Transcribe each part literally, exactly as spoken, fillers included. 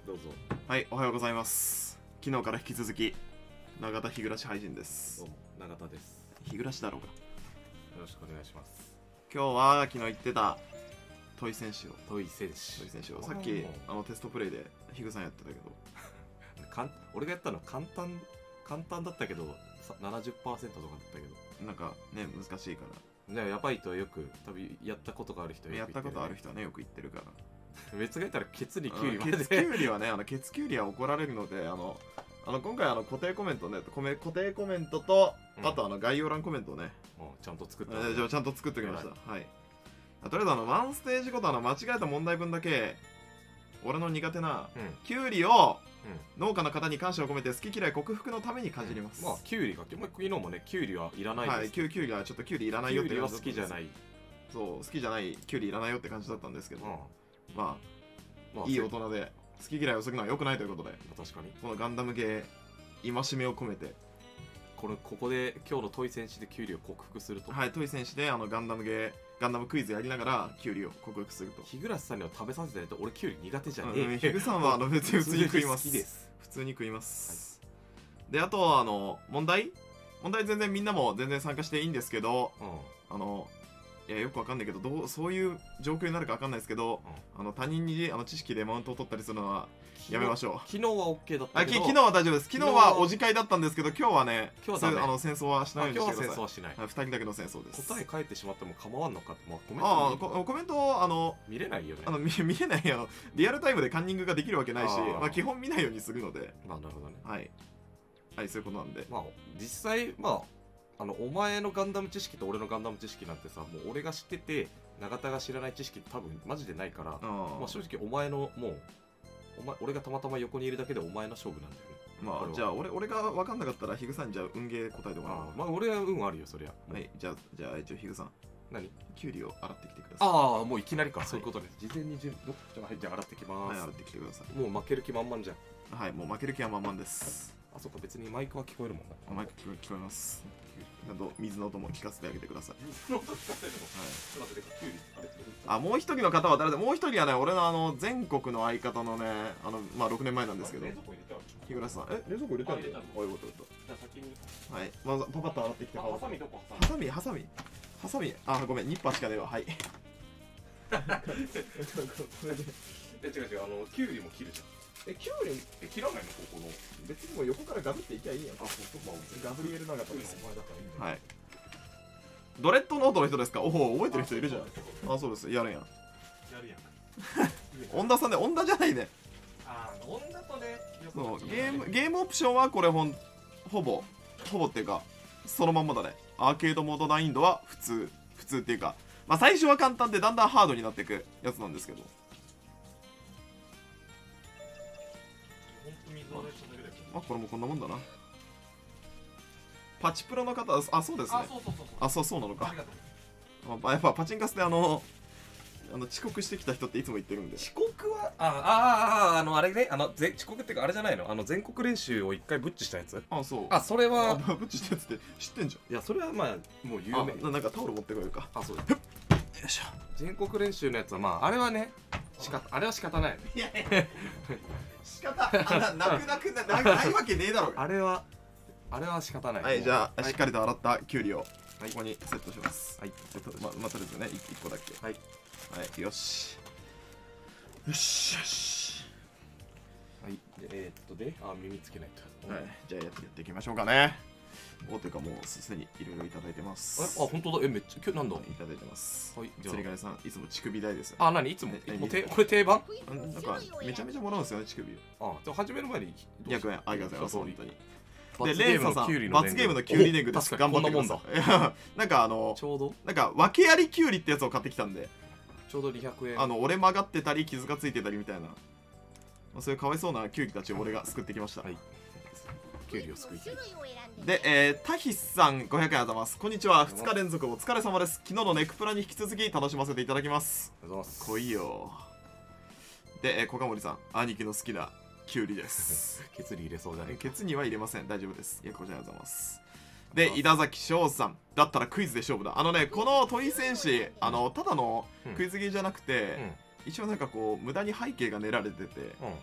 どうぞ。 はい、おはようございます。昨日から引き続き永田日暮配信です。 どうも永田です。 日暮だろうが。 よろしくお願いします。 今日は昨日言ってたトイ選手をトイ選手トイ選手をさっきあのテストプレイでヒグさんやってたけどかん俺がやったの簡単簡単だったけど ななじゅっパーセント とかだったけど、 なんかね難しいからね、やばいとよく多分やったことがある人はよく言ってる、ね、 やったことある人はねよく言ってるから別が言ったらケツにキュウリまでケツキュウリはねあのケツキュウリは怒られるのであのあの今回あの固定コメントねコメ固定コメントと、うん、あとあの概要欄コメントをねちゃんと作って、 えー、じゃあちゃんと作っておきました。はい、はい、とりあえずあのワンステージごとあの間違えた問題文だけ俺の苦手な、うん、キュウリを、うん、農家の方に感謝を込めて好き嫌い克服のためにかじります。 うん、まあキュウリが昨日もねキュウリはいらないです。 はい、キュウリはちょっとキュウリいらないよってキュウリは好きじゃない。 そう好きじゃないキュウリいらないよって感じだったんですけど、うん、まあ、まあ、いい大人で好き嫌いをするのは良くないということで、 確かにこのガンダムゲー戒めを込めてこれここで今日のトイ選手でキュウリを克服すると。 はい、トイ選手であのガンダムゲーガンダムクイズやりながらキュウリを克服すると。 日暮さんには食べさせてないと俺キュウリ苦手じゃねえ、うん、 日暮さんはあの別に普通に食います。 好きです。 普通に食います、はい、であとあの問題問題全然みんなも全然参加していいんですけど、うん、あのいやよくわかんないけどどうそういう状況になるかわかんないですけど、うん、あの他人にあの知識でマウントを取ったりするのはやめましょう。 昨日は OK だったけど、 あ昨日は大丈夫です。昨日はお次会だったんですけど今日はね今日は、ね、 あの戦争はしないようにしてください。 今日は戦争はしない。 はい、ふたりだけの戦争です。 答え返ってしまっても構わんのかって、まあ、コメントああコメントあの見れないよね。 あの 見, 見れないあのリアルタイムでカンニングができるわけないし、まあ、基本見ないようにするので。 まあなるほどね。 はいはいそういうことなんで、 まあ実際まああのお前のガンダム知識と俺のガンダム知識なんてさ、もう俺が知ってて永田が知らない知識多分マジでないから、あまあ正直お前のもうお前俺がたまたま横にいるだけでお前の勝負なんだよね。 まあじゃあ俺俺が分かんなかったらヒグさんじゃあ運ゲー答えてもらおう。 まあ俺は運あるよそりゃ。 はいじゃあじゃあ一応ヒグさん何キュウリを洗ってきてください。 ああもういきなりか、はい、そういうことです。事前に順どじゃあはいじゃあ洗ってきます。 はい洗ってきてください。 もう負ける気満々じゃん。 はいもう負ける気は満々です。 あそっか別にマイクは聞こえるもんね。 マイク聞こえます。ちゃんと水の音も聞かせてあげてください。 水の音聞かせるの。はい。キュウリあれあもう一人の方は誰でもう一人はね俺のあの全国の相方のねあのまあろくねんまえなんですけど日暮さんえ冷蔵庫入れたんだよ。おいおいおいおい。じゃあ先にはいまずパパッと洗ってきて。 ハサミどこ？ ハサミハサミハサミあごめんニッパーしかねえわ。はいえ違う違うあのキュウリも切るじゃん。 えキュウリえ切らないのここの別にもう横からガブっていきゃいいやん。あそうそうガブリエル長田です。はいドレッドノートの人ですか。おお覚えてる人いるじゃん。あそうですやるやんやるやん恩田さんね恩田じゃないね。 ああ恩田とねそうゲームゲームオプションはこれほんほぼほぼっていうかそのまんまだね。アーケードモード難易度は普通普通っていうかまあ最初は簡単でだんだんハードになっていくやつなんですけど、あこれもこんなもんだな。パチプロの方あそうですね。あそうそうなのか。あやっぱパチンカスであのあの遅刻してきた人っていつも言ってるんで。 遅刻はああああのあれねあのぜ遅刻っていうかあれじゃないのあの全国練習を一回ブッチしたやつ。 あそうあそれはブッチしたやつって知ってんじゃん。 いやそれはまあもう有名な。なんかタオル持ってこようか。 あそうよいしょ。 全国練習のやつはまああれはね仕方あれは仕方ない。 いやいや仕方あななくなくなないわけねえだろ。 あれはあれは仕方ない。 はいじゃあしっかりと洗ったキュウリをここにセットします。はいままとりあえずねいっこだけ。はいはいよしよしよし。 はいえー、っとであ耳つけないと。 はいじゃあやってやっていきましょうかね。おというかもうすでにいろいろいただいてます。 あ本当だえめっちゃ今日なんだいただいてます。 はい釣り鐘さんいつも乳首大です。 あ何いつもこれ定番なんかめちゃめちゃもらうんですよね乳首を。 あじゃあ始める前ににひゃくえんありがとうございます本当に。 でレンサさん罰ゲームのキュウリネグです。頑張ってください。なんかあのちょうどなんか訳ありキュウリってやつを買ってきたんでちょうどにひゃくえんあの折れ曲がってたり傷がついてたりみたいなそういうかわいそうなキュウリたちを俺が救ってきました。はいキュウリを救いで、えー、タヒスさんごひゃくえんありがとうございます。こんにちはふつか連続お疲れ様です。昨日のネクプラに引き続き楽しませていただきます。 ありがとうございます。 来いよ。で、えー、コカモリさん兄貴の好きなキュウリですケツに入れそうじゃね。 ケツには入れません大丈夫です。いやこちらありがとうございます。で稲崎翔さんだったらクイズで勝負だ。あのねこの問い戦士あのただのクイズゲーじゃなくて、うん、一応なんかこう無駄に背景が練られてて、うん、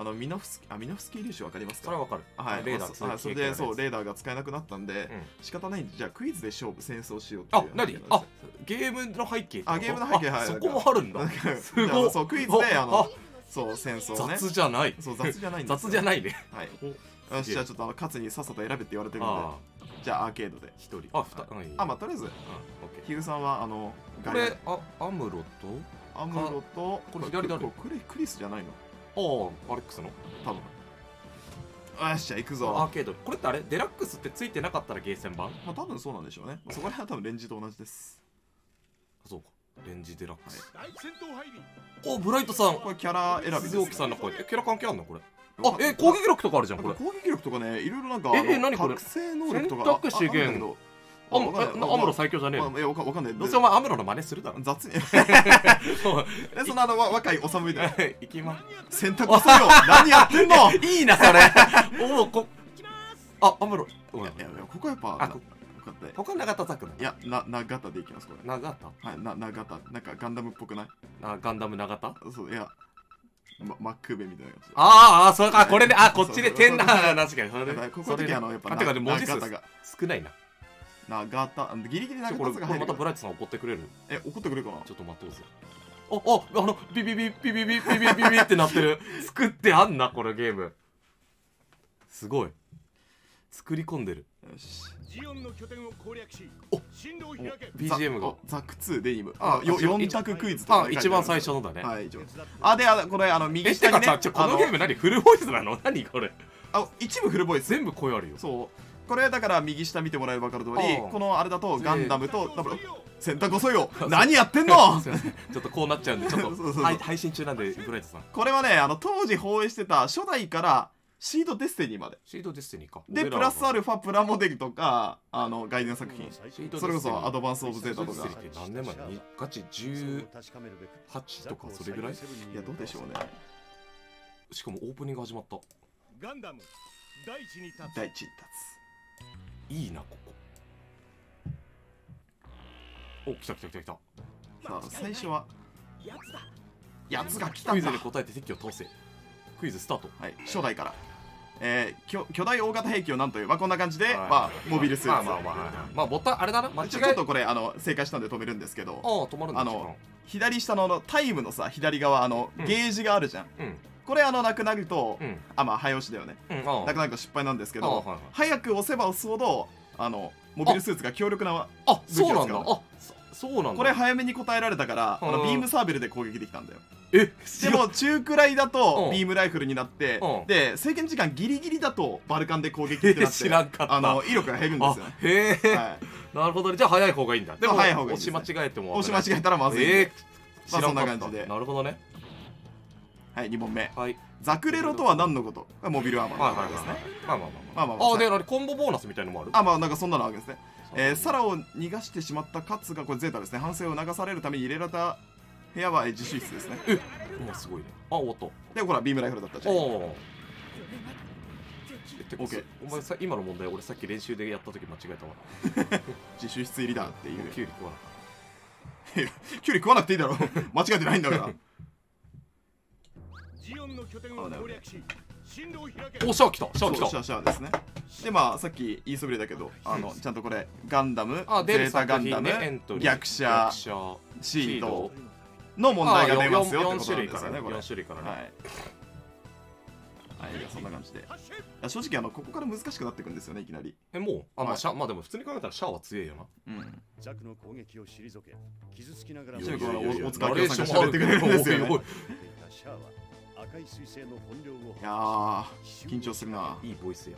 あのミノフスキーあミノフスキー粒子わかりますか？ それはわかる。 はい、 レーダー、 あそれでそうレーダーが使えなくなったんで、仕方ないんで、じゃあクイズで勝負戦争しようっていう。 あ、何？あ、ゲームの背景。 あ、ゲームの背景、はい。 そこもあるんだ。 すごい。そうクイズであのそう戦争ね。 雑じゃない。 そう雑じゃないんです。雑じゃないね。 はい。よし、じゃあちょっとあの勝つにさっさと選べって言われてるので、じゃあアーケードで一人。あ、二。 あ、まあとりあえずヒグさんはあのこれあアムロとアムロとこれ左誰？ これクリスじゃないの？ ああ、アレックスの多分。よし、じゃあ行くぞ。 アーケード。これってあれデラックスってついてなかったらゲーセン版？ まあ多分そうなんでしょうね。そこら辺は多分レンジと同じです。 そうか。レンジデラックス。 大戦闘入り。 お、ブライトさん。 これキャラ選びです。 鈴木さんの声。え、キャラ関係あんのこれ？あ、え、攻撃力とかあるじゃんこれ。 攻撃力とかね、いろいろなんかえ、何これ？ 覚醒能力とか。 選択肢限。アムロ最強じゃねえの？ いや、わかんない。 どうせお前アムロの真似するだろ。 雑に。そんなあの若いおさむみたいな。 行きま。 選択せよ。何やってんの？ いいなそれ。おお、こ。あ、アムロ。 いやいや、ここやっぱ。 あ、ここ長田ザクだ。 いや、な長田でいきますこれ。 長田。 はい、な長田。なんかガンダムっぽくない？ あ、ガンダム長田？ そういや。マックベみたいな感じ。 ああ、そうか、これで、あ、こっちで点な、確かに、それで。 ここで、あの、やっぱ、 てか、文字数が少ないな。 長田、ギリギリ長田が入る。またブライトさん怒ってくれる？ え、怒ってくれるかな？ ちょっと待とうぜ。あ、あ、あの、ビビビビビビビビビビってなってる。作ってあんな、これゲーム。すごい。作り込んでる。 よし。 ジオンの拠点を攻略し、進路を開け。 ビージーエム がザックツーデニム。あ、よん択クイズとか。一番最初のだね。 はい、あ、で、これ、あの、右下にね。 このゲーム何フルボイスなの？何これ？ あ、一部フルボイス。 全部声あるよ。 そう。これだから右下見てもらえば分かる通り、このあれだとガンダムとダブル選択遅いよ。何やってんの？ ちょっとこうなっちゃうんで、ちょっと配信中なんでブライトさん。 これはね、あの当時放映してた初代からシードデスティニーまで。 シードデスティニーか。 で、プラスアルファプラモデルとか、あの、外伝作品。それこそアドバンス・オブ・ゼータとか。 何年前にガチじゅうはちとかそれぐらい？いや、どうでしょうね。 しかもオープニング始まった。 ガンダム、大地に立つ。 大地に立つ。いいな、ここ。お、来た来た来た来た。 さあ、最初は。やつが来たんだ。 クイズに答えて敵を倒せ。クイズスタート。 はい、初代から。えー、巨, 巨大大型兵器をなんという、まあ、こんな感じで、まあ、モビルスーツ。 まあまあまあ、まあ、ボタン、あれだな、間違えちょっとこれ、あの、正解したんで止めるんですけど、 ああ、止まるんだ。 あの、左下のタイムのさ、左側、あの、ゲージがあるじゃん。うん、これ、あの、なくなると、うん、あ、まあ、早押しだよね。うん、なくなると失敗なんですけど、はいはい、早く押せば押すほど、あの、モビルスーツが強力なあ、そうなんだ。あ、そうなんだ。 これ早めに答えられたから、あのビームサーベルで攻撃できたんだよ。 え、 でも中くらいだとビームライフルになって、で制限時間ギリギリだとバルカンで攻撃ってなって、 知らんかった。 あの威力が減るんですよね。 へえ、なるほどね。じゃあ早い方がいいんだ。でも早い方がいい。 押し間違えても押し間違えたらまずい。ええ、まあそんな感じで。 なるほどね。 はい、にもんめ。 はい。 ザクレロとは何のこと？モビルアーマーですね。 まあまあまあまあまあ。あ、であれコンボボーナスみたいのもある？あ、 まあなんかそんなのあるんですね。えー、サラを逃がしてしまったカツがこれゼータですね。反省を流されるために入れられた部屋は自習室ですね。 え、もうすごいね。あ、終わった。 で、ほらビームライフルだったじゃん。おお。 オッケー。お前さ今の問題俺さっき練習でやった時間違えたわ。 自習室入りだっていう。 キュウリ食わな。キュウリ食わなくていいだろ。間違えてないんだから。 ジオンの拠点を攻略し、進路を開け。 お、シャア来た。シャア来た。 シャアシャアですね。でまあさっき言いそびれたけど、あのちゃんとこれガンダム、ゼータガンダム、逆者、シードの問題が出ますよってことなんですよね。これよん種類からね。はい。はい、そんな感じで。正直あのここから難しくなっていくんですよね、いきなり。 え、もうあ、まあシャア、まあでも普通に考えたらシャアは強いよな。 うん。 弱の攻撃を退け、傷つきながらもお使いさんが喋ってくれるんですよね。いやー、緊張するな。 いいボイスや。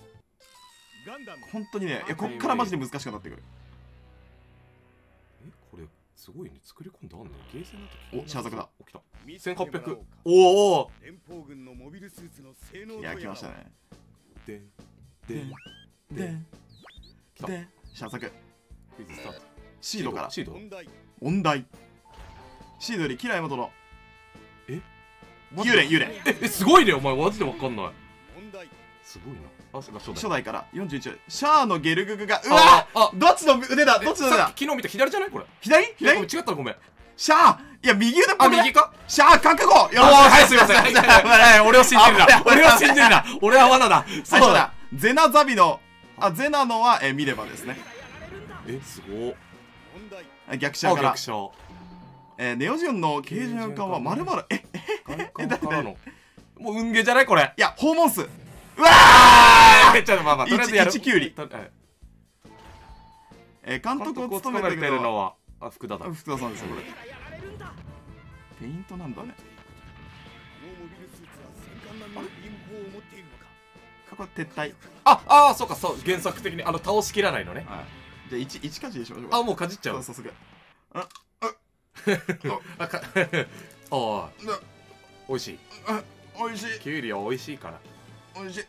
本当にね、いやこっからマジで難しくなってくる。 え、これすごいね、作り込んであんね。ゲーセンの時。お、シャアザクだ。 起きた。せんはっぴゃく。おお。 連邦軍のモビルスーツの性能。 いや、来ましたね。 で、で、 で、で、シャアザク。 クイズスタート。 シードから。 シード。 音大。シードよりキラヤマトの。 え？ 幽霊、幽霊。 え、すごいね、お前マジでわかんない。すごいな。 初代からよんじゅういちシャアのゲルググがうわっ、どっちの腕だ、どっちの腕だ。 昨日見た左じゃないこれ。 左左違ったらごめん。 シャアいや右腕あ、右か。 シャア覚悟。よおー、はい、すいません。俺を信じるな。俺を信じるな。俺は罠だ。 そうだ。ゼナザビの、あ、ゼナのは、え、見ればですね。 え、すごい。逆者から。 逆者。 え、ネオジオンの軽循環はまるまる、え、 え、え、からの。もう運ゲーじゃないこれ。 いや、訪問数。うわーちょっとまあまあ、とりあえずやる。 いちキュウリ。え、監督を務めてるのは、 あ、福田だ。 福田さんですよ、これ。ペイントなんだね。これ撤退。 あ、あ、そうか、そう、原作的にあの倒しきらないのね。 はい。じゃあいち、いちかじりしましょう。 あ、もうかじっちゃう。 さすが。 あ、あ、か、あ、美味しい。 美味しい。 キュウリは美味しいから。 美味しい。へ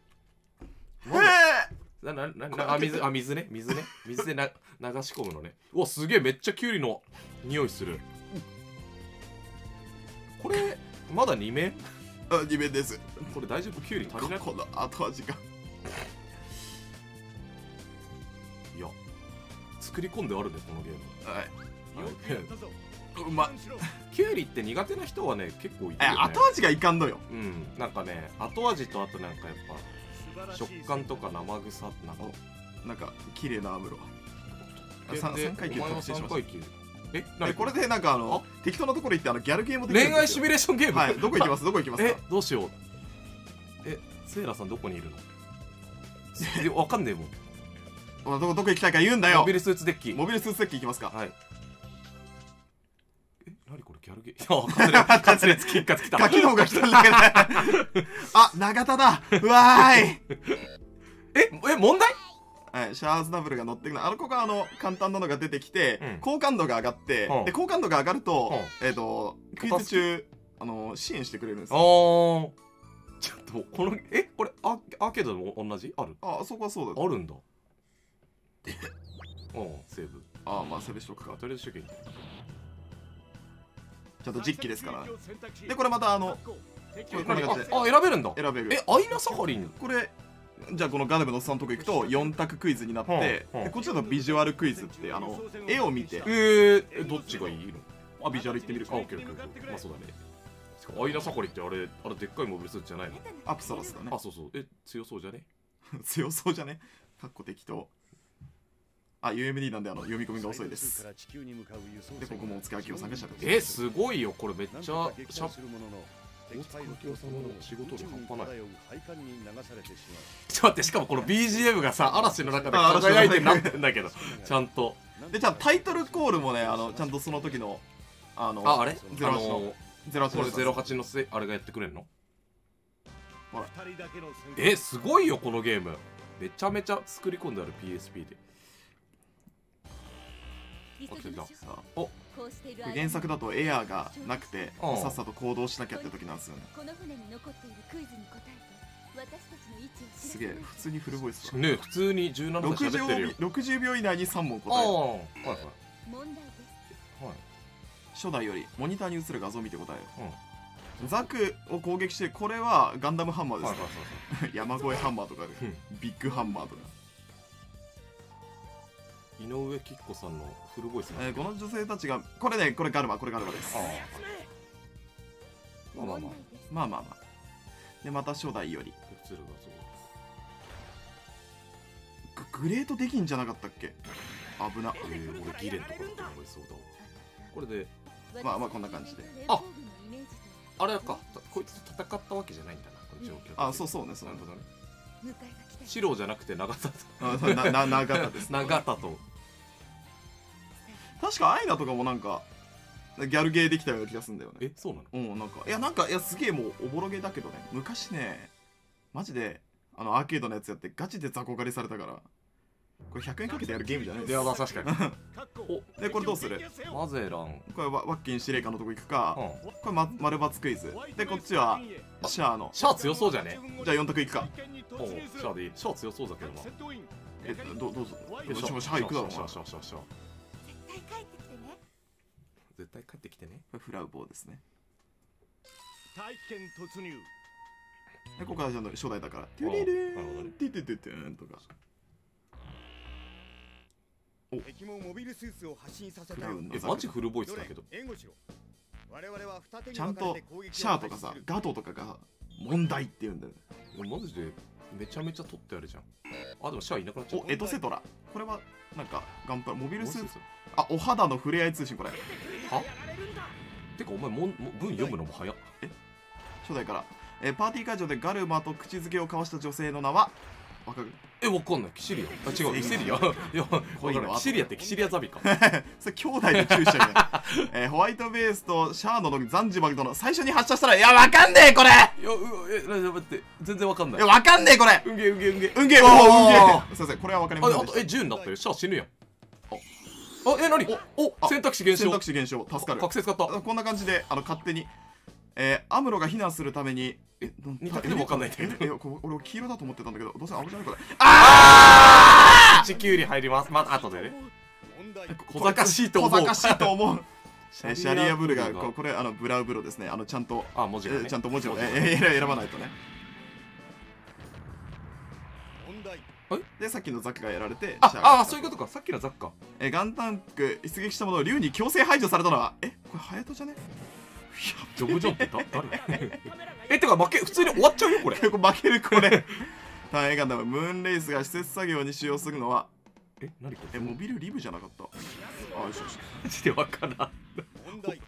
え。な、な、な、あ、水、あ、水ね、水ね、水でな、流し込むのね。うわ、すげえ、めっちゃキュウリの匂いする。これ、まだに面？ あ、に面です。 これ大丈夫？キュウリ足りない？ この後味が。 いや、作り込んであるね、このゲーム。 はい。 うまっ。キュウリって苦手な人はね、結構いるよね。 後味がいかんのよ。 うん、なんかね、後味とあとなんかやっぱ食感とか生臭なんかなんか綺麗なアムロ。 さんかい級特定しました。え、 え、これでなんかあの適当なところ行ってあのギャルゲームで恋愛シミュレーションゲーム。 はい、どこ行きますどこ行きますか。 え、どうしよう。え、セイラさんどこにいるの？わかんねえもん。 どこどこ行きたいか言うんだよ。 モビルスーツデッキ。 モビルスーツデッキ行きますか。 はい。え、なにこれギャルゲー。いや、カツレツ金カツきた。 ガキの方が来たんだけど。あ、永田だ。うわーい。 え、え、問題？ はい、シャアーズナブルが乗ってくるあの子があの簡単なのが出てきて、うん、好感度が上がって、うん、で好感度が上がると、うん、えっ、ー、とクイズ中あの支援してくれるんですよ。あーちょっとこのえこれアアーケードでも同じある？ ああそこはそうだ。 あるんだ。うんセーブ。 ああまあセーブしとくか。 とりあえず主権ちゃんと実機ですから。でこれまたあのこれこれあ選べるんだ。 選べる。 えアイナサハリンこれじゃあこのガネブのおっさんのとこ行くとよん択クイズになって、でこっちだとビジュアルクイズってあの絵を見て、 えー、どっちがいいの？ あビジュアル行ってみるか。 あオッケーオッケーオッケー。まあそうだね。しかもアイナサハリってあれあれでっかいモビルスーツじゃないの？ アプサラスだね。 あそうそう。え強そうじゃね？ 強そうじゃね？かっこ適当。あ ユーエムディー なんであの読み込みが遅いです。でここもお付け明けを参加した。 えすごいよこれめっちゃシャッ大塚明夫さんの仕事量半端ない。ちょっと待って、しかもこの ビージーエム がさ嵐の中で輝いてなってんだけどちゃんとでじゃあタイトルコールもねあのちゃんとその時のあのああれゼロはちのゼロはちこれゼロはちのせあれがやってくれるの？ ほらえすごいよこのゲームめちゃめちゃ作り込んである ピーエスピー で。あ来た来た。お原作だとエアーがなくてさっさと行動しなきゃって時なんですよね。すげえ普通にフルボイスだね。普通にじゅうなな歳喋ってるよ。 ろくじゅうびょう以内にさん問答える。 はいはい。 初代よりモニターに映る画像を見て答える。ザクを攻撃してこれはガンダムハンマーです。山越えハンマーとかビッグハンマーとか。 井上貴子さんのフルボイス、 えー、この女性たちがこれねこれガルマこれガルマです。 まあまあまあまあまあまあでまた初代よりグレートできんじゃなかったっけ。危な。 えー、俺ギレンとかだったらそうだわ。これでまあまあこんな感じで。 ああれかこいつと戦ったわけじゃないんだなこの状況。 あそうそうねそうなるほどね。 白じゃなくて長田とな長田です。 長田と確かアイナとかもなんかギャルゲーできたような気がするんだよね。 えそうなの？ うんなんかいやなんかいやすげえもうおぼろげだけどね昔ねマジであのアーケードのやつやってガチで雑魚狩りされたからこれひゃくえんかけてやるゲームじゃないですか。 いや確かに。 おでこれどうする？ マゼランこれワッキン司令官のとこ行くか、うん、これ、ま、丸×クイズでこっちはシャアのシャア強そうじゃね？ じゃあよん択行くか。 おシャアでいい。シャア強そうだけどな。 えどどうぞ。どうしもシャア行くだろうな。 シャアシャアシャアシャア絶対帰ってきてね。 これフラウボーですね。 大気圏突入。 でここからじゃあ初代だからテュリルーンティティティティーンとか敵もモビルスーツを発進させたよ。 えマジフルボイスだけど。 援護しろ。我々は二手にちゃんとシャアとかさガトとかが問題って言うんだよ。 マジでめちゃめちゃ取ってあるじゃん。あでもシャアいなくなっちゃっおた。 エトセトラ、これはなんかガンプラモビルスーツ、あお肌の触れ合い通信、これはてかお前もんも文読むのも早っ。 え初代から、えーパーティー会場でガルマと口づけを交わした女性の名はわかる？ えわかんない。キシリアあ違うキシリアいやわかんない。キシリアってキシリアザビか。 それ兄弟で注意しちゃうみたいな、えーホワイトベースとシャアノのザンジバルとの最初に発射したら、いやわかんねえこれ、 いやうえ待って全然わかんないい。 やわかんねえこれ、 うんげうんげうんげうんげー、おおうんげー、すいません、これはわかりませんでした。 ああとえじゅうになったよ。シャア死ぬやん。あえ何おあ選択肢減少。 選択肢減少、助かる。 覚醒使った。 こんな感じであの勝手に、えーアムロが避難するために、え二択でもわかんないんだけどええこ俺黄色だと思ってたんだけど、どうせ青じゃないこれ。 あ地球に入ります。また後でね。小賢しいと思う。 小賢しいと思う。 シえーシャリアブルがここれあのブラウブロですね。あのちゃんとあ文字がねえーちゃんと文字を文字がえー選選ばないとね。 問題。 でさっきのザックがやられて、 あシャアがあそういうことか。さっきのザッカ。 えーガンタンク出撃したものを竜に強制排除されたのは、えこれハヤトじゃね？ ジョブジョンってだ誰えてか負け普通に終わっちゃうよこれ。 これ負けるこれ。単影ガンダムムーンレイスが施設作業に使用するのは、 え何これえモビルリブじゃなかった？あよしよし。 マジでわからん。 問題。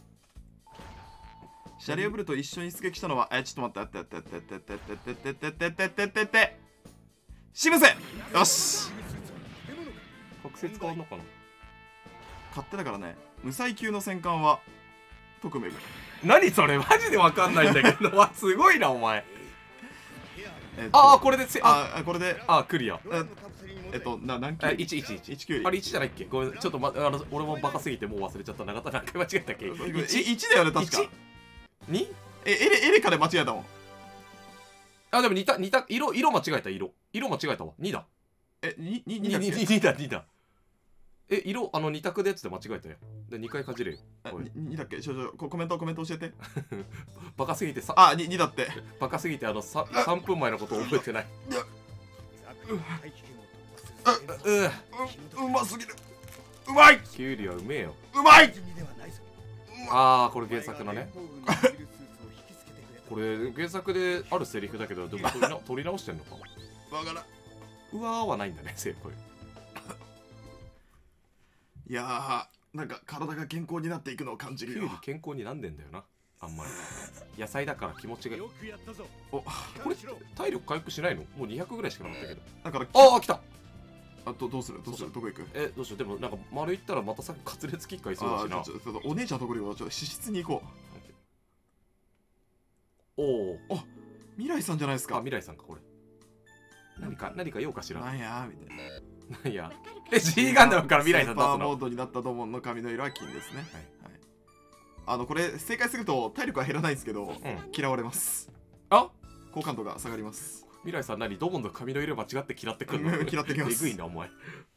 シャリアブルと一緒に出撃したのは、えちょっと待って待って待って待って待って待って待って待って待って待ってシムセ。よし覚醒使うのかな。 勝手だからね。無彩級の戦艦はトクメグ。 何それマジでわかんないんだけど。わすごいなお前。 えっとああこれでせああこれであクリア。 ええっとな何級あいちいちいちいちきゅうあれいちじゃないっけ。ごめんちょっとまあの俺もバカすぎてもう忘れちゃった。長田何回間違えたっけ。いちいちだよね確か。 にえエレエレカで間違えたもん。 あでも似た似た色色間違えた色色間違えたわ。にだえににににだっけににだにだえ色あの二択でやつで間違えたよ。でにかいかじれよ。 えおいににだっけちょちょココメントコメント教えて。 バカすぎてさあににだって。 バカすぎてあのささんぷんまえのことを覚えてない。うううますぎる。うまいキュウリはうめえよ。 うまい。 ああこれ原作のね。これ原作であるセリフだけどでも取りな取り直してんのか。 わからん。 うわーはないんだね正解。 いやーなんか体が健康になっていくのを感じるよキュウリ。健康になんでんだよなあんまり。野菜だから気持ちが。 よくやったぞ。 おこれ体力回復しないの。もうにひゃくぐらいしかなかったけど。 だからああ来た。 あとどうするどうするどこ行く？ えどうしよう。でもなんか丸いったらまたさっき滑裂キッカーいそうだしな。 あちょちょっとお姉ちゃんのところにちょっと私室に行こおおう。未来さんじゃないですか。 あ未来さんかこれ。何か何か用かしら。 なんやみたいな。 なんやえ G ガンダムから未来さん出すスーパーモーの。 ドになったドモンの髪の色は金ですね。 はいはい。あのこれ正解すると体力は減らないんですけど、 うん嫌われます。 あ好感度が下がります。 未来さん何ドボンの髪の色間違って嫌ってくるの。 うん嫌ってきますえぐいなお前。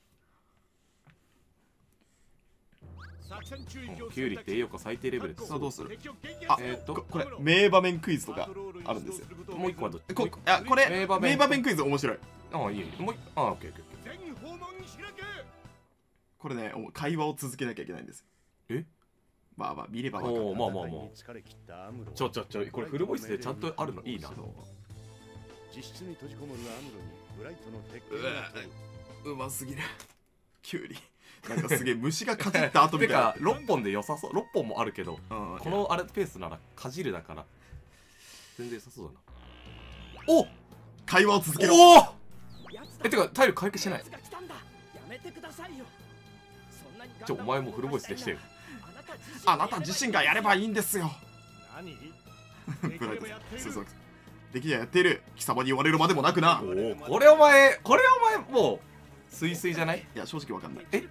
キュウリって栄養価最低レベルです。 さあどうする？ ああえーっとここれ名場面クイズとかあるんですよ。 もう一個はどっち。 こあこれ名場面名場面クイズ面白い。 ああいいよ。もう一あオッケーオッケーオッケ全訪問しなきゃ。 これね会話を続けなきゃいけないんですよ。 えまあまあ見ればわかる。 おおまあまあまあ。 あちょちょちょこれフルボイスでちゃんとあるのいいな。 実質に閉じこもるアムロにブライトの鉄うわ拳が当たる。 うますぎる。キュウリなんかすげえ虫がかじった後みてたいなか。ろっぽんで良さそう。ろっぽんもあるけどうんこのあれペースならかじるだから全然良さそうだな。お会話を続けろ。 おおえてか体力回復してない。ちょお前もフルボイスでしてよ。 あなた自身がやればいいんですよ。 何？ ブライトそうそうできりゃやっている。貴様に言われるまでもなくな。 おおこれお前これお前もうスイスイじゃない。 いや正直わかんない。 え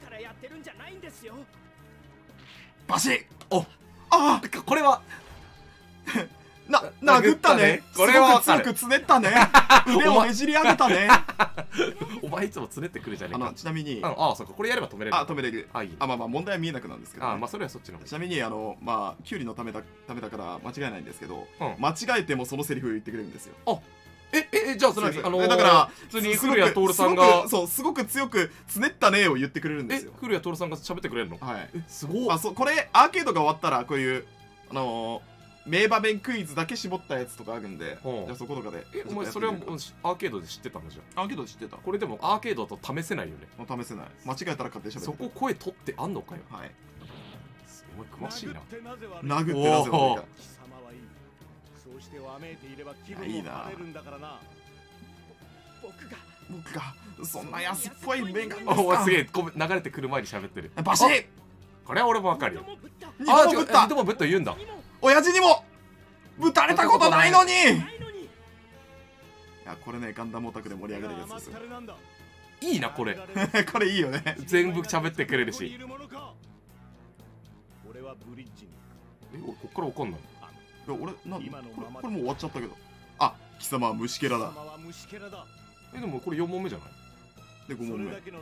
バシッ。 おあこれはな殴ったね。 これはわかるすごく強くつねったね。腕をねじり上げたね。 お前いつもつねってくるじゃねあのえか。 ちなみにああそうかこれやれば止めれる。 あ止めれる。 あいい。 あまあまあ問題は見えなくなんですけどね。 あまあそれはそっちの方。 ちなみにあのまあキュウリのためだためだから間違いないんですけど、 うん間違えてもそのセリフを言ってくれるんですよ。 ええええじゃあそれあのー、 だから普通に古谷徹さんがそうすごく強くつねったねを言ってくれるんですよ。 え古谷徹さんが喋ってくれるの？ はいえすごい。 あそうこれアーケードが終わったらこういうあのー名場面クイズだけ絞ったやつとかあるんで、 うんじゃあそことかで。 えお前それはもうアーケードで知ってたのじゃん。 アーケード知ってた。 これでもアーケードと試せないよね。 もう試せない。間違えたら勝手に喋って。 そこ声取ってあんのかよ。 はい。 お前詳しいな。 殴ってなぜ悪いか。 貴様はいい。そうしてわめいていれば気分も晴れるんだからな。僕が僕がそんな安っぽい面がお前すげえごめん流れてくる前に喋ってる。 バシッ。 これは俺もわかるよ。 二度もぶった二度もぶった言うんだ。 親父にもぶたれたことないのに。いやこれねガンダムオタクで盛り上がるやつですよ。 いいなこれ。 これいいよね。 全部喋ってくれるし。 俺はブリッジに。 え俺こっからわかんない。 いや俺なんこれこれもう終わっちゃったけど。あ貴様は虫けらだ。 えでもこれよん問目じゃない？ でご問目。これ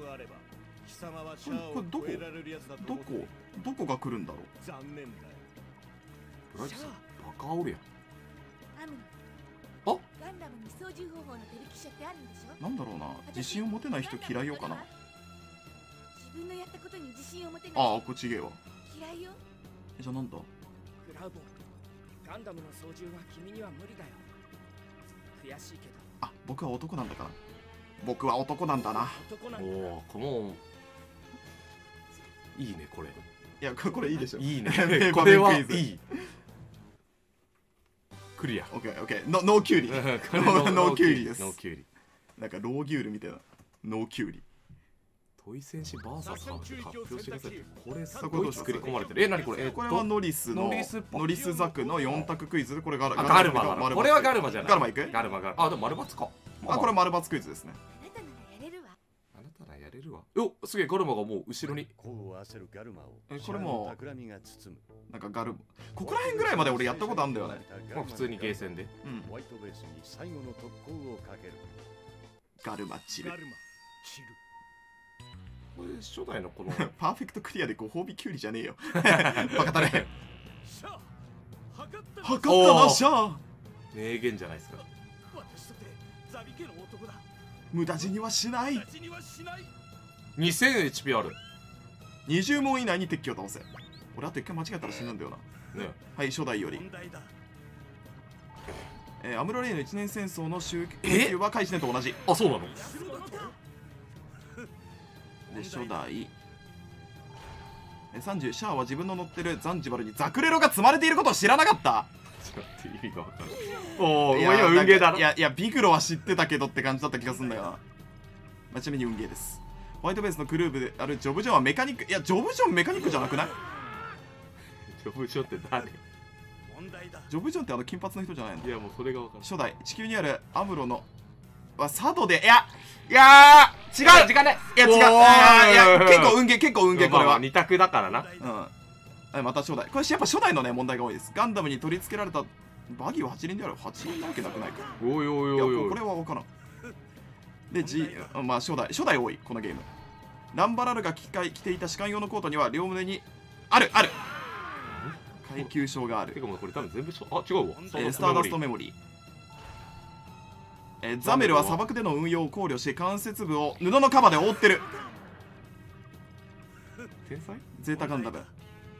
どこどこどこが来るんだろう。 残念だよ。 ブライトさんバカおるやん。 アムあガンダムに操縦方法の手引き者ってあるんでしょ。 なんだろうな自信を持てない人嫌いようかな。 自分のやったことに自信を持てない。 ああこっちげえわ。 嫌いよ。 えじゃあなんだ。 クラウボガンダムの操縦は君には無理だよ。悔しいけどあ僕は男なんだから僕は男なんだな。 男なんだ。 おおこのいいねこれ。 いやこれいいでしょ。 いいね名これは場面クイズいい。クリア。 オッケーオッケーノノーキュウリ。ノーキュウリです。 ノーキュウリ。 なんかローギュールみたいなノーキュウリ。 トイ戦士 ブイエス ハーフで発表してください。これすこれごい作り込まれてる。え何これ？えっとこれはノリスのノリスっぽいノリスザクのよん択クイズでこれガルあガルマだな。これはガルマじゃない。 ガルマいく。 ガルマガルマ。あでも丸抜か。 あこれ丸抜クイズですね。 あなたならやれるわ。 あなたならやれるわ。おすげえガルマがもう後ろに。 こう焦るガルマをえこれも企みが包む。 なんかガルここら辺ぐらいまで俺やったことあるんだよね。 まあ普通にゲーセンで。 うんホワイトベースに最後の特攻をかける。 ガルマチルガルマチル。 これ初代のこのパーフェクトクリアでご褒美キュウリじゃねえよ。バカだね。 シャー測った測ったなシャー。 名言じゃないですか。 私とてザビ家の男だ。 無駄死にはしない。 私にはしない。 にせんエイチピー ある。 にじゅう問以内に敵機を倒せ。俺あといっかい間違えたら死ぬんだよな。 ね。 はい初代より問題だ。 えーアムロレイの一年戦争の終結は開始年と同じあそうなの？ で初代えーさんじゅうシャアは自分の乗ってるザンジバルにザクレロが積まれていることを知らなかった。 ちょっと意味がわかんない。おおいや今運ゲーだろ。 いやいやビクロは知ってたけどって感じだった気がするんだよな、まあ、ちなみに運ゲーです。ホワイトベースのクルーブであるジョブジョンはメカニック。いやジョブジョンメカニックじゃなくない？ ジョブジョって誰？ 問題だ。 ジョブジョンってあの金髪の人じゃないの？ いやもうそれがわかんない。 初代地球にあるアムロのは佐渡でいやいやー違う時間ないいや違ういおーやいや結構運ゲー結構運ゲーこれは。 二択だからな。 うんはいまた初代これやっぱ初代のね問題が多いです。ガンダムに取り付けられたバギーははちにんである。はちにんなわけなくないか。 おいおいいやおいおい。 これは分からん。で、G、まあ初代初代多いこのゲーム。ランバラルが機械着ていた士官用のコートには両胸にあるある階級章がある。 てかもうこれ多分全部しょあ違うわ。 えースターダストメモリー。えーザメルは砂漠での運用を考慮し関節部を布のカバーで覆ってる。 天才？ ゼータガンダム。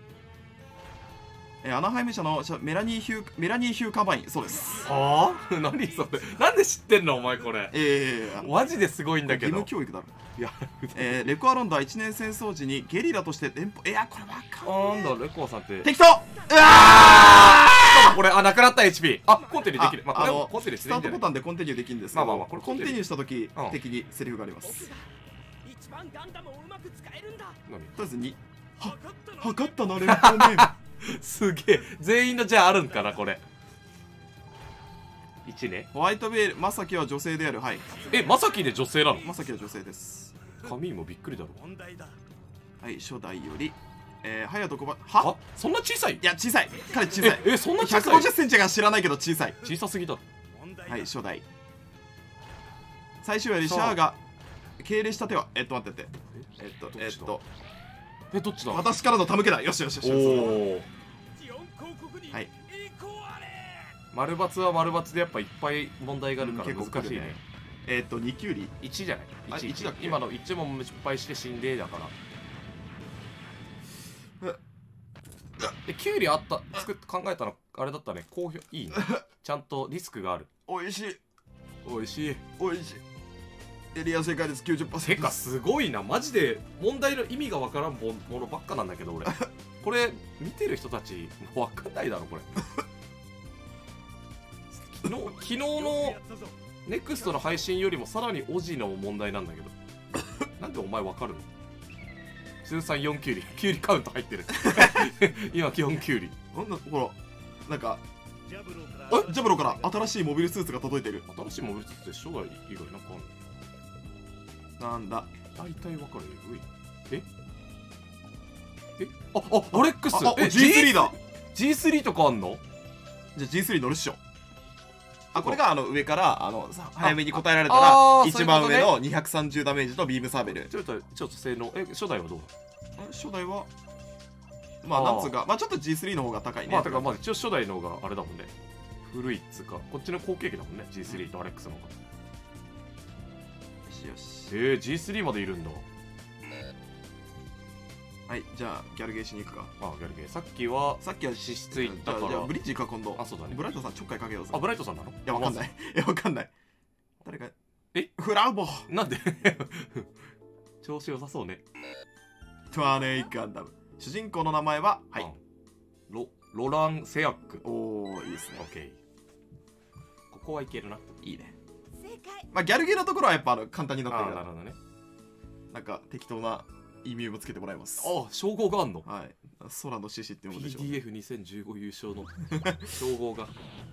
えーアナハイム社のメラニーヒューメラニーヒューカバイン。そうです。 はあ？何それ？なんで知ってんのお前これ？ えー、 マジですごいんだけ義ど。 務教育だろ。 いや、 えー、レコアロンダはいちねん戦争時にゲリラとして連邦いやこれわかんねえ。 なんだレコアさんって。 適当。うわこれあなくなった エイチピー。あコンティニューできる。まあこれあのもコンティニューしスタートボていいんじゃない？ タンでコンティニューできるんですけど、 まあまあまあこれコンティニューした時、 うん敵にセリフがあります。 僕が一番ガンダムをうまく使えるんだ。 何？ とりあえずには測ったな。 測ったな連邦ね。 すげえ全員のじゃああるんかなこれ。いちね。 ホワイトベールまさきは女性である。はい、 えまさきで女性なの？ まさきは女性です。 髪もびっくりだろ。 問題だ。 はい初代よりえー、隼人小林あはそんな小さい？ いや小さい彼小さい。 ええそんな小さい？ ひゃくごじゅっセンチが知らないけど小さい。 小さすぎだろ。 問題だ。 はい初代最終よりシャアが敬礼した手はえっと待っててえっとえっとえどっちだ？ 私からの手向けだ。よしよしよしおよし。 お。 ジオン広告にはい栄光あれ。 丸×は丸×でやっぱいっぱい問題があるから難しいね。 えっとにきゅうりいちじゃない？ いち, いちだっけ？ 今のいち問失敗して死んでだから。え、きゅうりあった作って考えたのあれだったね。好評いいね。ちゃんとリスクがある。 おいしいおいしいおいしい。エリア正解です。 きゅうじゅっパーセント。 てかすごいな、マジで問題の意味がわからんものばっかなんだけど俺これ見てる人たちわかんないだろこれ昨日昨日のネクストの配信よりもさらにオジの問題なんだけどなんでお前わかるの？通算よんキュウリキュウリカウント入ってる今よんキュウリなんだほらなんかえジャブロから新しいモビルスーツが届いてる。 新しいモビルスーツって初代以外なんかあるの？ なんだ大体わかるよ。ええああアレックスああえジースリー だ。 ジースリー とかあんの？ じゃあ ジースリー 乗るっしょ。あこれがあの上からあのさ早めに答えられたあらあー一番そういうことね上のにひゃくさんじゅうダメージとビームサーベル。 ちょっとちょっと性能え初代はどう？ 初代はまああーなんつうかまあちょっと ジースリー の方が高いね。 まあてかまあ一応初代の方があれだもんね。古いっつうかこっちの後継機だもんね ジースリー とアレックスの方が。 よしよし。 えー、ジースリー までいるんだ。 はいじゃあギャルゲーしに行くか。 あギャルゲーさっきはさっきは脂質いったからじゃあじゃあブリッジ行くか今度。 あそうだねブライトさんちょっかいかけようぜ。 あブライトさんなの？ いやわかんないいやわかんない。誰かえフラウボなんで調子良さそうね。 トワネイガンダム。主人公の名前ははいあロロラン・セアック。 おおいいですね。 オッケー。ここはいけるな。 いいね。 正解。 まあギャルゲーのところはやっぱあの簡単になってあるからーなるほどね。 なんか適当な意味をつけてもらいます。 あ称号があんの？ はい空の獅子っていうものでしょう。 ピーディーエフにせんじゅうご 優勝の称号が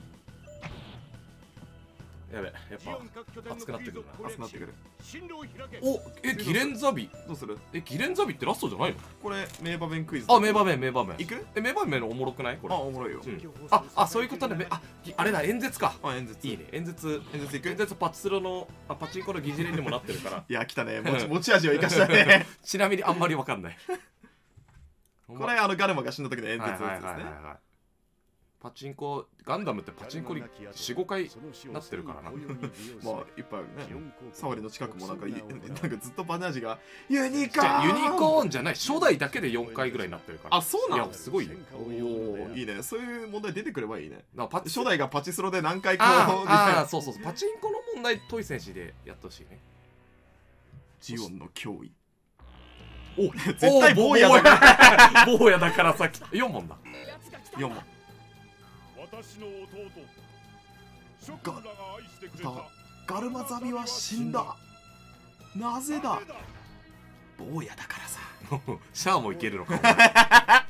やべやっぱ熱くなってくるな。 熱くなってくる。 おえギレンザビどうする？ えギレンザビってラストじゃないの？ これ名場面クイズ。 あ名場面名場面いく？ え名場面のおもろくないこれ？ あおもろいよ。 うんああそういうことね。めあぎあれだ演説か。 あ演説いいね演説演説いく？ 演説パチスロのあパチンコの議事連にもなってるからいや来たね持ち持ち味を生かしたねちなみにあんまりわかんないこれあのガルマが死んだ時の演説のやつですね。 パチンコガンダムってパチンコによん、ごかいなってるからな。 まあいっぱいあるね。サワリの近くもなんかいなんかずっとバネ味がユニコじゃあーンユニコーンじゃない初代だけでよんかいぐらいになってるから。 あそうなの？ いやすごいね。 おおいいね。そういう問題出てくればいいね。 なパチ初代がパチスロで何回こうあみたいなあそうそうそうパチンコの問題トイ選手でやってほしいね。 ジオンの脅威。 お絶対坊やだから坊やだからさっきよん問だ。 よん問。 私の弟諸君らが愛してくれたガルマザビは死んだ。なぜだ？坊やだからさ。 シャアもいけるのか。 だ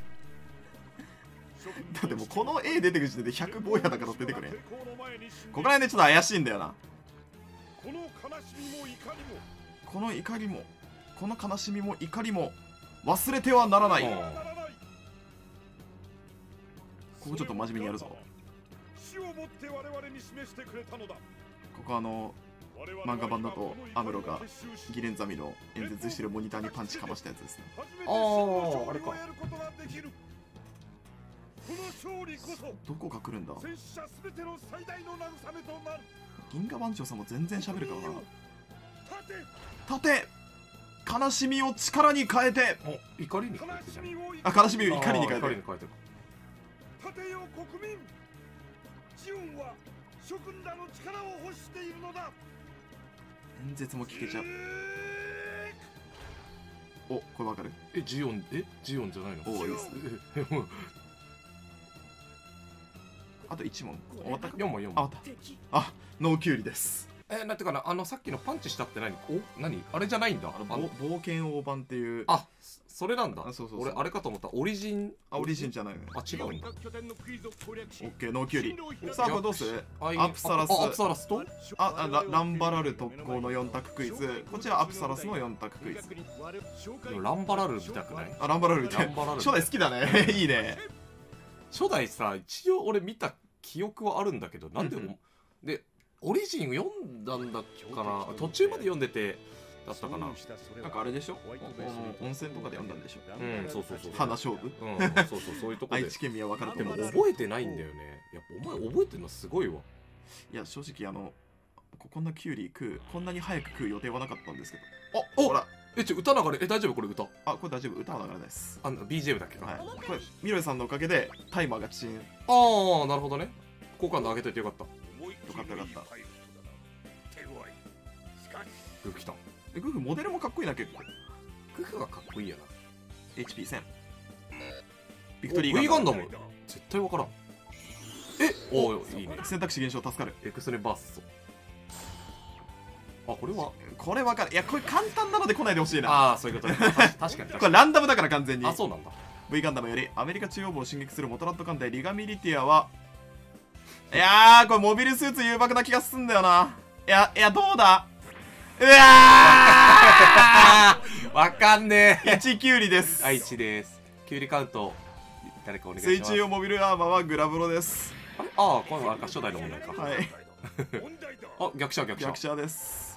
ってもうこの A 出てくる時点でひゃく坊やだから出てくれ。ここら辺でちょっと怪しいんだよな。 この悲しみも怒りもこの怒りもこの悲しみも怒りも忘れてはならない。ここちょっと真面目にやるぞ。 死をもって我々に示してくれたのだ。 ここあの漫画版だとアムロがギレンザミの演説してるモニターにパンチかましたやつですね。 あああれか。 どこが来るんだ？ 戦死者すべての最大の慰めとなる。 銀河番長さんも全然喋るからな。 立て立て悲しみを力に変えて。 お怒りに変えてじゃん。 あ悲しみを怒りに変えて。 怒りに変えて。 立てよ国民。ジオンは諸君らの力を欲しているのだ。 演説も聞けちゃう。おこれわかる？ えジオンえジオンじゃないの？ おおいいですね。あといち問終わったか？ よん問よん問。 あ終わったあノーキュウリです。 えなんていうかなあのさっきのパンチしたって何？お何あれじゃないんだ。 あの冒険王版っていう。 あそれなんだ。 あそうそうそう俺あれかと思ったオリジン。 あオリジンじゃないね。 あ違うんだ。 オッケーノーキュウリ。さあこれどうする？ アアプサラスアプサラスとああラランバラル特攻のよん択クイズ。こちらアプサラスのよん択クイズ。 でもランバラル見たくない？ あランバラルみたいランバラル初代好きだねいいね。 初代さ一応俺見た記憶はあるんだけどなんで、 うんうんでオリジン読んだんだっけかな途中まで読んでてだったかな。 なんかあれでしょ、温泉とかで読んだんでしょ。 うん、そうそうそう。 花勝負。 うん、そうそう、そういうとこで。 愛知県民は分かる。 でも覚えてないんだよね。やっぱお前覚えてるのすごいわ。 いや正直あのこんなキュウリ食うこんなに早く食う予定はなかったんですけど。あ、ほら。 え、ちょ歌流れ、え大丈夫これ歌？ あ、これ大丈夫、歌は流れないです。 あ、ビージーエム だっけ？ はい。これミロイさんのおかげでタイマーがチン。 ああ、なるほどね。好感度上げといてよかった。 よかったよかった。 グフ来た。 え、グフモデルもかっこいいな結構。 グフがかっこいいやな。 エイチピーせん。ビクトリーガンダム。 ム。 絶対わからん。え、おお、いいね。 選択肢減少助かる。 エクスネバースト。あ、これはこれわかる。いや、これ簡単なので来ないでほしいな。 ああ、そういうことね。確かに確かに。 これランダムだから完全に。 あ、そうなんだ。 V ガンダムよりアメリカ中央部を進撃するモトラット艦隊リガミリティアは、いやー、これモビルスーツ誘爆な気がすんだよな。いや、いや、どうだ。うわーわかんねえ。 いちキュウリです。 あ、いちです。キュウリカウント、誰かお願いします。 水中用モビルアーマーはグラブロです。 あれ、ああ、これは初代の問題か。 はい。 あ、逆者逆者。 逆者です。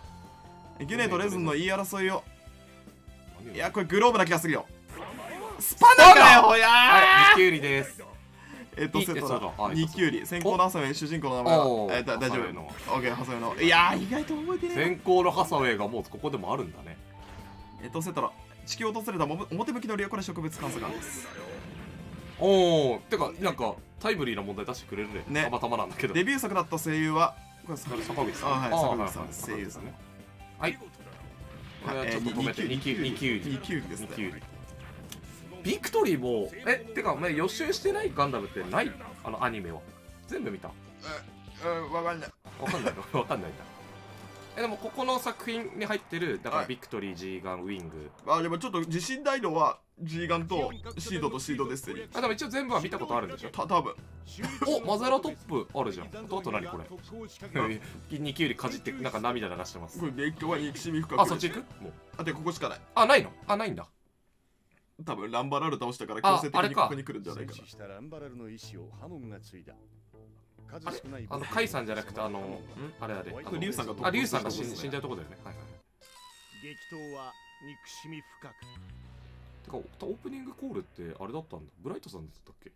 ギュネとレズンの言い争いを。いや、これグローブな気がするよ。スパナかよ、ほやー。 はい、にキュウリです。 えっと、セットだ。にキュウリ。先行のハサウェイ、主人公の名前は。え、大丈夫。オッケー、ハサウェイの。いやー、意外と覚えてね。 先行のハサウェイがもうここでもあるんだね。 えっと、セットだ。地球を訪れた表向きのリアコレ植物観測官です。 おお、てか、なんかタイムリーな問題出してくれるね。 ね、 たまたまなんだけど。 デビュー作だった声優は、 これ坂口さん。 あ、はい、坂口さん、声優ですね。 はい。これはちょっと止めて、にキュウリ。にキュウリですね。 ビクトリーも、え、てか、お前予習してないガンダムってない？あのアニメは。全部見た？ うん、わかんない。 わかんないの？わかんないんだ。え、でもここの作品に入ってる、だからビクトリー、G ガン、ウィング。 あ、でもちょっと自信大度は G ガンとシードとシードですね。 あ、でも一応全部は見たことあるんでしょ？ た、多分。 お、マゼラトップあるじゃん。あとあと何これ？にキュウリかじってなんか涙流してます。 これメイクは憎しみ深く。 あ、そっち行く？もう。 あ、でここしかない。 あ、ないの？あ、ないんだ。 多分ランバラル倒したから強制的にここに来るんじゃないかな。 あれ、あのカイさんじゃなくてあの、んあれあれ、 あのリュウさんがあ、リュウさんが死んじゃうとこだよね。はいはい。 激闘は憎しみ深く。 てかオープニングコールってあれだったんだ。ブライトさんだったっけ？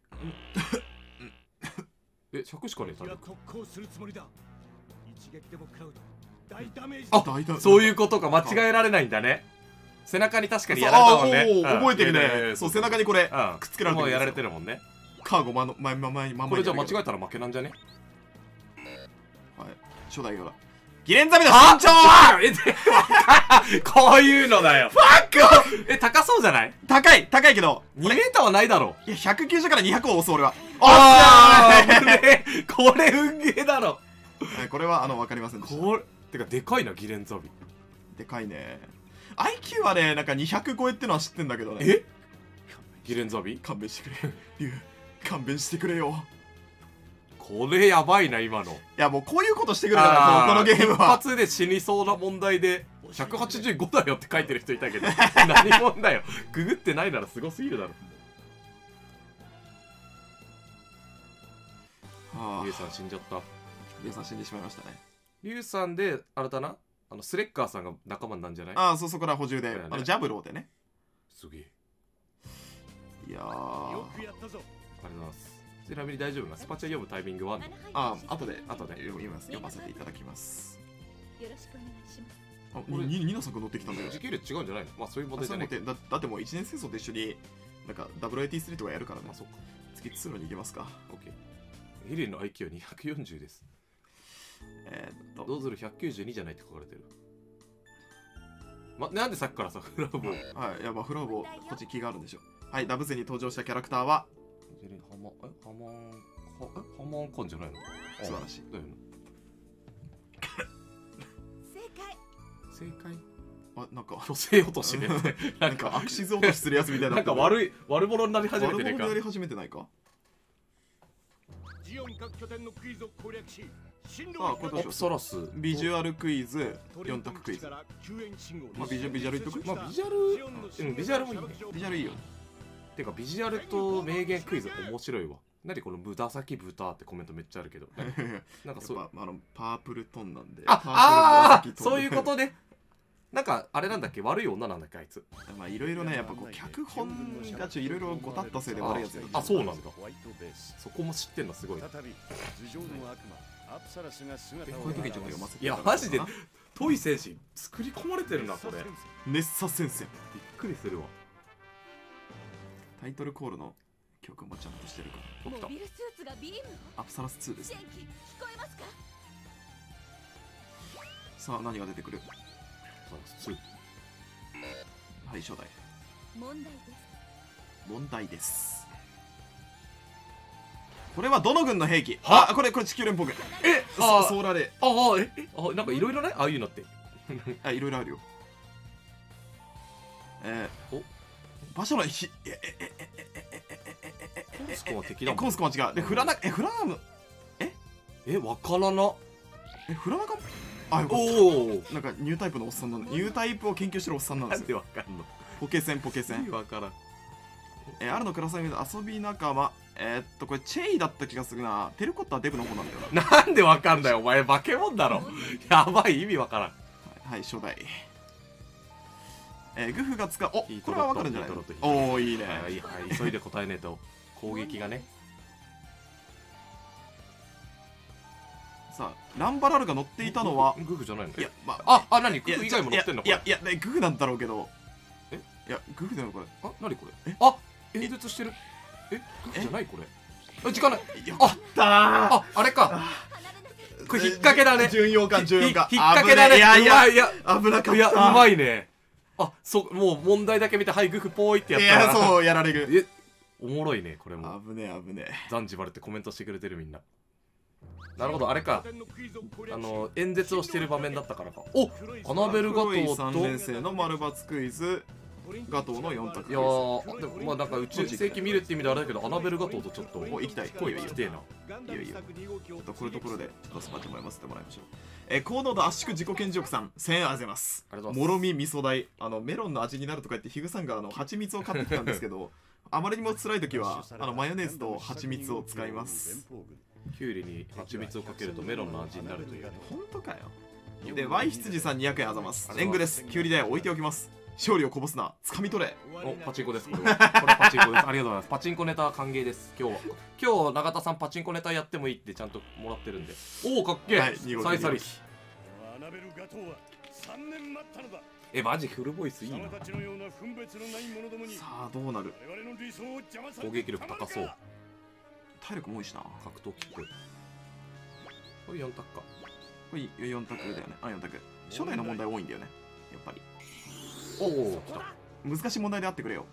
え、ひゃくしかねえ。 特攻するつもりだ。一撃でも食らうと大ダメージ。 あ、そういうことか。間違えられないんだね。背中に確かにやられたもんね。 覚えてるね。そう、背中にこれくっつけられてる。 もうやられてるもんね。 カーゴまの前ま前まこれじゃ間違えたら負けなんじゃね？ はい。初代からギレンザメの身長はこういうのだよ。 ファック。 え、高そうじゃない？ 高い高いけどにメーターはないだろう。 いや、ひゃくきゅうじゅうからにひゃくを押す俺は。 ああ、これ運ゲーだろ。 これはあの分かりませんでした。 これてかでかいな、ギレンザビ。 でかいね。アイキュー はね、なんかにひゃく超えってのは知ってんだけどね。 え？ギレンザビ？ 勘弁してくれ。リュウ、勘弁してくれよ。 これやばいな、今の。いや、もうこういうことしてくるからこのゲームは。 一発で死にそうな問題でひゃくはちじゅうごだよって書いてる人いたけど何者だよ。ググってないならすごすぎるだろ。リュウさん死んじゃった。 リュウさん死んでしまいましたね。 リュウさんであれだな、あのスレッカーさんが仲間なんじゃない？ ああ、そう、そこら補充で、ね、あのジャブローでね。 すげえ。 いやー、 よくやったぞ。 ありがとうございます。ちなみに大丈夫なスパチャ読むタイミングは？ ああ、後で後で読みます。読ませていただきます。 よろしくお願いします。 あ、これニナさんが乗ってきたんだよ。 時系列違うんじゃないの？まあそういう問題じゃない。 だだってもういちねん戦争と一緒になんか ダブリューエーティースリー とかやるからね。 あ、そっか。 次通路に行きますか。 オッケー。ヘリの アイキュー はにひゃくよんじゅうです。 えー、っとどうするひゃくきゅうじゅうにじゃないって書かれてる。ま、なんでさっきからさ、フラボー。 はい、いや、まあフラボー、こっち気があるんでしょ。はい、ダブゼに登場したキャラクターはハマ、え、ハマン、ハマンコンじゃないの？ 素晴らしい。 だよね。 正解。 正解。 あ、なんか虚勢落としね。 なんかアクシズ落としするやつみたいな。 なんか悪い悪者になり始めてねえか。 悪者になり始めてないか。 ジオン各拠点のクイズを攻略し、 あ、これどうしよう。 ソラスビジュアルクイズ、よん択クイズ。まあビジュビジュアルいっとく？ まあビジュアル、うん、ビジュアルもいいね。 ビジュアルいいよ。 てかビジュアルと名言クイズ面白いわ。何この豚先豚ってコメントめっちゃあるけど。なんかそう、 あのパープルトンなんで。 ああ、そういうことね。 なんかあれなんだっけ、悪い女なんだっけあいつ。 まあいろいろね、やっぱこう脚本がちょいろいろごたったせいで悪いやつ。 あ、そうなんだ。そこも知ってんのすごい。 再び頭上の悪魔アプサラスが姿をこういう時にちょっと読ませていやマジでトイ選手作り込まれてるなこれ。 ネッサ先生。 びっくりするわ。 タイトルコールの曲もちゃんとしてるから。 モビルスーツがビームアプサラスツーですね。 電気聞こえますか？ さあ何が出てくる。 普通。 はい初代。 問題です。 問題です。これはどの軍の兵器？ はあ、これこれ地球連邦軍。 え、 そあソーラーレああええあなんかいろいろねああいうのって。 あいろいろあるよ。えー、 お場所のひええええええええコンスコは敵だもん。 コンスコは違う。でフラナえフラナムえわからな。 えフラナカあよかっおお。 た。なんかニュータイプのおっさんなんだ。ニュータイプを研究してるおっさんなんでなんすよ。 でわかんの。 ポケセンポケセン。 わからん。 えー、あるのクラスメイト遊び仲間。えー、っとこれチェイだった気がするな。テルコッタはデブの方なんだよな。 なんでわかんだよお前化け物だろ。やばい意味わからん。 はい、初代。えー、グフが使う。おヒートこれはわかるんじゃないヒートロットおおいいね。 はいはい急いで答えねえと攻撃がね。 さあランバラルが乗っていたのはグフじゃないの？ いやまあああ何グいやフ以外も乗ってんのこれ。 いやいやいやグフなんだろうけど。 えいやグフだよこれ。 あ何これ？ えあ演説してる。えグフじゃないこれ。あ時間ない。 よあったー。 ああれか。これ引っ掛けだね。 巡洋艦巡洋艦。 ひ引っ掛けだね。 いやいやうまいいや危なかった。 いやうまいね。あそもう問題だけ見てはいグフポーイってやったら。 いやそうやられる。 えおもろいねこれも。 危ねえ危ねえ。 ザンジバルってコメントしてくれてるみんな。なるほどあれか。あの演説をしてる場面だったからか。おアナベルガトーと。 さんねん生の丸抜クイズガトーのよん択。 いやーでもまあなんか宇宙世紀見るって意味であれだけどアナベルガトーとちょっとお行きたい。 声聞きてえな。 いいよいいよ。ちょっとこういうところでちょっとスパチャも読ませてもらいましょう。えー、高濃度圧縮自己顕示欲さんせんえんありがとうございます。 ありがとうございますもろみ味噌代。あのメロンの味になるとか言ってヒグさんがあの蜂蜜を買ってきたんですけどあまりにも辛い時はあのマヨネーズと蜂蜜を使います。 キュウリに蜂蜜をかけるとメロンの味になるという。 本当かよ。で Y 羊さんにひゃくえんあざます。援軍です。キュウリ代置いておきます。勝利をこぼすな。掴み取れ。 おパチンコですこれは。これパチンコです。ありがとうございます。パチンコネタ歓迎です。今日は今日永田さんパチンコネタやってもいいってちゃんともらってるんで。おおかっけえ。 はいに号機サイサリス。 アナベルガトーはさんねん待ったのだ。 えマジフルボイスいいな。 貴様たちのような分別のない者どもにさあどうなる。 我々の理想を邪魔され攻撃力高そう。 体力も多いしな。こ格闘キック。これよん択か。 れよん択だよね。あよん択。初代の問題多いんだよねやっぱり。 おお来た。 難しい問題であってくれよ。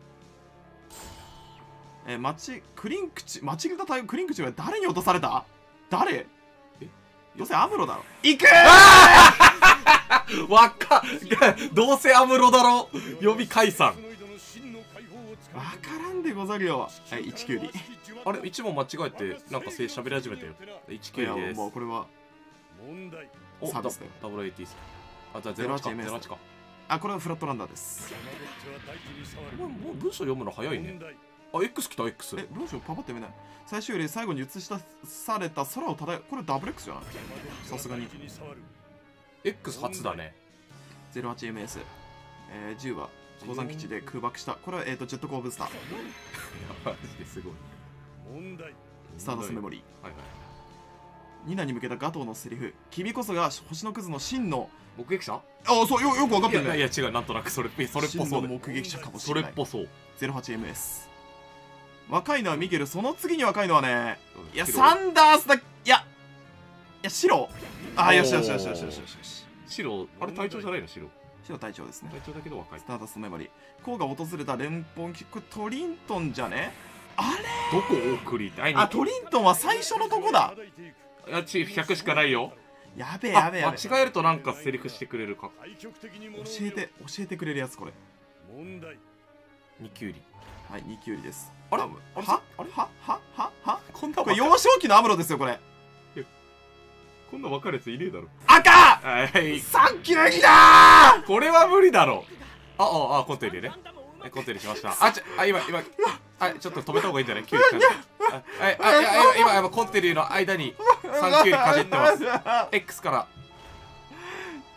えー、マチクリンクチ間違えたタイクリンクチは誰に落とされた？誰？ えどうせアムロだろ。行くーわっかどうせアムロだろ。呼び解散。 わからんでござるよ。はい、いちキュウリ。 あれ一問間違えてなんかせ喋り始めたよ。いちキュウリです。 もうこれはおサービスだよ。 ダブルエイティース。あじゃあゼロはちか。ゼロはちか。 あこれはフラットランダーです。 もうもう文章読むの早いね。あ X 来た X。 え文章パパって読めない。最終より最後に映し出された空を漂う。これダブル X じゃない？さすがに X 初だね。 ゼロはちエムエス、えー、じゅうは鉱山基地で空爆した。これは、えー、とジェットコーブースター。 マジですごい。 スターダストメモリー。 はいはい。 ニナに向けたガトーのセリフ。君こそが星のクズの真の目撃者？ ああそうよよく分かってるね。 いやいや違うなんとなくそれそれっぽ真そうで。 の目撃者かもしそれない。 れっぽそう。 ゼロはちエムエス。若いのはミゲル。その次に若いのはね、いや白サンダースだ。いやいや白。あよしよしよしよしよしよし。 白あれ隊長じゃないの白。 白隊長ですね。 隊長だけど若いス。ターダストメモリー。コウが訪れた連邦機これトリントンじゃね？あれどこオークリーって会いにあトリントンは最初のとこだ。 いやちひゃくしかないよ。 やべえやべえやべえ。 間違えるとなんかセリフしてくれるか。 教えて教えてくれるやつこれ。 にキュウリ。 はいにキュウリです。 あれはあれはははははこんなこれ幼少期のアムロですよこれ。 こんな分かるやついねえだろ。 赤はいさっきの駅だー。 これは無理だろ。あああコンテリね。コンテリしました。あちあ今今あちょっと止めた方がいいんじゃない？キュウリかじはいあいや今今コンテリの間にさんキュウリかじってます。X からち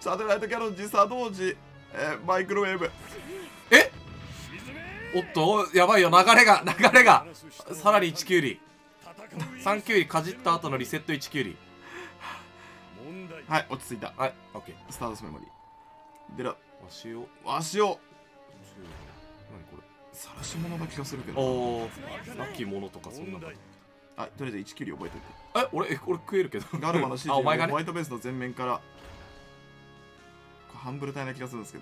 サテライトキャノン自作動時、えー、マイクロウェーブ。 えおっとやばいよ、流れが流れがさらにいちキュウリさんキュウリかじった後のリセットいちキュウリ。 はい、落ち着いた。 はい、オッケー。 スタートスメモリーでら、 わしをわしを何これ、 晒し物な気がするけど。 おおラッキーものとかそんなの。 あ、とりあえずいちキュウリ覚えておいて。 え俺え俺食えるけどガルマの指示あお前がねホワイトベースの前面からこれハンブル体な気がするんですけど。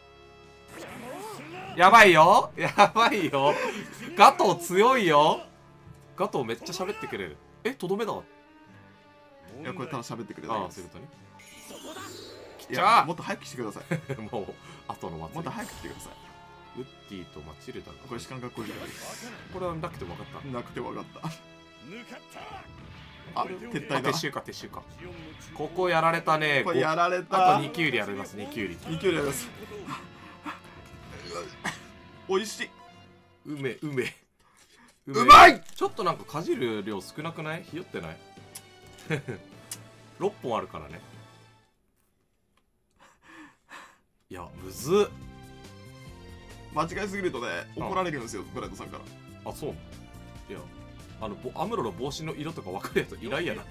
やばいよやばいよガトー強いよ。ガトーめっちゃ喋ってくれる。えとどめだ。 いや、これただ喋ってくれたあだけです。 あそういうことね。 いじゃあや、もっと早く来てください。 もう後の祭り。 もっと早く来てください。 ウッディとマチルダがこれ士官学校時代。 これはなくても分かった。 なくて分かった。あ、撤退あ、 だ。 撤収か撤収か。ここやられたね。 これやられた。 あとにキュウリやります。にキュウリ。 にキュウリやります。おいしい。 うめうめうまい。 ちょっとなんかかじる量少なくない？ひよってないろっぽんあるからね。いやむずっ。 間違いすぎるとね、怒られるんですよ、ブライトさんから。 あ、そう。いやあのアムロの帽子の色とか分かるやついないやな。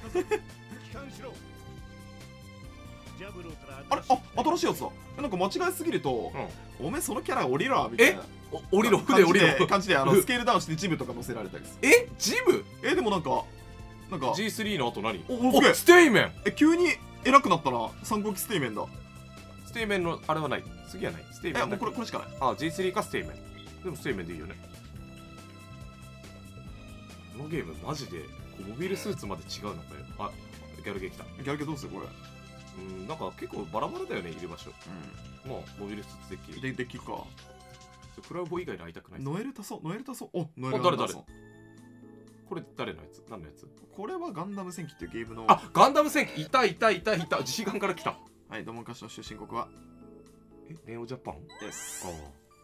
あれ、あ、新しいやつだ。なんか間違いすぎると、うん、おめえそのキャラ降りろみたいな。 お降りろ、船降りろ感じで、あのスケールダウンしてジムとか載せられたりする。 え、ジム？ え、でもなんか、なんかジースリー の後何？ お、お、 ステイメン。 え、急に偉くなったな。三国ステイメンだ。 ステイメンのあれはない。次はない。ステイメン。 え、もうこれこれしかない。 あ、ジースリー かステイメン。でもステイメンでいいよね。このゲームマジでモビルスーツまで違うのかよ。あ、ギャルゲー来た。 ギャルゲーどうするこれ？ うん、なんか結構バラバラだよね、いる場所。うん。まあ、モビルスーツデッキ。 で、デッキか。 クラウボ以外に会いたくない。 ノエルタソ、ノエルタソ。お、ノエルタソ。 誰誰？これ誰のやつ？何のやつ？ これはガンダム戦記っていうゲームの。 あ、ガンダム戦記いたいたいたいた。自信眼から来た。 はい、ドモンカシの出身国はえ、ネオジャパンです。 ああ。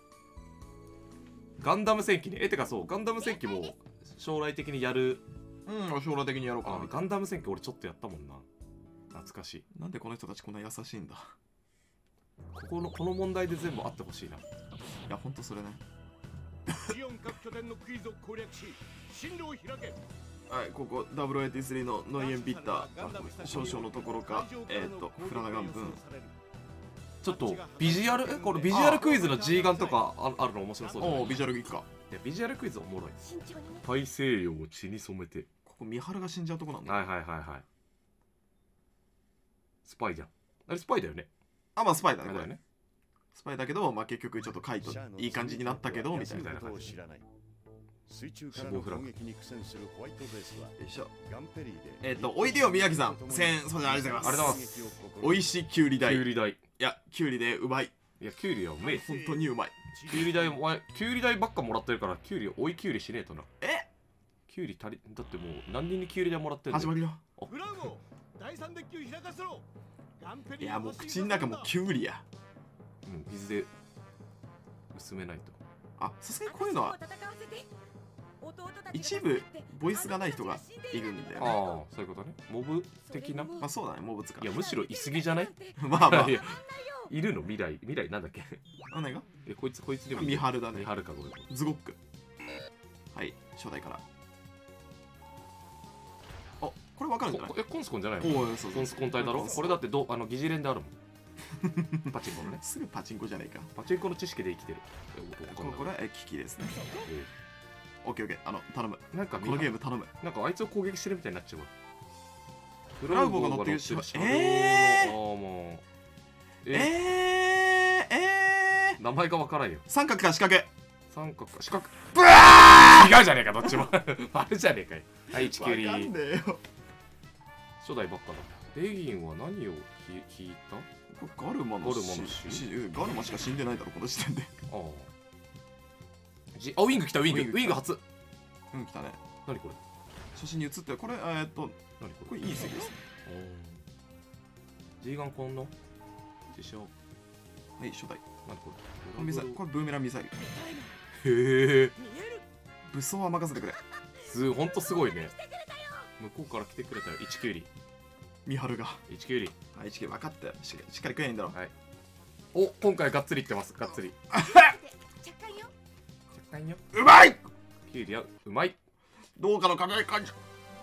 ガンダム戦記ね。え、てかそう、ガンダム戦記も将来的にやる。 うん、将来的にやろうかな。 ガンダム戦記俺ちょっとやったもんな。懐かしい。 なんでこの人たちこんな優しいんだ。 ここのこの問題で全部あってほしいな。いや、ほんとそれね。はい、ここダブルエイティスリーのノイエンビッター少々のところか、えっとフラナガン分。 ちょっとビジュアル、え、これビジュアルクイズの G ガンとかああるの面白そうじゃない？ おお、ビジュアルいくか。 いや、ビジュアルクイズおもろい。大西洋を血に染めて。 ここ三原が死んじゃうとこなんだ。 はいはいはいはい。スパイじゃん。あれスパイだよね。 あ、まあスパイだね。 だよね。 スパイだけど、まあ結局ちょっとカイトいい感じになったけどみたいな感じ。 水中からの攻撃に苦戦するホワイトベースはよいしょ。 ガンペリーでえっと、おいでよ宮城さん、せんえん、それでありがとうございます。 ありがとうございます。 おいしいきゅうりキ大。 ュウリ大。 いや、きゅうりでうまい。 いや、キュウリはうめえ。 本当にうまい。 キュウリ大、お前、キュウリ大ばっかもらってるから、キュウリ、おいキュウリしねえとな。 え？ キュウリ足り、だってもう何人にキュウリ大もらってるの？ 始まりよ。 フラウゴ第三デッキを開かせろ。ガンペリーいや、もう口の中もきゅうりや。 うん、水で薄めないと。 あ、さすがにこういうのは一部ボイスがない人がいるんだよね。 ああ、そういうことね。モブ的な。 まあそうだね、モブ使う。 いや、むしろいすぎじゃない？ まあまあいやいるの未来、未来なんだっけ？ 何が？ え、こいつ、こいつでもいい。 ミハルだね。 ミハルか、これ。 ズゴック。はい、初代から。あ、これわかるんじゃない？ え、コンスコンじゃないの？ おお、そうコンスコン体だろ？これだってど、あの、疑似連であるもん。パチンコのね。 すぐパチンコじゃないか。 パチンコの知識で生きてる。 ここれはえ機器ですね。オッケーオッケー、あの、頼む。 なんかこのゲーム頼む。 なんかあいつを攻撃してるみたいになっちゃうわ。 フラウボが乗ってるし、 えー、もうえー、えー、 名前がわからんよ。 三角か四角。 三角か四角。ブワー違うじゃねえか、どっちも。あれじゃねえかよ。はい、いちキュウリ。 わかんねえよ。 初代ばっかだ。レギンは何を聞いた？ ガルマのガルマの死ガルマしか死んでないだろ、この時点で。 ああ。じあ、ウィング来た、ウィング。ウィング初。 うん、来たね。 何これ？ 写真に写ってる。これ、えっと、 何ここれいい席ですね。 G ガンこんな自称。 はい、初代。 何これ？ミサイル。これブーメランミサイル。 へえ。 武装は任せてくれ。 すほんとすごいね。向こうから来てくれたよ。いちキュウリ。 ミハルがいちキュウリ。 あいちキュウリ分かったよ。しっかりしっかり食えないんだろ。 はい。お、今回がっつりいってます。がっつり。 着艦よ。 着艦よ。 うまい。 キュウリはうまい。 どうかの輝き感じ。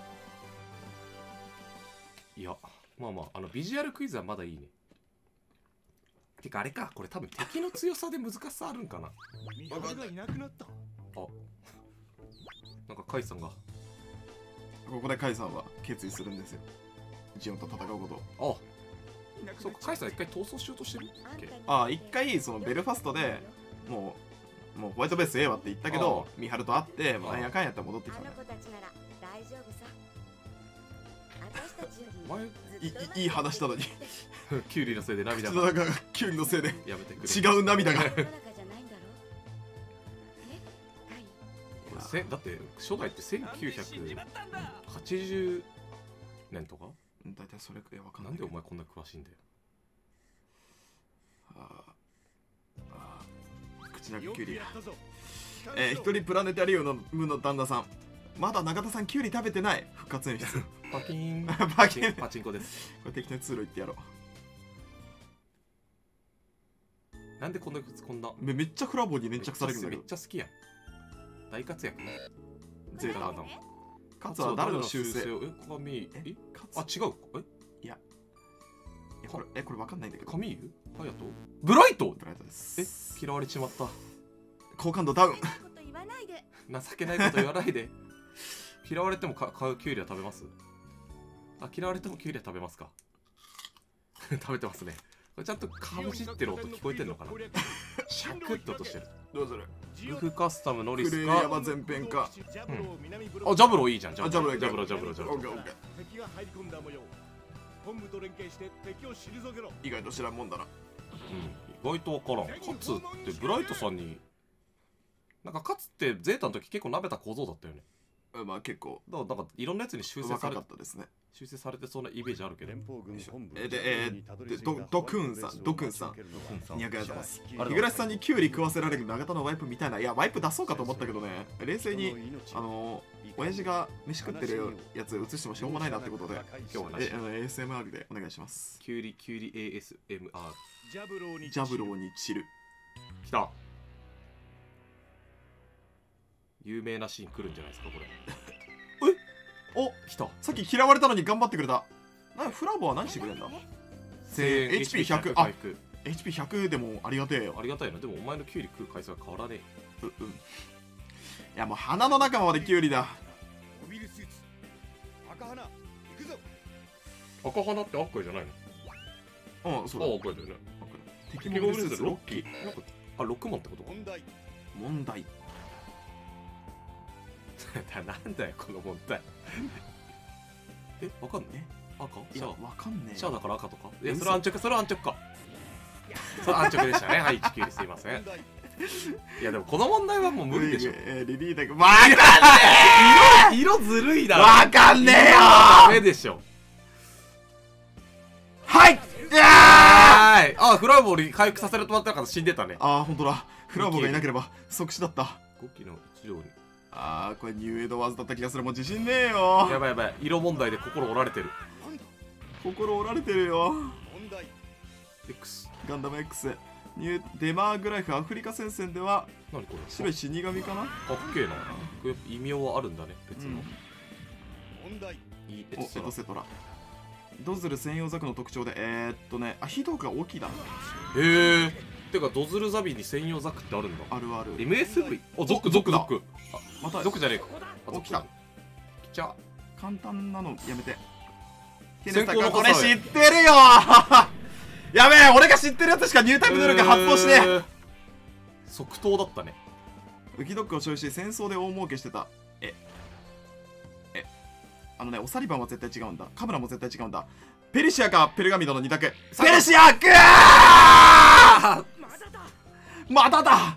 いや、まあまあ、あのビジュアルクイズはまだいいね。てかあれか、これ多分敵の強さで難しさあるんかな。 ミハルがいなくなった。 あ、なんかカイさんがここでカイさんは決意するんですよ。ジオンと戦うことを。あ、そうか、カイさん一回逃走しようとしてるっけ。 ああ、一回そのベルファストでもうもうホワイトベースええわって言ったけど、ミハルと会ってなんやかんやって戻ってきたんだ。 お前いいい話したのにキュウリのせいで涙が口の中がキュウリのせいでやめてくれ。違う涙がせだって初代ってせんきゅうひゃくはちじゅうねんとか。 大体それくらいわかんない。なんでお前こんな詳しいんだよ。 ああ、口なきキュウリ。えー、一人プラネタリウムのムの旦那さん、まだ永田さんキュウリ食べてない。復活演出パキンパキンパチンコです。 これ適当に通路行ってやろう。なんでこんなこんなめ, めっちゃフラボーに連着されるんだけど。 めっちゃ好きやん。大活躍。 ゼータガンダム。カツは誰の修正？ え、髪えあ、違う。えいやこれえこれわかんないんだけど。 カミーユ？ハヤト？ブライト？ ブライトです。 え、嫌われちまった。 好感度ダウン。 情けないこと言わないで。嫌われてもか買うキュウリは食べます？あ、嫌われてもキュウリは食べますか？食べてますね。これちゃんとかぶじってる音聞こえてんのかな？シャクッと音してる。 どうする？ ルフカスタムノリスか。 クレイヤマ前編か。 うん、あ、ジャブロいいじゃん。ジャブロジャブロジャブロジャブロジャブロ。 敵が入り込んだ模様。本部と連携して敵を退けろ。 意外と知らんもんだな。 うん、意外とわからん。カツってブライトさんになんかカツってゼータの時結構舐めた小僧だったよね。 まあ結構だからなんかいろんなやつに修正されたですね。 修正されてそうなイメージあるけど。 えでえでドドクンさんドクンさんにひゃくやってます。日暮さんにキュウリ食わせられる永田のワイプみたいな。いやワイプ出そうかと思ったけどね、冷静にあの親父が飯食ってるやつ映してもしょうもないなってことで今日はえあの エーエスエムアール でお願いします。 キュウリキュウリ エーエスエムアールジャブローにジャブローに散る。 きた。有名なシーン来るんじゃないですかこれ。 えお来た。さっき嫌われたのに頑張ってくれた。なフラボは何してくれんだ。せん エイチピーひゃく あ エイチピーひゃく でもありがてえよ。 ありがたいな。でもお前のキュウリ食う回数は変わらねえ。 ううん。いやもう鼻の中までキュウリだ。 モビルスーツ赤花行くぞ。 赤花ってアッコイじゃないの？ うん、そうだ。 あ、アッコイだよね。 敵モビルスーツロッキー。 なんかあ、ロックモンってことか。 問題問題なんだよこの問題。え、わかんない？赤？ いや、わかんねえ。 シャアだから赤とか？いや、それは安直、それは安直か。それは安直でしたね。はい、地球ですいません。いやでもこの問題はもう無理でしょ。 えリリーだけわかんねえ。色色ずるいな。 わかんねえよ。 ダメでしょ。 はい。いやはい。あ、フラウボーに回復させると思ったから死んでたね。 あ、本当だ。フラウボーがいなければ即死だった。 ごきの一条に。 あーこれニューエドワーズだった気がする。もう自信ねえよ。 やばいやばい。色問題で心折られてる。 心折られてるよ。 問題 X ガンダム X ニューデマーグライフアフリカ戦線では何これ白い死神かな。 かっけえな。異名はあるんだね別の。 問題いいおエトセトラ。ドズル専用ザクの特徴でえー、っとねあヒドが大きいだ。 へえ。てかドズルザビに専用ザクってあるんだ。 あるある。 エムエスブイ。あ、ゾクゾクゾク。 あまたゾクじゃねえか。あ、 お来た。 来た。 簡単なのやめて。 先行のこれ知ってるよ。やべえ俺が知ってるやつしかニュータイプ能力発動しねえ。 即答だったね。 ウキドッグを所有し戦争で大儲けしてた。ええあのねオサリバンは絶対違うんだ。カムラも絶対違うんだ。ペルシアかペルガミドのに択。ペルシア。グーまだだ。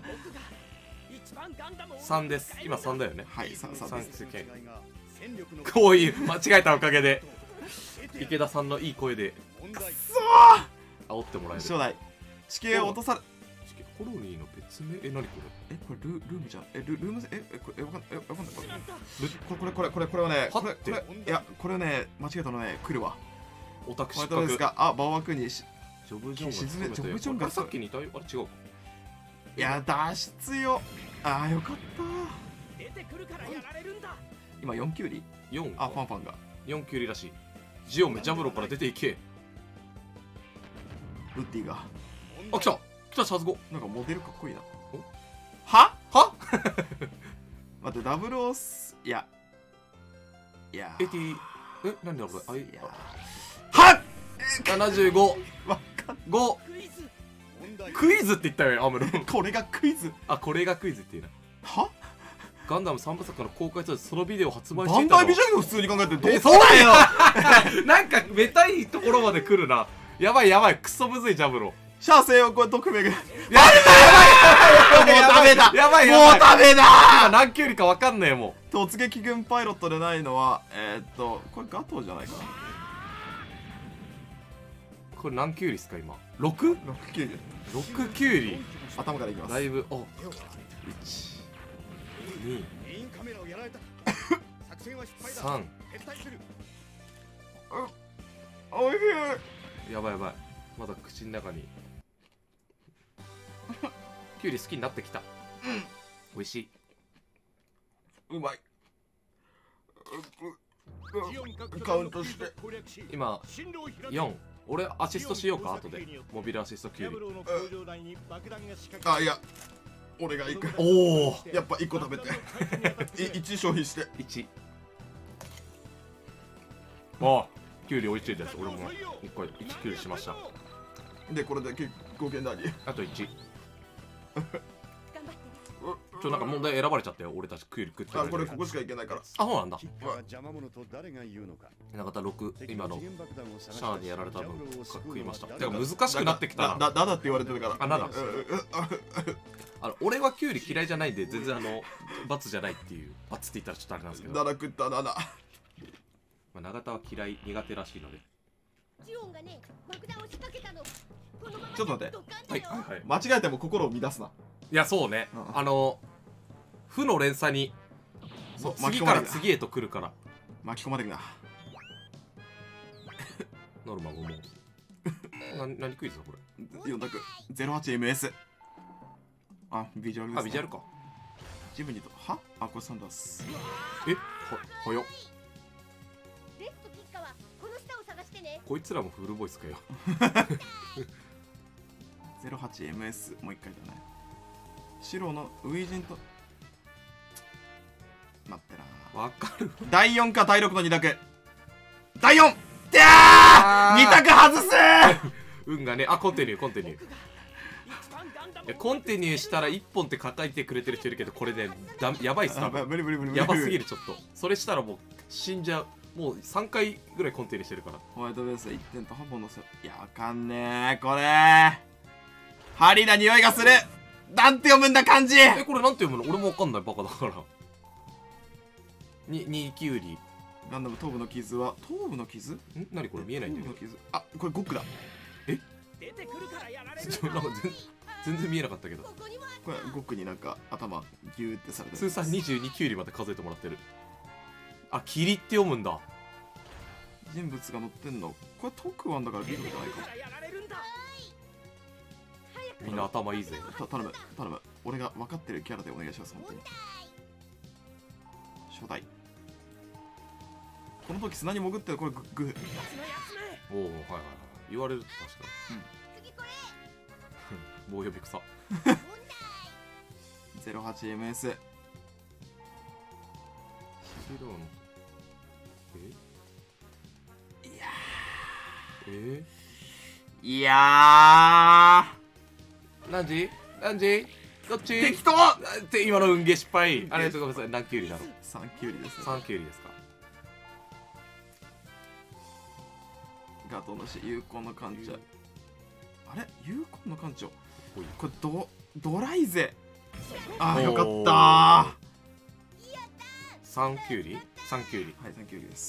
さんです。今さんだよね。 はいさんさんです。 こういう間違えたおかげで池田さんのいい声でくっそ煽ってもらえる。 初代地形を落とされコロニーの別名。え、何これ。 えこれルルームじゃん。えルルームええこれえわかんえわかんない。これこれこれこれこれはねこれこれいやこれね間違えたのね来るわ。 オタクホワ失格イトベースが、あ、バワクにし、 ジョブジョンが沈めジョブジョンががさっきにいたよ。あれ違う。 いや、脱出よ。あー、よかった。 出てくるからやられるんだ。 今よんキュウリ。 よんあ、ファンファンが。 よんキュウリらしい。ジオンメジャブロから出ていけ。 ウッディが。 あ、来た来た、シャズゴ。 なんかモデルかっこいいな。 おはは待って、ダブルオス、いや。いや。 エティえ、何だこれ。あいいやはっななじゅうご。 わかんご。 クイズ。 クイズって言ったよ、アムロ。 これがクイズ。 あ、これがクイズっていうな。 はガンダムさんぶさくの公開当時、そのビデオ発売してバンいたの。 ダイビジョンの普通に考えてどえうそうだよなんかめたいところまで来るな。やばいやばい、クソむずいジャブロ。 シャア西洋これ特命が。 やばいやばいやばいもうダメだやばいやもばい。 うダメだ今何キュウリかわかんねえもん。 突撃軍パイロットでないのは、えー、っと、これガトーじゃないかな。 これ何キュウリっすか今。 ろく？ ろくキュウリ。 ろく キュウリ。 頭からいきます。 だいぶ、お、いち、に、 メインカメラをやられた。作戦は失敗だ。 さん。 撤退する。 おいしい。 やばいやばい。まだ口の中に。キュウリ好きになってきた。美味しい。 うまい。 ジオン各カウントして攻略し今、 進路を開けよん。俺アシストしようか、後で。モビルアシストキュウリ。 ジャブローの工場内に爆弾が仕掛けあ、いや、俺が行く。 おお。 やっぱいっこ食べて。いち消費して。 いち。ああ、キュウリ美味しいです。俺もいっこいちキュウリしました。 で、これで結合計何あといち。 頑張ってちょ、なんか問題選ばれちゃったよ。俺たちキュウリ食ってあ、 る。 これここしか行けないから。 あ、そうなんだ。 キッカーが邪魔者と誰が言うのか。 中田ろく、今のシシャアにやられた分食いました。てか難しくなってきたな。 だだだって言われてるから。 あ、なんだうんうんうんあの俺はキュウリ嫌いじゃないんで、全然あの罰じゃないっていう、罰って言ったらちょっとあれなんですけど、 だら食ったなな。 まあ、永田は嫌い苦手らしいので。 ジオンがね爆弾を仕掛けたの。このままちょっと待ってドカンはいだよはいはい。 間違えても心を乱すな。 いやそうね、 うんあの負の連鎖にそう次から次へと来るから。 巻き込まれるな。 ノルマご問。な何クイズだこれ。 よん択 ゼロはちエムエス。あ、ビジュアルです、ね。 あ、ビジュアルか。 ジムニとはあ、これサンダース。 えは早っ。 レッドキッカーはこの下を探してね。 こいつらもフルボイスかよ。 ゼロはちエムエス もう一回だね。白のウイジンと待ってな。 わかる。 だいよんかだいろくのに択。だいよんであーーに択外す運がね。あ、コンティニューコンティニュー。 僕が一番ガンダムいやコンティニューしたらいっぽんって抱えてくれてる人いるけど、これねだやばいっす。多あ分無理無理無理無理。 やばすぎる。ちょっとそれしたらもう死んじゃう。もうさんかいぐらいコンティニューしてるから。 ホワイトベースいってんとはっぽんのせ。いや、わかんねえ、これ。針な匂いがする。なんて読むんだ、漢字。 え、これなんて読むの？俺もわかんない、バカだから。に、にキュウリ。ん？ ガンダム頭部の傷は、頭部の傷？ん何これ見えないんだけど。 頭部の傷。あ、これゴックだ。 出てくるからやられるんちょなんか全全然見えなかったけど。 ここにもあこれゴックになんか頭ギューってされてる。 通算にじゅうにキュウリまで数えてもらってる。あ、霧って読むんだ。 人物が乗ってんの。これ特ワンだからビルじゃないかからやられるんだ。 みんな頭いいぜ。 た頼む頼む。俺が分かってるキャラでお願いします。本当に初代。この時砂に潜ってる。これググー。 やつのやつめ。 おお、はいはいはい。言われると確か次これに。棒呼び草。 ゼロはちエムエス。 シロの。えいやえいやー、何時何時どっちー適当って今の運ゲー失敗。ありがとうございます。何キュウリなの？ さんキュウリですね。 さんキュウリですか。 ガトーのし有効の艦長。あれ有効の艦長。 ほいこれドドライゼ。あおーーよかったさんキュウリ ?さん キュウリ。 ー。はい、さんキュウリです。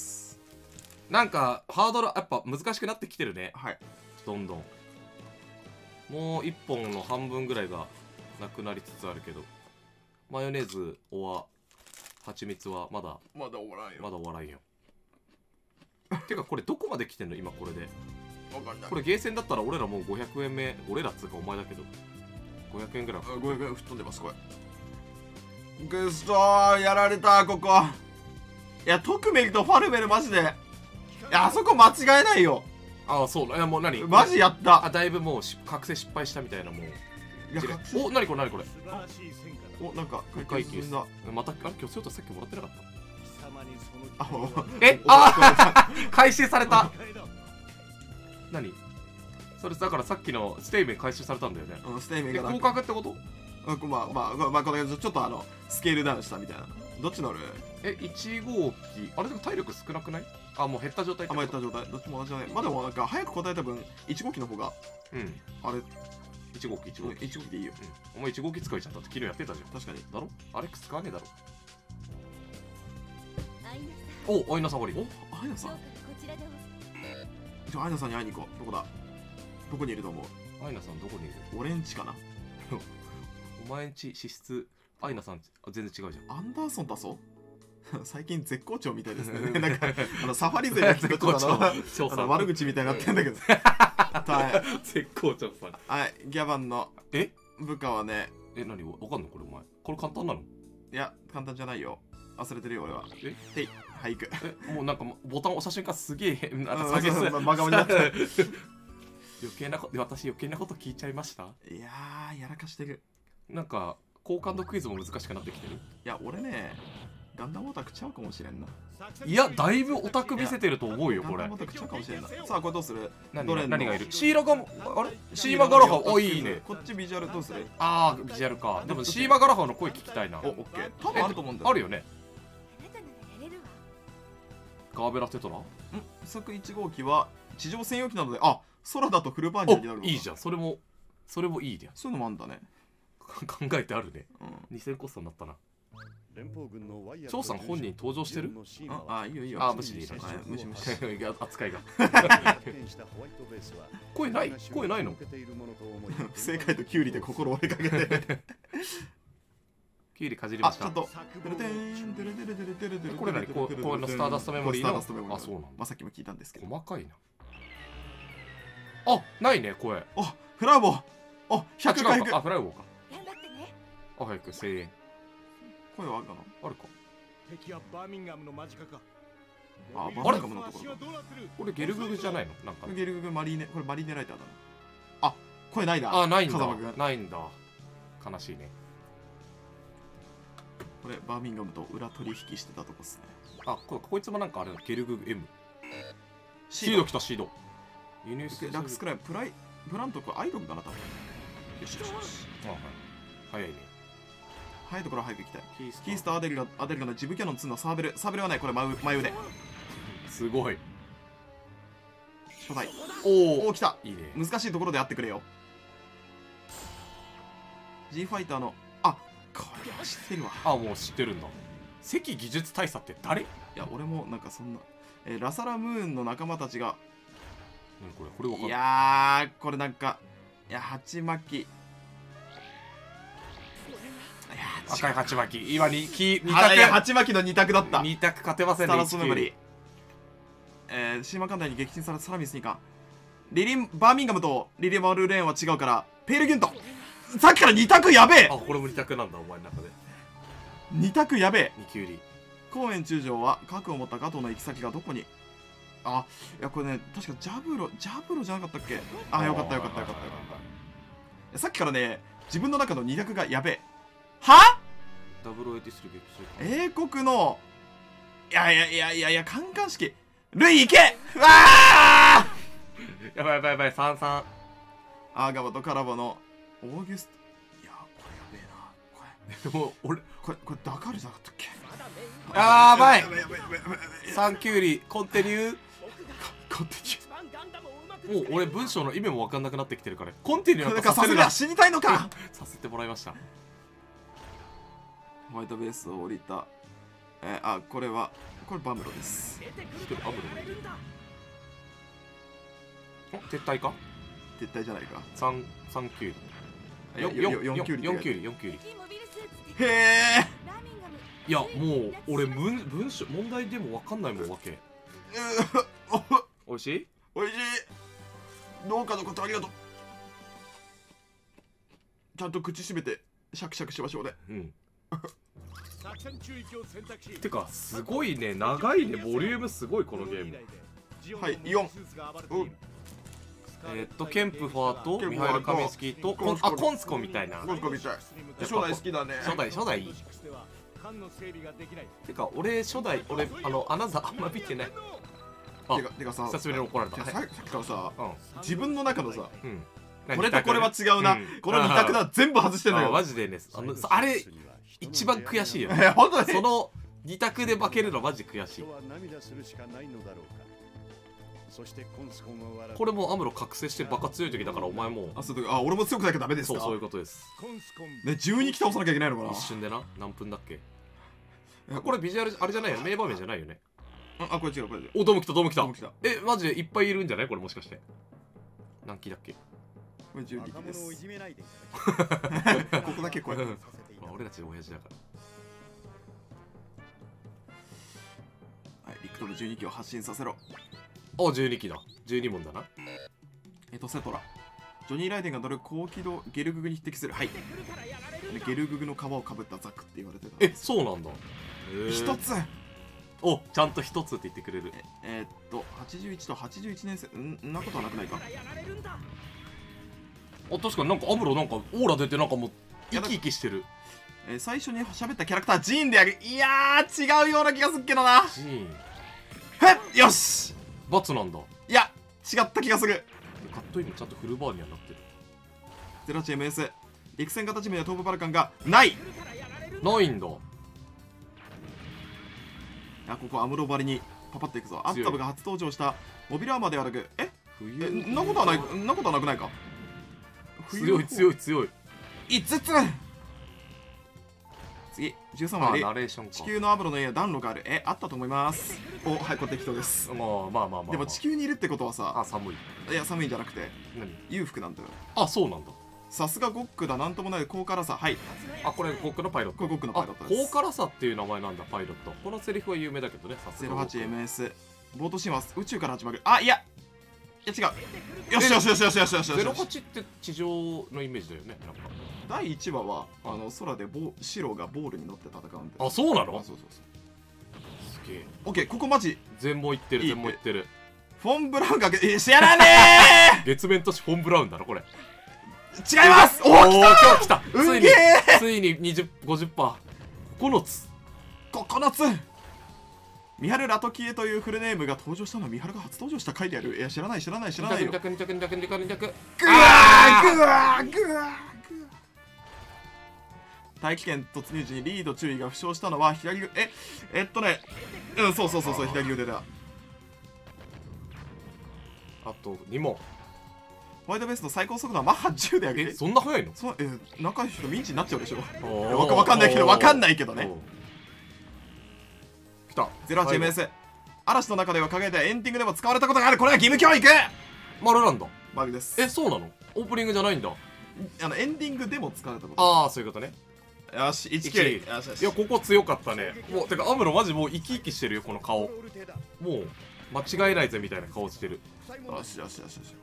なんかハードルやっぱ難しくなってきてるね。 はい。 どんどん。もういっぽんの半分ぐらいがなくなりつつあるけど、マヨネーズおわ蜂蜜はまだまだ終わらんよ。 まだ終わらんよ。 てかこれどこまで来てんの今これで。 わかんないこれゲーセンだったら俺らもうごひゃくえんめ、俺らっつうかお前だけどごひゃくえんぐらい。 ごひゃくえん吹っ飛んでます。これくそー、やられたここ。いやトクメルとファルメルマジで、いやあそこ間違えないよ。 ああそう、いやもう何マジやった。 あ、だいぶもうし覚醒失敗したみたいなもう。 いやお、何これ何これ。 素晴らしい戦果だ。 お、なんか回帰進んだ。 また、あれ今日ちょっとさっきもらってなかった。 貴様にそのあ機会はえ、あ回収された。何それだからさっきのステイメン回収されたんだよね。 うん、ステイメンえ、 がなん広か角ってこと？ うんまあまあまあ、まあ、これちょっとあのスケールダウンしたみたいな。どっち乗る？ え、いち号機、あれでも体力少なくない？あ、もう減った状態ってあ、 こと。 まあ、やった状態。どっちも同じだね。まあでもなんか早く答えた分、いち号機の方が、 うん。 あれ、 いち号機、いち号機。 いち号機でいいよ。 うん。お前いち号機使いちゃったって昨日やってたじゃん。 確かに。 だろ？アレックス使わねえだろ。 アイナさんお、アイナサワリ。 お、アイナさん。 今日からこちらでおじゃあアイナさんに会いに行こう。どこだ？どこにいると思う？ アイナさんどこにいる？ 俺んちかな。 お前んち、資質、アイナさんち、あ、全然違うじゃん。 アンダーソンだそう最近絶好調みたいですね。なんか、あのサファリ勢が絶好調。 あの悪口みたいになってんだけど。はい。 絶好調さん。 はい、ギャバンのえ部下はね、 え、何わかんのこれお前。これ簡単なの？ いや、簡単じゃないよ。忘れてるよ、俺は。 えてい、俳句。 え、もうなんかボタン押した瞬間すげえ、なんかうん下げすそうそう真顔になった余計なこと、私余計なこと聞いちゃいました。 いやー、やらかしてる。 なんか、好感度クイズも難しくなってきてる。 いや、俺ね、ガンダムオタクちゃうかもしれんな。 いや、だいぶオタク見せてると思うよ、これガンダムオ。タクちゃうかもしれんな。さあ、これどうする？ 何どれの何がいる？シーラガ、あれシーマガラハ、お、いいね。 こっちビジュアルどうする？ あー、ビジュアルか。でもシーマガラハの声聞きたいな。 お、オッケー。多分あると思うんだよ。 あるよね。 あなたならやれるわ。 ガーベラテトラ。 ん作いち号機は地上専用機なので、あ、空だとフルバーニャになるのか。 お、いいじゃん。それも、それもいいじゃん。 そういうのもあんだね。 考えてあるね。 うん。 にせんコストになったな。 連邦軍のワイヤー張さん本人登場してる？ あ、あ、いいよいいよ。 あ、無視でいいの。 はい無視無視。 扱いが。 したホワイトベースは声ない声ないの？ 不正解とキュウリで心折れかけて。 キュウリかじりまあ、 した。 ちょっと。 これ何？こうこういうのスターダストメモリーの。 スターダストメモリー。 あ、そうなんだ。 まあさっきも聞いたんですけど。 細かいな。あ、ないね声。 お、フラーボ。お、ひゃく回復。 あ、フライボーか。 頑張ってね。 あ、早くせんえん。 声はあるかな？ あるか。 敵はバーミンガムの間近か。 あ、バーミンガムのところか。 これゲルググじゃないの？なんか。 ゲルググマリーネ、これマリーネライターだな。あ、声ないな。 あ、ないんだ風間君。 ないんだ。悲しいね。 これバーミンガムと裏取引してたとこっすね。 あ、ここいつもなんかあれだ。ゲルググ M。シシードード来たシード。輸入する。 ラックスクライム、プライ、プラント、これアイドルだな、多分。よしよしよし。 あ、はい。早いね。 早いところ早く行きたい。 キースキースとアデルが、アデルガのジブキャノンツーのサーベル、サーベルはない、これ真真腕。 すごい。 初代。 おおお、来た。 いいね。 難しいところでやってくれよ。G ファイターの、あ、これは知ってるわ。 あ、もう知ってるんだ。関技術大佐って誰？ いや、俺もなんかそんな。えーラサラムーンの仲間たちが、 何これ？これわかんいない。 やー、これなんか、いや、鉢巻き。いや赤い鉢巻き。今に、き、二あいや択。 鉢巻きの二択だった。 二択勝てませスタんね。 ーラスメモリー。えー、シーマ艦隊に撃沈されたサラミスにか。リリン、バーミンガムとリリマルレーンは違うから、ペールギュント。さっきから二択やべえあ、これも二択なんだ、お前の中で。 二択やべえ。 二キュウリ。 公園中将は核を持ったガトーの行き先がどこに。あ、いやこれね、確かジャブロ、ジャブロじゃなかったっけ。あ、よかったよかったよかったよかった。さっきからね、自分の中の二択がやべえ。はダブルエティスル撃墜。 英国の、いやいやいやいやいや、カンカン式。ルイ行けわあやばいやばいやばい、三三。 アーガバとカラバのオーギュスト。いや、これやべえな。これ、 でも、俺、 これ、これダカールじゃなかったっけ。 やばいやばいやばいやばいやばい。 三キュウリ、コンテリュー。 コンティもう俺文章の意味も分かんなくなってきてるからコンティニューニュー。 なんかさせるななんかさせるな、死にたいのか。 させてもらいました。 ホワイトベースを降りた。えー、あ、これは、これバムロです。 一人アブロお撤退か絶対じゃないか。 三三キュウリよよよよんキュウリ四キュウリ四キュウリ敵モビルスーツへえ。 ラーミンガム。 いやもう俺文文章問題でも分かんないもんわけおいしい？ おいしい。農家のことありがとう。ちゃんと口閉めてシャクシャクしましょうね。 うんてかすごいね、長いね、ボリュームすごいこのゲーム。 はい、イオン。 えーっとケンプファーとミハイル・カミンスキーとコンあコンスコみたいな。 コンスコみたい。初代好きだね。 初代初代いい。てか俺初代俺あのアナザーあんま見てない。あてかてかさ、 久しぶりに怒られた。 さっきからさ、 うん自分の中のさ、 うんこれとこれは違うな、この二択だ全部外してんのよ。 マジでね、あのあれ一番悔しいよ。 え本当にその二択で負けるのマジ悔しい。これもアムロ覚醒してバカ強い時だからお前もあそうあ俺も強くなきゃダメですか。 そうそういうことです。 ねじゅうにき倒さなきゃいけないのかな。 一瞬でな。何分だっけ。これビジュアルあれじゃないよ、名場面じゃないよね。 あこれ違うこれ違う。 おドーム来たドーム来た。 ドーム来た。 えマジでいっぱいいるんじゃないこれ、もしかして何機だっけ。 これじゅうにきです。ここだけこれ俺たちの親父だから。 はい、ビクトルじゅうにきを発進させろ。 あじゅうにきだ。じゅうに問だな。 えっとセトラジョニー・ライデンが乗る高機動ゲルググに匹敵する。はい、ゲルググの皮をかぶったザクって言われてた。 えそうなんだ。 一つおちゃんと一つって言ってくれる。 ええー、っとはちじゅういちとはちじゅういちねん生んんなことはなくないか。 あ確かになんかアムロなんかオーラ出てなんかもう生き生きしてる。 えー、最初に喋ったキャラクタージーンである。いやー違うような気がするけどな。 ジーンへっよしバツなんだ。 いや違った気がする。 カットインもちゃんとフルバーにはなってる。 ゼロはちエムエス 陸戦型地面やトープバルカンがないないんだ。 あここアムロバリにパパっていくぞ。アンタブが初登場したモビルアーマーではなくえ冬えんなことはないんなことはなくないか。 強い強い強い。 いつつ次じゅうさんまいでナレーションか。 地球のアムロの家は暖炉がある。えあったと思います。おはいこれ適当です。 まあまあまあまあ、まあ、 でも地球にいるってことはさあ寒い。 いや寒いんじゃなくて何裕福なんだよ。 あそうなんだ。 さすがゴックだなんともない高辛さ。はいあこれゴックのパイロット。 これゴックのパイロットです。 高辛さっていう名前なんだパイロット。このセリフは有名だけどね。さすがゼロはちエムエス 冒頭シーンは宇宙から始まる。あいやいや違う。よしよしよしよしよしよしよし。 ゼロはちって地上のイメージだよね。なんかだいいちわはあの空でボシロがボールに乗って戦うんで。 あそうなの。 あそうそうそうすげえ。 オッケーここマジ全問いってる全問いってる。 フォン・ブラウンがえ知らねえ月面都市フォン・ブラウンだろこれ。 違いますおお今日来た。ついにうんげーついににじゅう、ごじゅっパーセント。このつここのつミハル・ラトキエというフルネームが登場したのはミハルが初登場した回である。いや知らない知らない知らないよ。 に着に着に着に着に着に着。 ぐわーぐわーぐわー大気圏突入時にリード注意が負傷したのは左腕ええっとねうんそうそうそうそう左腕だ。 あとに問。 ホワイトベースの最高速度はマッハじゅうであげて。 えそんな速いの。 そうえ仲いい人ミンチになっちゃうでしょ。 わわかんないけどわかんないけどね。 来たゼロはちエムエス 嵐の中では輝いたエンディングでも使われたことがある。これは義務教育丸なんだ。 バグです。 えそうなの。オープニングじゃないんだ。 あのエンディングでも使われたこと。 ああそういうことね。 よしいちキュウリ。よしよしいやここ強かったね。もうてかアムロマジもう生き生きしてるよこの顔。もう間違えないぜみたいな顔してる。 よしよしよしよし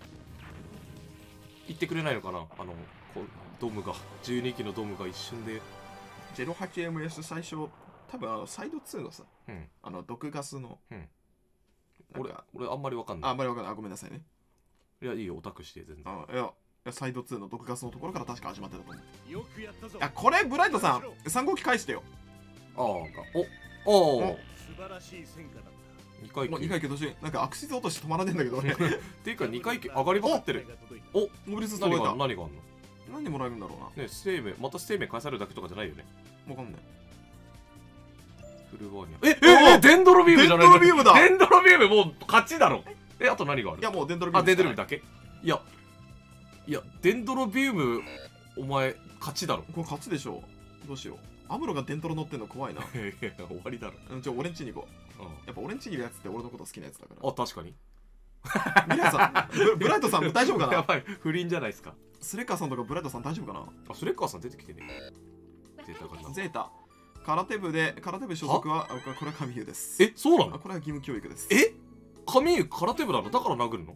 言ってくれないのかな。あのこうドムがじゅうにきのドムが一瞬で。 ゼロはちエムエス 最初多分あのサイドツーのさ、 うん、 あの毒ガスの、うん、 俺俺あんまりわかんない。 ああんまりわかんない。あごめんなさいね。 いやいいよオタクして全然。 あいやサイドツーの毒ガスのところから確か始まってたと思う。よくやったぞ。あこれブライトさんさん号機返してよ。 ああおお素晴らしい戦果だった。 にかいにかいけ途中なんかアクシズ落とし止まらねえんだけどね。 っていうかにかいけ上がりまくってる。おモビルス何が何があんの。 何もらえるんだろうな。 ね生命また生命返されるだけとかじゃないよね。 わかんない。 フルバーニャええデンドロビームじゃない。 デンドロビームだ。 デンドロビームもう勝ちだろ。えあと何がある。 いやもうデンドロビーム。 あデンドロビームだけ。いやいやデンドロビームお前勝ちだろ。 これ勝ちでしょ。どうしよう。アムロがデントロ乗ってんの怖いな。 終わりだろ。 じゃあ俺んちに行こう。やっぱ俺んちにいるやつって俺のこと好きなやつだから。 あ確かに。 ミラさん ブ, ブライトさん大丈夫かな。 やばい不倫じゃないですか。 スレッカーさんとかブライトさん大丈夫かな。 あスレッカーさん出てきてね。ゼータかな。 ゼータ空手部で空手部所属はあこれこれは神優です。 え、そうなの？ あこれは義務教育です。 え、神優空手部なの？だから殴るの？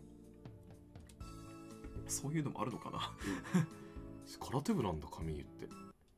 そういうのもあるのかな。 空手部なんだ神優って。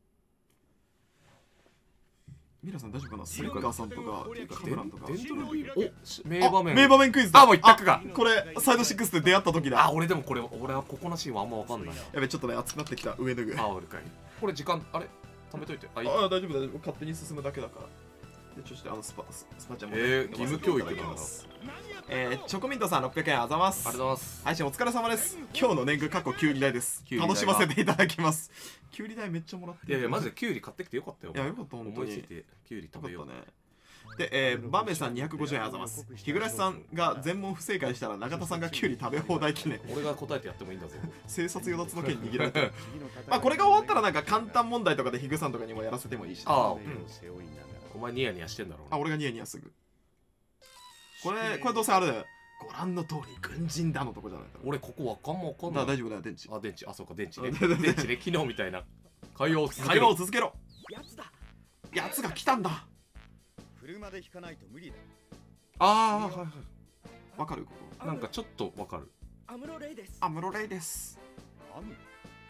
ミラさん大丈夫かな。スレッカーさんとかカメランとか。 デントルビー、お、名場面。 名場面クイズだ。 あ、もう一択か。 これサイドシックスで出会った時だ。 あ、俺でもこれ俺はここのシーンはあんま分かんない。 やべ、ちょっとね熱くなってきた。上脱ぐ。 あ、俺かい。これ時間あれ止めといて。 あ、大丈夫大丈夫。勝手に進むだけだから。で、ちょっとあのスパスパちゃんもね。 えー、義務教育なんだ。 えー、チョコミントさんろっぴゃくえんあざます。 ありがとうございます。 配信お疲れ様です。今日の年貢過去きゅうり代です。楽しませていただきます。きゅうり代めっちゃもらってる。 いやいやマジできゅうり買ってきてよかったよ。 いやよかった本当に。 思いついてきゅうり食べようね。で、えー、バンベさんにひゃくごじゅうえんあざます。日暮さんが全問不正解したら永田さんがきゅうり食べ放題記念。 俺が答えてやってもいいんだぞ。 生殺与奪の剣握られてる。まあこれが終わったらなんか簡単問題とかでヒグさんとかにもやらせてもいいし。 ああ、うん、お前ニヤニヤしてんだろうな。あ、俺がニヤニヤすぐ。これこれどうせあれだよ。ご覧の通り軍人だのとこじゃないか。 俺ここわかんもわかんない。 大丈夫だよ電池。 あ、電池、あ、そうか電池ね。電池ね、昨日みたいな会話を続けろ。 会話を続けろ。 やつだ。 やつが来たんだ。 車で引かないと無理だ。 ああ、はいはい。 わかるここ。なんかちょっとわかる。 アムロレイです。 アムロレイです。 アムロ。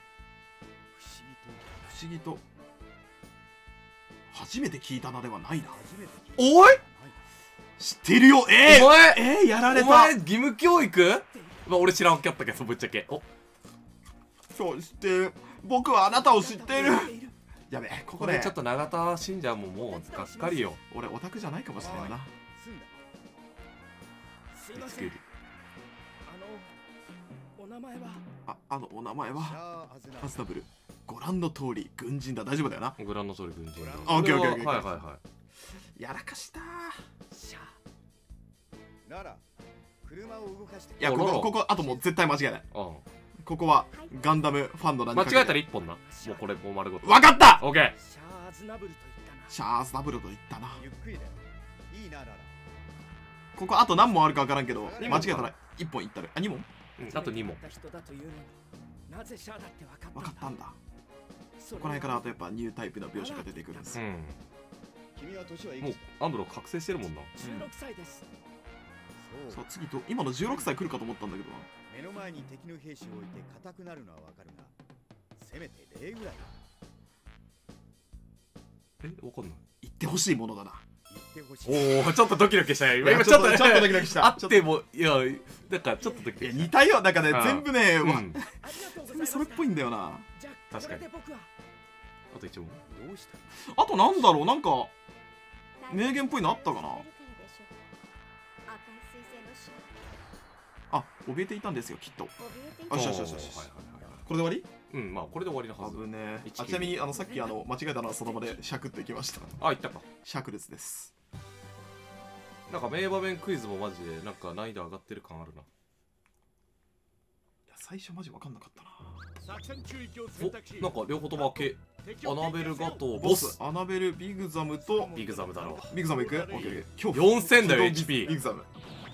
不思議と。不思議と。初めて聞いた名ではないな。 おい。 知ってるよ。えー、 お前えー、やられた。 お前義務教育？まあ俺知らんかったけどぶっちゃけ。お、 そう知ってる。僕はあなたを知っている。やべえ、ここでちょっと永田信者ももうがっかりよ。 俺オタクじゃないかもしれないな。 すいません。あのお名前は？ あ、あのお名前はアズナブル。ご覧の通り軍人だ。大丈夫だよな。 ご覧の通り軍人だ。 オッケーオッケーオッケー。 はいはいはい。 やらかしたー。なら車を動かして。 いや、ここここあともう絶対間違いない。ここはガンダムファンの間違えたら一本な。もうこれもう丸ごと。 わかった。 オッケー。 シャーズナブルと言ったな。 シャーズナブルと言ったな。 ゆっくりだよ。いいなララ。 ここあと何問あるかわからんけど間違えたら一本いったる。あ、二問？ あと二問。 なぜシャーだってわかったんだ。 わかったんだ。この辺からあとやっぱニュータイプの描写が出てくるんです。 君は年はいくつ？もうアンブロ覚醒してるもんな。 じゅうろくさいです。 さあ次と今のじゅうろくさい来るかと思ったんだけどな。 目の前に敵の兵士を置いて硬くなるのはわかるが、せめて礼ぐらい。 え、わかんない。 言ってほしいものだな。 言ってほしい。 おお、ちょっとドキドキしたよ。 今ちょっとちょっとドキドキした。 あってもいやだからちょっとドキドキ。 いや似たよ。なんかね全部ね、 全部それっぽいんだよな。 確かに。あと一問。 どうした？ あとなんだろう、なんか名言っぽいのあったかな。あ、怯えていたんですよきっと。よしよしよしよし。これで終わり？ うん、まあこれで終わりのはず。 危ねえ。あ、ちなみにあのさっきあの間違えたのはその場でシャクッといきました。 あ、いったか。 シャクレスです。 なんか名場面クイズもマジでなんか難易度上がってる感あるな。いや最初マジ分かんなかったな。 お、なんか両方とも開け。アナベルガトーボス。 アナベルビグザムとビグザムだろう。ビグザムいく？オッケー。 今日よんせんだよ エイチピー。 ビグザム。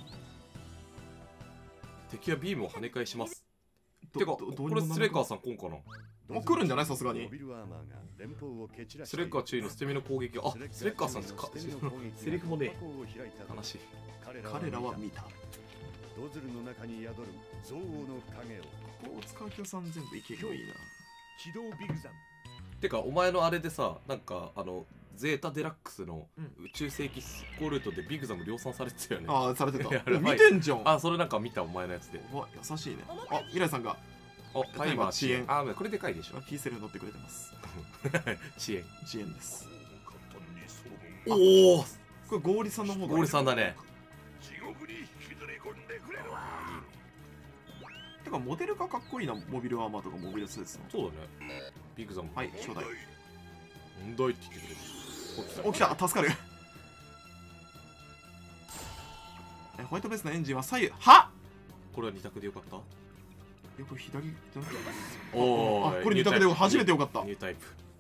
敵はビームを跳ね返します。てか、これスレッカーさん来んかな。 もう来るんじゃない？さすがに。 スレッカー注意の捨て身の攻撃。あ、スレッカーさんかセリフもね悲しい。 彼らは見た。 ドズルの中に宿る憎悪の影を。 ここを使う気さん全部いけるといいな。 起動ビグザム。 てかお前のあれでさ、なんかあのゼータデラックスの宇宙世紀スコルートでビグザム量産されてたよね。 ああ、されてた。見てんじゃん。 あ、それなんか見たお前のやつで。 わ、優しいね。あ、未来さんがあ、タイマー遅延。あ、これでかいでしょ。 ピーセル乗ってくれてます。 遅延。 遅延です。 おお、 これゴーリさんの方ゴーリさんだね。 てかモデルがかっこいいな。モビルアーマーとかモビルスーツの。 そうだね。ビグザム。 はい、初代。 問題って言ってくれる。 起きた、助かる。ホワイトベースのエンジンは左右。はこれは二択でよかった。 よく左じゃなくて。 おお、 これ二択で初めてよかった。 ニュータイプ。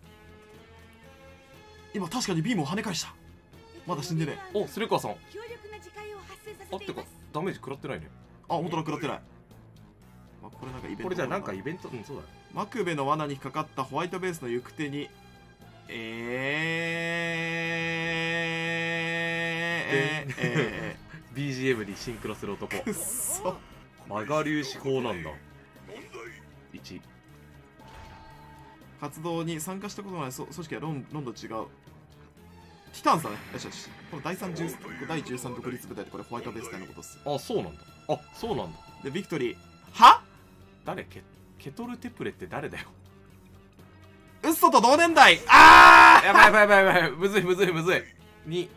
今確かにビームを跳ね返した。まだ死んでね。 お、スレッカーさん。あってかダメージ食らってないね。 あ、本当だ、食らってない。これなんかイベント。 これじゃなんかイベント、うん、そうだ。 マクベの罠にかかったホワイトベースの行く手にえー、えー、えー、ビージーエム にシンクロする男。 くっそ。 マガ粒子砲なんだ。いち。 活動に参加したことのない組織はロンロンド違う。ティタンさんね。よしよし。この第三十第じゅうさん独立部隊ってこれホワイトベース隊のことっす。 あ、そうなんだ。あ、そうなんだ。 で、ビクトリー。は誰ケケトルテプレって誰だよ。 ウッソと同年代。あーやばいやばいやばいやばい。むずいむずいむずい。に。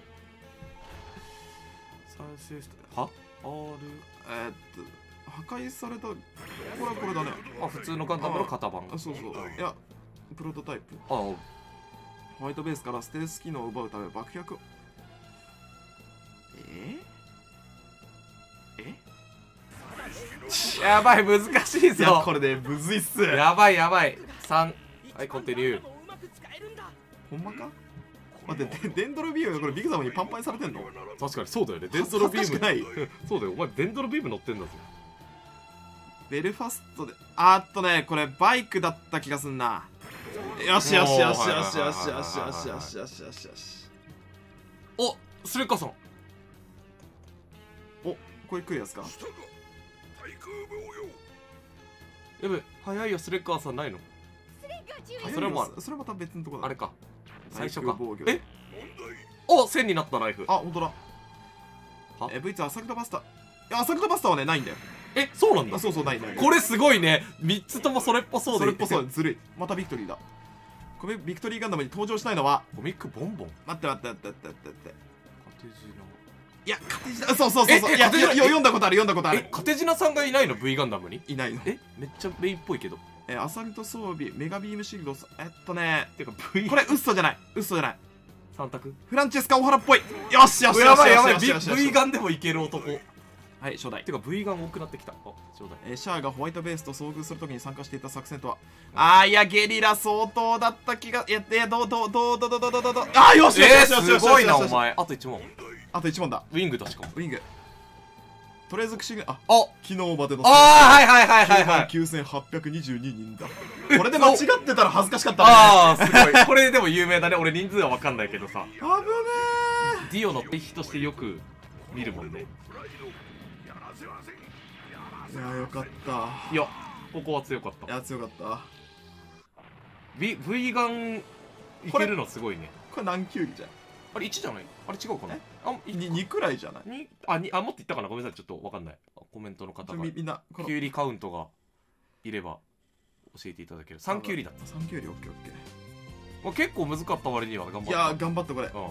再生した。は ?R。 えー、っと、破壊された。これはこれだね。 あ、普通のガンダムの型番。 あ、そうそう。いや、プロトタイプ。 ああ。 ホワイトベースからステルス機能を奪うため爆薬を。えー、えやばい、難しいいや、 ぞ。 これね、むずいっす。 やばいやばい。さん。はい、コンティニュー。 ほんまか。待って、デンドロビームがこれビグザムにパンパンにされてんの。 確かにそうだよね。デンドロビーム。 ない。 そうだよ。お前デンドロビーム乗ってんだぞ。 ベルファストで、あーっとね、これバイクだった気がすんな。よしよしよしよしよしよしよしよしよしよしよし。 お、スレッカーさん。 お、これ来るやつか。 やべ、早いよ、スレッカーさんないの。それもある。 それまた別のところだ。 あれか。最初か。 防御。 えお、せんになったナイフ。 あ、ほんとだ。 はえ、ブイツー アサクタバスター。いや、アサクタバスターはね、ないんだよ。 え、そうなんだ。 あ、そうそう、ないない。 これすごいね。みっつともそれっぽそうで。 それっぽそう、ずるい。またビクトリーだ。これビクトリーガンダムに登場したいのは、 コミックボンボン。 待って待って待って待って待って。 カテジナ。 いや、カテジナ、そうそうそうそう。いや、 ええカテジナよ読んだことある、読んだことあえ、 る。 カテジナさんがいないの ?V ガンダムに。 いないの。 え、めっちゃメインっぽいけど。 え、アサルト装備、メガビームシールド、えっとね、 てか V。 これ、ウッソじゃない。ウッソじゃない。 さん択。 フランチェスカ・オハラっぽい。よしよしよしよしやばいやばい。 よしよしよし V ガンでもいける男。 はい、初代。 てか V ガン多くなってきた。あ、初代。 えーシャアがホワイトベースと遭遇するときに参加していた作戦とは、あーいやゲリラ相当だった気が、いやいやどうどうどうどうどうどうどうどうどうあーよしよしよえー、 しよしよしすごいなよしよしお前。あといち問。 あといち問だ。 ウィングだしかも。 ウィングとりあえずクシグ、ああ、 昨日までのああ、はいはいはいはいはい。 きゅうせんはっぴゃくにじゅうににんだ。これで間違ってたら恥ずかしかったね。 ああ、すごい。これでも有名だね。俺人数は分かんないけどさ。 危ねディオの敵としてよく見るもんね。 ー。いやよかったいや、ここは強かった。 いや強かった。 V, V ガンいけるのすごいね。 これ何キュウリじゃん。 あれいちじゃない？あれ違うかな？ えあ、いににくらいじゃない。 にあにあもっといったかな。ごめんなさい、ちょっと分かんない。コメントの方がみみんなこのキュウリカウントがいれば教えていただける。さんキュウリだった。 さんキュウリオッケーオッケー。 まあ、結構難かった割には頑張った。 いや頑張ったこれ。 うん。 うん。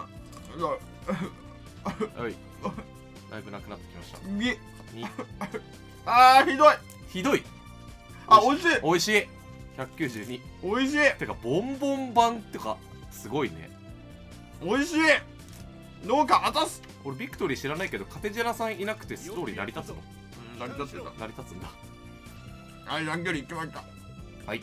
はい。だいぶなくなってきました。 みにあーひどい。 ひどい。 あ美味しい。 美味しい。ひゃくきゅうじゅうに。 美味しい。 てかボンボン版ってかすごいね。 美味しい。農家あたす。 俺ビクトリー知らないけどカテジェラさんいなくてストーリー成り立つの？ 成り立って成り立つんだ。 はい短距離行きました。 はい。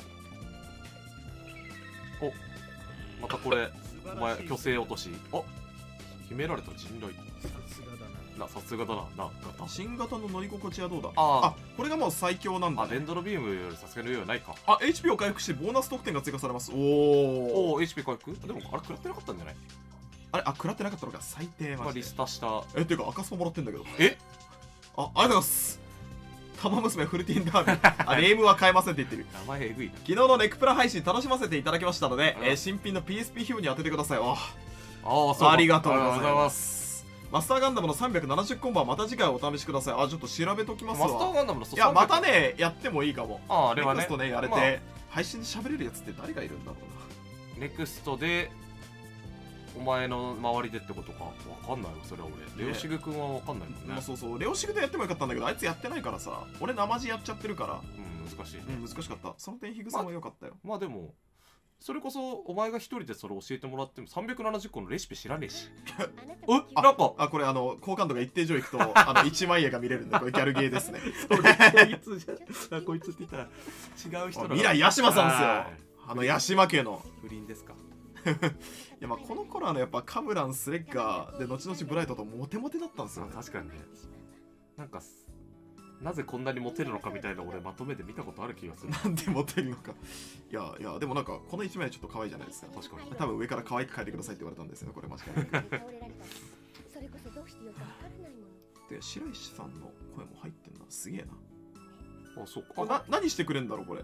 お、またこれお前虚勢落とし。あ、秘められた陣雷。な、さすがだな。な、型。 新型の乗り心地はどうだ。 ああこれがもう最強なんだ、 あ、デンドロビームよりさすがに上はないか。 あ エイチピー を回復してボーナス得点が追加されます。おおおお、エイチピー 回復？でもあれ食らってなかったんじゃない？ あれあ食らってなかったのか最低まあマジで。 リスタした。 えっていうか赤スパもらってんだけど。 え？ あありがとうございます。玉娘フルティンダービーあネームは変えませんって言ってる。 名前えぐいな。 昨日のネックプラ配信楽しませていただきましたので、 うんえー新品の ピーエスピー ヒューに当ててください。あああ、そう。 ありがとうございますありがとうございます。 マスターガンダムのさんびゃくななじゅうコンボはまた次回お試しください。あちょっと調べときますわ。 マスターガンダムのいやまた。ねやってもいいかも。 ああ、あれはね。 ネクストねやれて、 まあ配信で喋れるやつって誰がいるんだろうな。 ネクストでお前の周りでってことか。わかんないよそれは俺。レオシグ君はわかんないもんね。 まあそうそうレオシグでやってもよかったんだけどあいつやってないからさ俺生地やっちゃってるからうん、難しいね。 うん難しかった。その点ヒグさんは良かったよ。 まあでもそれこそお前が一人でそれ教えてもらってもさんびゃくななじゅっこのレシピ知らねえし。え、 あなんかあこれあの好感度が一定以上いくとあのいちまん円が見れるんでこれギャルゲーですね。 こいつじゃあこいつって言ったら違う人だ。 未来ヤシマさんですよはいあのヤシマ家の。 不倫ですか。 いやまあこの頃はねやっぱカムランスレッガーで後々ブライトとモテモテだったんですよね。 確かにね。なんかなぜこんなにモテるのかみたいな俺まとめて見たことある気がする。 なんでモテるのか。いやいや、でもなんかこの一枚はちょっと可愛いじゃないですか。確かに。多分上から可愛く描いてくださいって言われたんですよ、これ間違いなく。で、白石さんの声も入ってんな。すげえな。 あ、そっこれか。 な何してくれんだろうこれ。こ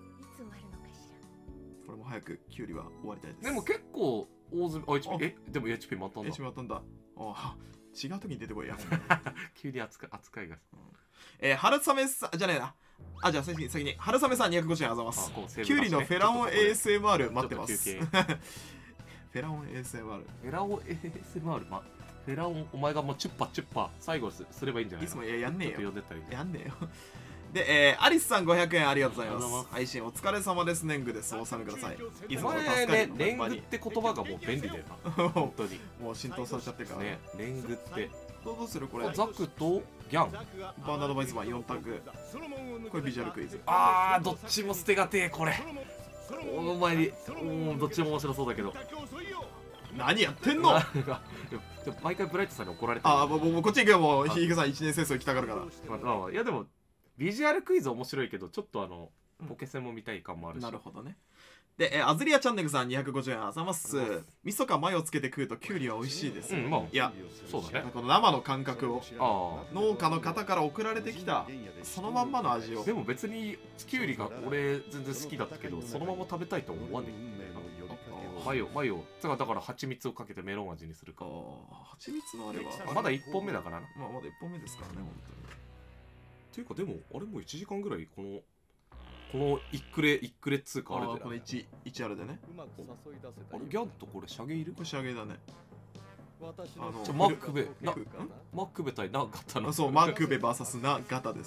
れも早くキュウリは終わりたいです。 でも結構大積み、あ、エイチピー、え、でも エイチピー またんだ。 エイチピー またんだ。あ、違う時に出てこいや。 急に扱い扱いが。 えー、春雨さん、じゃねえな。あ、じゃあ先に、先に、春雨さんにひゃくごじゅうえんあざます。キュウリのフェラオン エーエスエムアール 待ってます。フェラオン エーエスエムアール。 フェラオン エーエスエムアール、ま、フェラオン、お前がもうチュッパチュッパ、最後すすればいいんじゃないいつもややんねえよ。 ちょっと呼んでったりやんねえよ。で、えー、アリスさんごひゃくえんありがとうございます。配信お疲れ様です。年貢です。お納めください。いつも助かね、 る。 年貢って言葉がもう便利だよな。本当に。 もう浸透されちゃってるからね。年貢って。 どうするこれ。 ザクとギャン。 バーナードバイスマンよん択。これビジュアルクイズ。 あー、どっちも捨てがてえ、これ。お前に、うん、どっちも面白そうだけど。 何やってんの。 毎回ブライトさんに怒られてる。 ああ、もうもうこっち行くよ。もうヒーグさんいちねん生行きたがるから。 まあ、いやでもビジュアルクイズ面白いけど、ちょっとあのポケセンも見たい感もあるし。 なるほどね。で、えー、アズリアチャンネルさんにひゃくごじゅうえんあざます。味噌かマヨつけて食うとキュウリは美味しいです。 うん、まあ、 いや、 そうだね。 この生の感覚をあ農家の方から送られてきたそのまんまの味を。 でも別にキュウリが俺全然好きだったけど、そのまま食べたいと思わねえ。マヨマヨだから蜂蜜をかけてメロン味にするか。 蜂蜜のあれはまだいっぽんめだからな。 まあまだいっぽんめですからね、本当に。 っていうかでもあれもいちじかんぐらいこのこのイックレイックレっつうかあれで、 このいち、いちあれでね。 あれギャンとこれシャゲいる？ これシャゲだね。 あのマックベなマックベ対なガタの。 そう、マックベ ブイエス なガタです。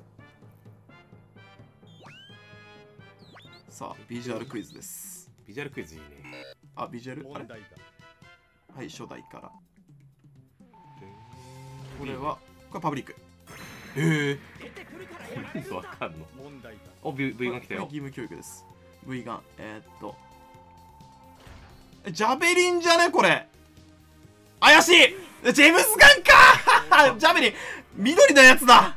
さあ、ビジュアルクイズです。 ビジュアルクイズいいね。 あ、ビジュアルあれはい、初代から。これは、これパブリック。 へえ。わかんの。お、V ガン来たよ。 義務教育です。V ガン。えー、っと。え、ジャベリンじゃねこれ。怪しいジェームスガンかジャベリン緑のやつだ。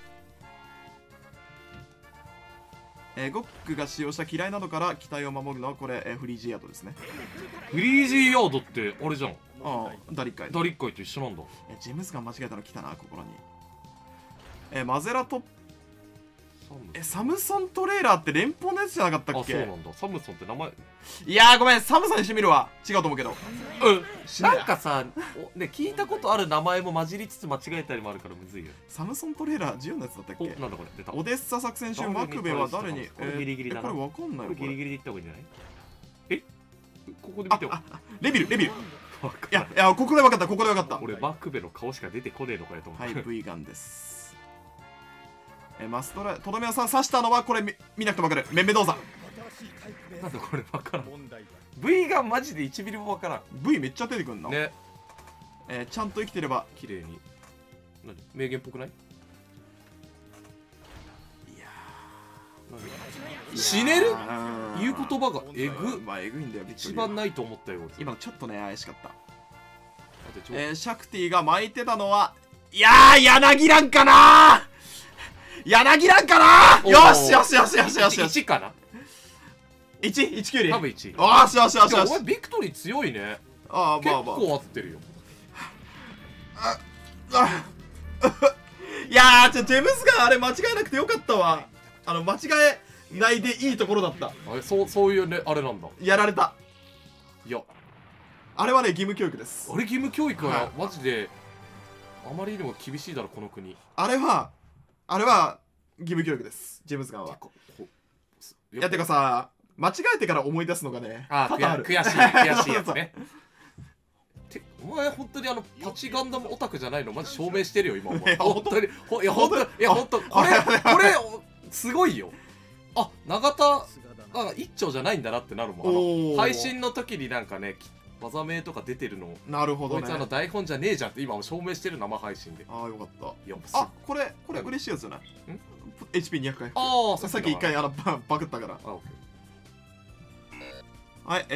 えー、ゴックが使用した機雷などから機体を守るのはこれ、えー、フリージーヤードですね。 フリージーヤードってあれじゃん。 ああ、ダリッカイ。 ダリッカイと一緒なんだ。 えー、ジェームスガン間違えたの来たな、心に。えー、マゼラトえ、サムソントレーラーって連邦のやつじゃなかったっけ？ あ、そうなんだ。サムソンって名前。 いやーごめん、サムソンにしてみるわ。違うと思うけど。 うん。なんかさ、ね、聞いたことある名前も混じりつつ間違えたりもあるからむずいよ。 サムソントレーラージオのやつだったっけ？ なんだこれ出た。 オデッサ作戦中マクベは誰に？ これギリギリだな。 これわかんないよ。 ギリギリで言った方がいいんじゃない？え？ここで見てよ。 レビルレビル。いやいや、ここでわかった、ここでわかった。 俺マクベの顔しか出てこねえのかよと思って。 はい、V ガンです。え、マストラとどめさん刺したのはこれ 見, 見なくても分かる。メンメドーザ。 なんだこれ分からん。V がマジでいちミリも分からん。 V めっちゃ出てくんなね。 えー、ちゃんと生きてれば綺麗に。何名言っぽくない？いやー死ねる言う言葉がえぐ。 まあえぐいんだよ。 一番ないと思ったよ。 今のちょっとね怪しかった。 えー、シャクティが巻いてたのはいやー柳蘭かなー柳蘭かな。よしよしよしよしよしよし。 いちかな。 いち いちきゅうり多分いち。 よしよしよしよし。 お前ビクトリー強いね。 ああまあまあ結構合ってるよ。 ああいやー、ちょジェームスガンあれ間違えなくてよかったわ。あの間違えないでいいところだった。 あれそうそういうねあれなんだ。 やられた。 いやあれはね義務教育です。 あれ義務教育はマジであまりにも厳しいだろこの国。 あれはあれは義務教育です。ジェームスガンは。いやてかさ間違えてから思い出すのがねあ多々ある。 悔しい悔しいやつね。お前本当にあのパチガンダムオタクじゃないのマジ証明してるよ今お前。本当にいや本当いや本当これこれすごいよ。あ永田あ一丁じゃないんだなってなるもん。あの配信の時になんかね技名とか出てるの。 なるほどね。 こいつあの台本じゃねえじゃんって今証明してる生配信で。 ああよかった。 いやあこれこれ嬉しいやつじゃない？ エイチピーにひゃく 回復。 ああさっき一回あのバグったから。 あオッケーはいえっと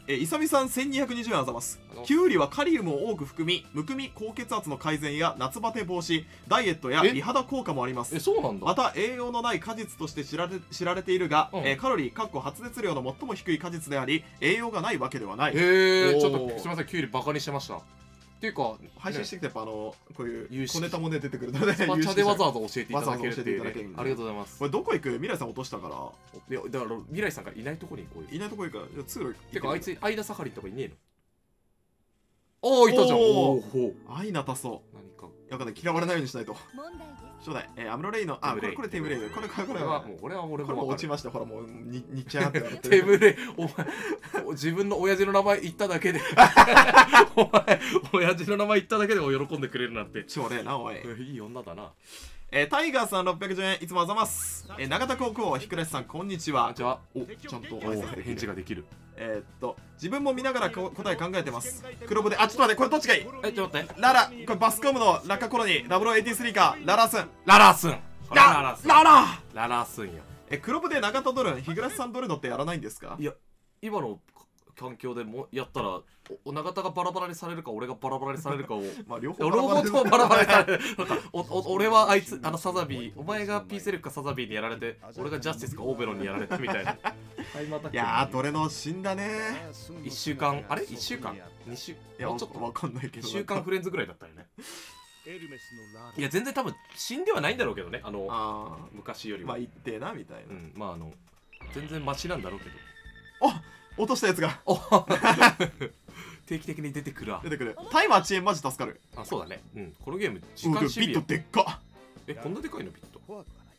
えいさみさんせんにひゃくにじゅうえんあざます。キュウリはカリウムを多く含み、むくみ、高血圧の改善や夏バテ防止、ダイエットや美肌効果もあります。 え、そうなんだ。 また栄養のない果実として知られ知られているが、 うん、 えー、カロリーかっこ発熱量の最も低い果実であり、栄養がないわけではない。 へえ、ちょっとすみません、キュウリバカにしてました。っていうか、 配信してきてやっぱあのこういう有識小ネタもね出てくるので、 スパチャでわざわざ教えていただけるっていう、ね、 わざわざ教えていただけるんでありがとうございます。 これどこ行く？未来さん落としたから。 いや、だから未来さんがいないところにこういう。 いないとこ行くから、じゃあ通路行く。 てかあいつ間サハリンとかいねえの？おー、いたじゃん。おお、 愛なたそう。 何か。 やかんない、嫌われないようにしないと。 問題です。 初代、えー、アムロレイの、あ、これこれテームレイ。これこれこれはもう、これは俺もこれも落ちました。ほらもうににちゃって。 テームレイ、お前、自分の親父の名前言っただけで、お前、親父の名前言っただけでも喜んでくれるなんて。 超ねな、おい。 いい女だな。 えー、タイガーさんろっぴゃくじゅうえんいつもあざます。えー、永田高校ひくらしさんこんにちは。 こんにちは。 お、ちゃんと返事ができる。 えー、っと自分も見ながらこ答え考えてます。黒部で、あ、ちょっと待って、これどっちがいい？ え、ちょっと待って。 ララ、これバスコムのラッカコロニーダブルオーエイティースリーかララスン。 ララスン。 ララスン。ララララスンよ。 え、黒部で永田ドルン、日暮さんドルノってやらないんですか？ いや、今の環境でもやったらお永田がバラバラにされるか俺がバラバラにされるかをまあ両方両方ともバラバラにされるなんかおお俺はあいつあのサザビーお前がピーセルフかサザビーにやられて俺がジャスティスかオーベロンにやられてみたいな。 いやーどれの死んだねー。いっしゅうかんあれいっしゅうかんに週いやちょっとわかんないけどいっしゅうかんフレンズぐらいだったよね。いや全然多分死んではないんだろうけどね、あのあ昔よりは。 まあ言ってなみたいな。 うん、まああの全然マシなんだろうけど。 あ、落としたやつが定期的に出てくるわ。 出てくる。タイマー遅延マジ助かる。 あ、そうだね。うん、このゲーム時う間シビア。 ビットでっか。 え、こんなでかいのビット。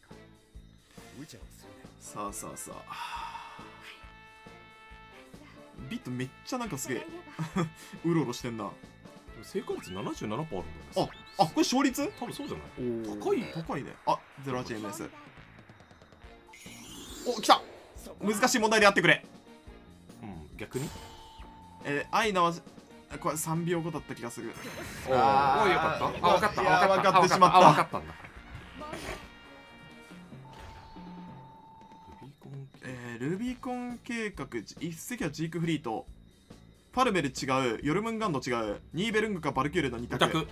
さあさあさあビットめっちゃなんかすげえうろうろしてんな。 成功率 ななじゅうななパーセント あるんだよね。 あ、あ、これ勝率多分そうじゃない？高い高いね。あ、ゼロはちエムエス。お、来た。難しい問題でやってくれ。 うん、逆にえー、アイナはこれさんびょうごだった気がする。 おー、よかった。あ、分かった。 いや分かった。 分かってしまった。 あ、分かったんだ。 えー、ルビコン計画一隻はジークフリート、パルメル違う、ヨルムンガンド違う、ニーベルングかバルキューレのに択。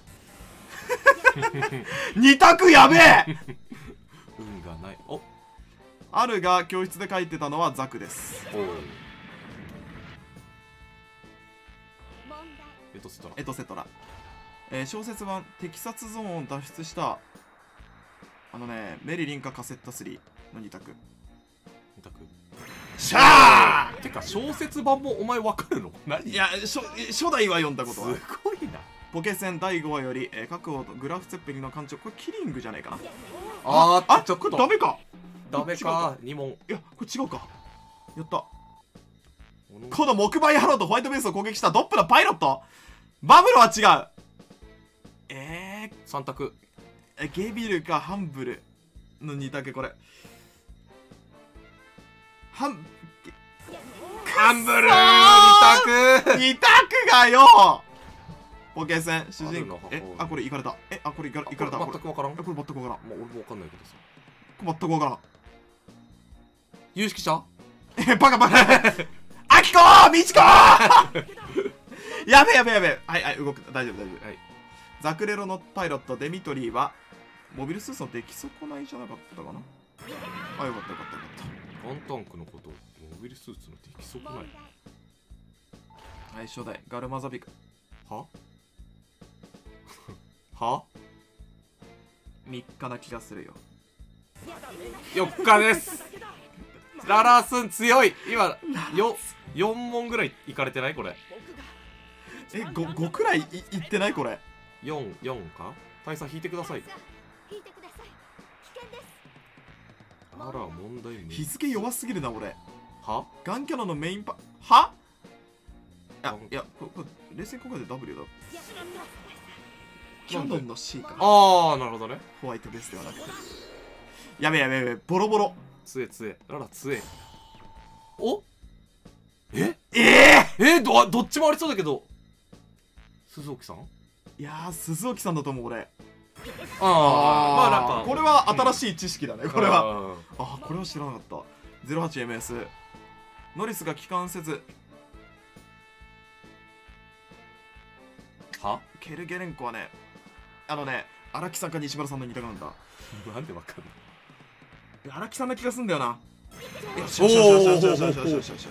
に択やべえ運がない。お、 あるが教室で書いてたのはザクです。 おー、エトセトラ。 エトセトラ。えー、小説版テキサスゾーンを脱出したあのね、メリリンかカセッタスリーのに択。 に択。 しゃー。 てか小説版もお前わかるの？何？ いや、初初代は読んだことは。 すごいな。 ポケセンだいごわより、えー、各王とグラフツェッペリンの艦長、これキリングじゃねえかな。 あー、 あ、 ちょっとこれダメか。 ダメか。に問。 いや、これ違うか。やった。この木馬野郎とホワイトベースを攻撃したドップのパイロット。バブルは違う。えー、 さん択。 えゲビルかハンブルのに択。これハンハンブルーに択。 に択がよ。ポケセン主人公。え、あ、これいかれた。え、あ、これいかれいかれた。 全くわからん。 これ全くわからん。 もう俺もわかんないけどさ。 全くわからん。 有識者？ え、バカバカアキコーミチコーやべやべやべ。はいはい、動く。大丈夫大丈夫。はい。ザクレロのパイロットデミトリーはモビルスーツの出来損ないじゃなかったかな。あ、よかったよかったよかった。 ガンタンクのことモビルスーツの出来損ない。 はい、初代ガルマザビク。 ははみっかな気がするよ。 よっかです。ララスン強い。今よよん問ぐらいいかれてないこれ。 え、 5, 5くらい い, いってないこれ。 よん、よんか。大佐引いてください。 引いてください。危険です。 あら問題無日付弱すぎるな俺。 はガンキャノンのメインパはあ、いや、ここ冷静に考えて W だ。キャノンの C か。 ああ、なるほどね。 ホワイトベースではなくて。やべやべやべ、ボロボロ。 つえつえ、ララつえ。おえええー、えー、どどっちもありそうだけど鈴沖さん。 いやー、鈴沖さんだと思う俺。 ああ、まあなんかこれは新しい知識だね、これは。ああ、これは知らなかった。ゼロはちエムエス ノリスが帰還せずはケルゲレンコはね、あのね、荒木さんか西村さんの似たくなんだ。 なんでわかんない。 荒木さんな気がすんだよな。よしおーよしよしよしよしよしよしよしよし。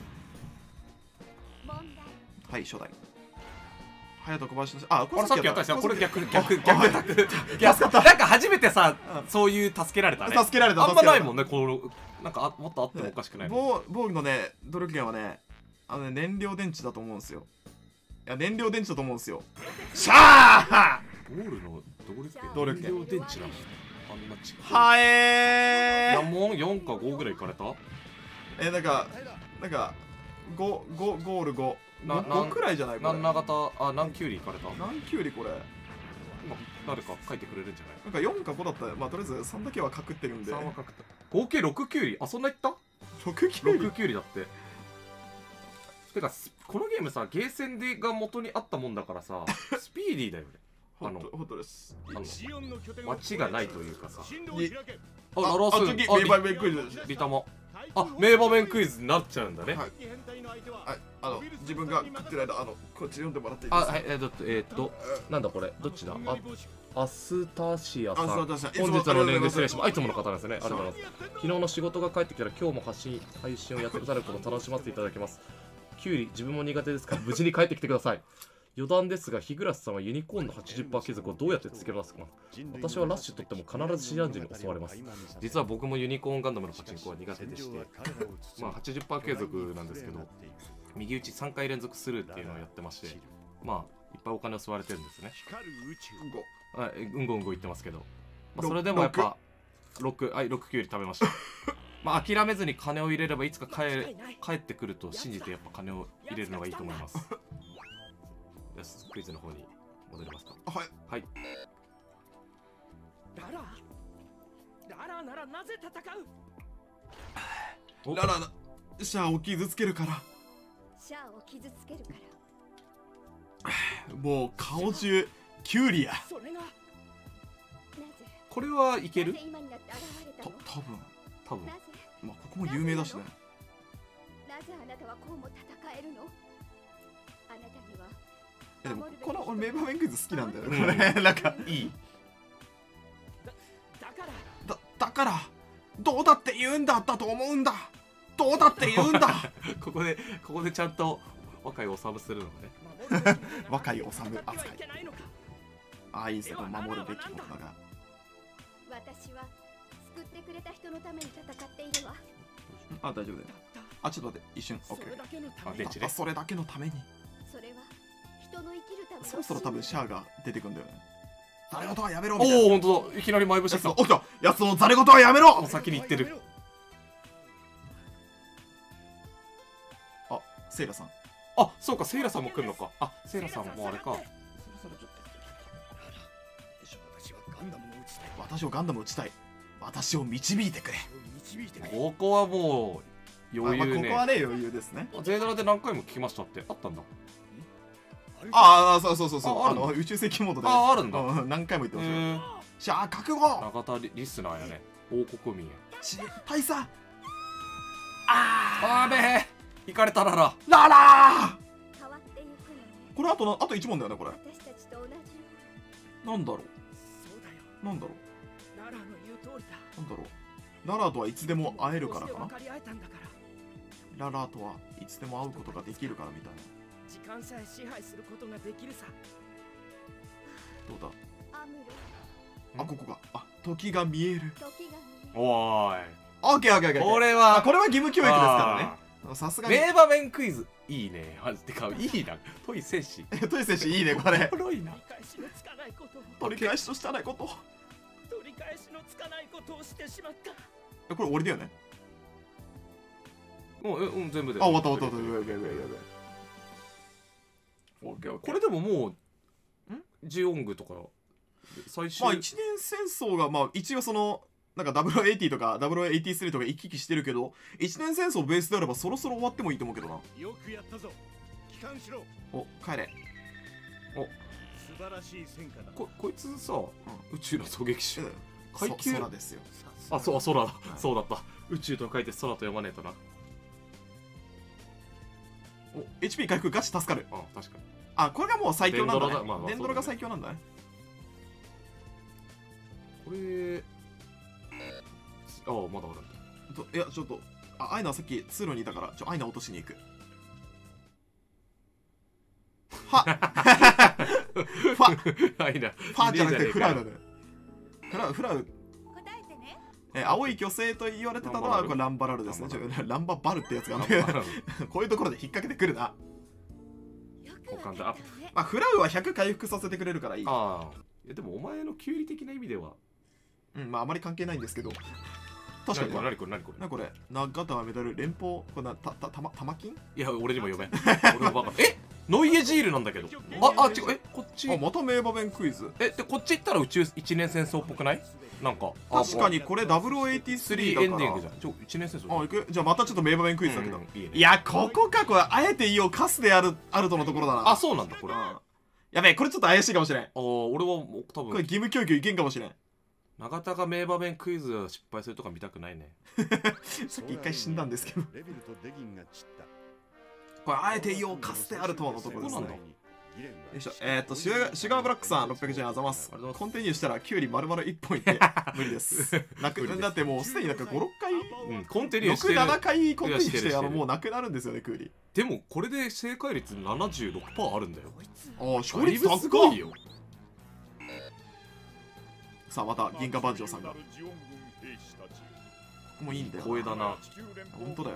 はい初代。隼人小林のあこれさっきやったじゃん。これ逆逆逆あ逆逆なんか初めてさそういう助けられたね。 助けられた。 あんまないもんね。このなんかあもっとあってもおかしくない。 ボーグのね努力源はね、あのね燃料電池だと思うんですよ。いや燃料電池だと思うんですよ。しゃーボールの動力源動力源燃料電池なの。あんなちっはえー何問よんかごぐらいいかれた。 えなんかなんかごごゴールごなごくらいじゃないこれ。 何長型あ何キュウリいかれた。 何キュウリこれ。 今誰か書いてくれるんじゃない。 なんかよんかごだったら、まあとりあえずさんだけはかくってるんで。 さんは書くと合計ろくキュウリ。あそんな言った。 ろくキュウリ。 ろくキュウリだって。てかこのゲームさゲーセンでが元にあったもんだからさスピーディーだよね。あのほんとです。 あの街がないというかさ。 ああ、なるほど。 あ次名場面クイズ。 リタマ。あ、名場面クイズになっちゃうんだね。 はい。はい、あの自分が食ってる間、あのこっち読んでもらっていいであ、 すか。 はい、えっと、えっと、なんだこれ、どっちだ。あ、アスタシアさん。 アスタシア本日の年齢失礼します。あ、いつもの方なんですね。ありがとうございます。昨日の仕事が帰ってきたら、今日も発信配信をやってくださることを楽しませていただきます。キュウリ、自分も苦手ですから、無事に帰ってきてください。余談ですが、日暮さんはユニコーンの はちじゅっパーセント 継続をどうやってつけますか。私はラッシュとっても必ずシランジに襲われます。実は僕もユニコーンガンダムのパチンコは苦手でして、まあ はちじゅっパーセント 継続なんですけど、右打ちさんかい連続スルーっていうのをやってまして、まあいっぱいお金を吸われてるんですね。はい、うんごうんご言ってますけど、まあ、それでもやっぱろく、はい、ろくキュウリ食べました。まあ諦めずに金を入れればいつか帰帰ってくると信じてやっぱ金を入れるのがいいと思います。よし、クイズの方に戻りますか。 はい。 はい。 ララララならなぜ戦うララな、シャアを傷つけるから。 シャアを傷つけるから。 もう顔中キュウリや。 それがなぜこれはいける？ 今になって現れたたの。 多分多分。 なぜまあここも有名だしね。 なぜあなたはこうも戦えるの。あなたにはえでもこの俺名場面クイズ好きなんだよね、 うんこれなんかいい。 だからだだからどうだって言うんだったと思うんだ。どうだって言うんだ。 ここでここでちゃんと若いおさむするのね。 若いおさむ扱い。 いけないのか。 ああいいですね、守るべきことだが。 私は救ってくれた人のために戦っているわ。 あ大丈夫だよ。あちょっと待って一瞬。オッケー。 それだけのためにあ電池ねたったそれだけのために。 それは人の生きるための。 そろそろ多分シャアが出てくんだよね。ザレ事はやめろみたいな。 おお、本当だ。いきなり前節した。 おっと、やつのザレ事はやめろ。 もう先に言ってる。 あ、セイラさん。 あ、そうか、セイラさんも来るのか。あ、セイラさんもあれか。 私をガンダム打ちたい。私を導いてくれ。 ここはもう余裕ね。 ここはね余裕ですね。 ゼーダラで何回も聞きましたってあったんだ。 ああ、そうそうそうそう。 ああの宇宙世紀モードで。 あ、あるんだ。 何回も言ってますよ。 へえ。 じゃあ覚悟。 中田リスナーやね。王国民や。 し大佐。ああべえ。行かれたらら。 ララー。 変わっていくのね。 これあとなあと一問だよねこれ。 私たちと同じ。 なんだろう。 そうだよ。 なんだろララの言う通りだ。 う。なんだろう。ララとはいつでも会えるからかな。 分かり合えたんだから。 ララとはいつでも会うことができるからみたいな。 時間さえ支配することができるさ。 どうだ。 アムロ。 あここが。あ時が見える。 時が見える。 おーい。 オッケーオッケーオッケー。 これあはこれは義務教育ですからね。さすがに。 名場面クイズいいね。マジてかいいな。トイ戦士。 トイ選手いいねこれ。 おもろいな。 取り返しのつかないことを取り返しとしたないこと。 取り返しのつかないことをしてしまった。 えこれ終わりだよね。 もうえうん全部で。 あ終わった終わった終わった。やべやべやべ。オッケーオッケー。 これでももうジオングとか最終。 まあ一年戦争がまあ一応そのなんかダブルオーエイティーとかダブルオーエイティースリーとか行き来してるけど一年戦争ベースであればそろそろ終わってもいいと思うけどな。 よくやったぞ。帰還しろ。 お帰れ。 素晴らしい戦果だ。 ここいつさ、宇宙の狙撃手うん階級そ空ですよ。 あそうあ空だ、 はいそうだった。宇宙と書いて空と読まねえとな。 お エイチピー 回復ガチ助かる。 あ確かに。 あ、これがもう最強なんだね。 デンドロだまあまあデンドロが最強なんだね。 これああまだあるんだ。 といやちょっとあアイナはさっき通路にいたからちょアイナ落としに行く。ファファアイナファじゃなくてフラウだね。フラウフラウ。 答えてね。 え青い巨星と言われてたのはこれランバラルですね。ちょランババルってやつがあるんだけどこういうところで引っ掛けてくるな。 よく交換だ。 まあフラウはひゃく回復させてくれるからいい。 ああいやでもお前のキュウリ的な意味ではうんまああまり関係ないんですけど。確かに何これ何これなこれ長田はメダル連邦これなたたたま玉金。 いや俺にも読め俺もバカえノイエジールなんだけどああ違うえこっちあまた名場面クイズ。 えでこっち行ったら宇宙一年戦争っぽくないなんか確かにこれダブルオーエイティースリーだからエンディングじゃんちょ一年戦争あ行くじゃあまたちょっと名場面クイズだけど、 うんいいねいやここかこれあえて言おうカスであるあるとのところだな。 あそうなんだこれあやべえこれちょっと怪しいかもしれん。 あ俺はもう多分これ義務教育いけんかもしれん。 永田が名場面クイズ失敗するとか見たくないねさっき一回死んだんですけどレビルとデギンが散ったこれあえて言おうカスであるとのところですね。 そうなんだよいしょえー、っとシュガーシュガーブラックさんろっぴゃくじゅうえんあざますありがとうございますコンティニューしたらキュウリ丸々いっぽんいって無理ですなく無理ですだってもうすでになんかごろっかいうんコンティニューろく、 してるななかいコンティニューしてあいやしてるしてるのもうなくなるんですよねクウリ。 でもこれで正解率 ななじゅうろくパーセント あるんだよああ勝だいぶ率高いすごいよさあまた銀河万丈さんがここもいいんだよ光栄だな本当だよ。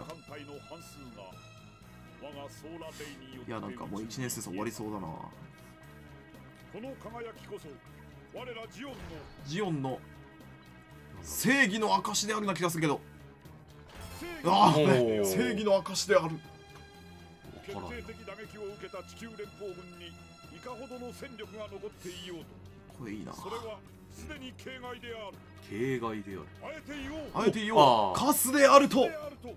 いやなんかもういちねん生終わりそうだな。 この輝きこそ我らジオンのジオンの正義の証であるな気がするけどああおー正義の証である。 決定的打撃を受けた地球連邦軍にいかほどの戦力が残っていようとこれいいな。 それはすでに形骸である。 形骸であるあえて言おうあえて言おあーうカスであると。 であると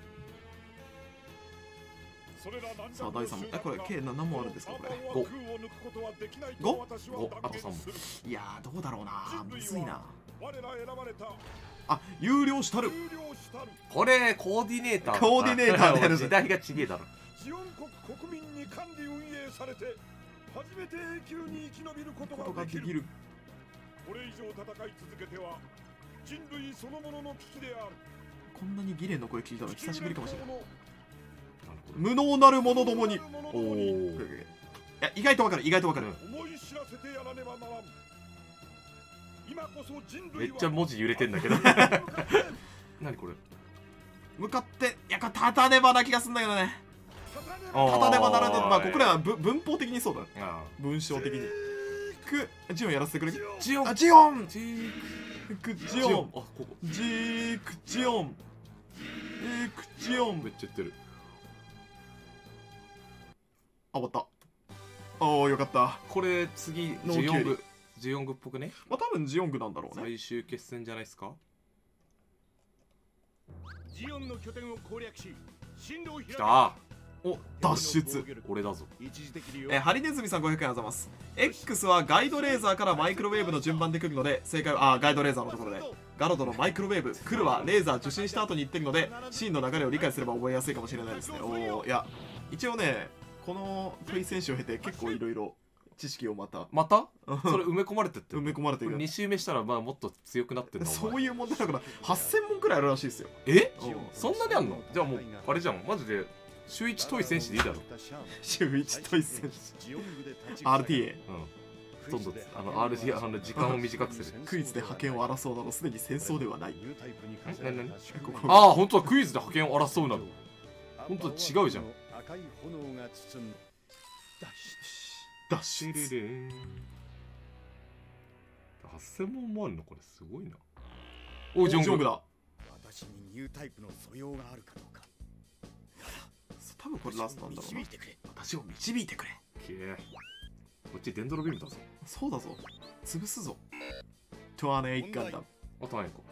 それら何さあ第三問えこれ計何問あるんですかこれ。 ごごごあとさん問いやーどうだろうなむずいな。 我ら選ばれたあ有料したる有料したるこれコーディネーターコーディネーターでやる時代がちげえだろジオン国国民に管理運営されて初めて永久に生き延びることことができる。 ができる。 これ以上戦い続けては人類そのものの危機である。 こんなにギレンの声聞いたの久しぶりかもしれない。 ない。 無能なる者どもに。 おおいや意外とわかる意外とわかる。 思い知らせてやらねばならん。今こそ人類はめっちゃ文字揺れてんだけど何これ向かっていやこれ立たねばな気がすんだけどね。 あー立たねばならぬまあここらはぶ文法的にそうだねあ文章的に。くジオンやらせてくれ。 ジオンあジオンジークジジオンあオンここジークジオンジークジオン。 めっちゃ言ってるあ終わった。おーよかった。 これ次ノーキュウリジオングジオングっぽくねまあ多分ジオングなんだろうね。 最終決戦じゃないですかジオンの拠点を攻略し進路を開け。 きたお脱出。 俺だぞ一時的にえーハリネズミさんごひゃくえんあざます。 X はガイドレーザーからマイクロウェーブの順番で来るので正解はあーガイドレーザーのところでガロドのマイクロウェーブ来るはレーザー受信した後に言ってるのでシーンの流れを理解すれば覚えやすいかもしれないですね。おおいや一応ねこの問い選手を経て結構いろいろ知識をまたまたそれ埋め込まれてって埋め込まれている。 に周目したらまあもっと強くなってんのそういう問題だからはっせん問くらいあるらしいですよ。 えうんそんなにあんのじゃあもうあれじゃんマジで週一問い戦士でいいだろ週いち問い選手 アールティーエーうんどんどんあの アールティー あの時間を短くするクイズで覇権を争うなどすでに戦争ではない。 何何ここああ本当だクイズで覇権を争うなの本当だ違うじゃん赤い炎が包む脱出。 シリレンはっせん問もあるのこれすごいなおジョングだ。 私にニュータイプの素養があるかどうか多分これラストなんだろうな。 導いてくれ。 私を導いてくれ。 けーこっちデンドロビームだぞそうだぞ潰すぞ。トワネイガンダムあと何個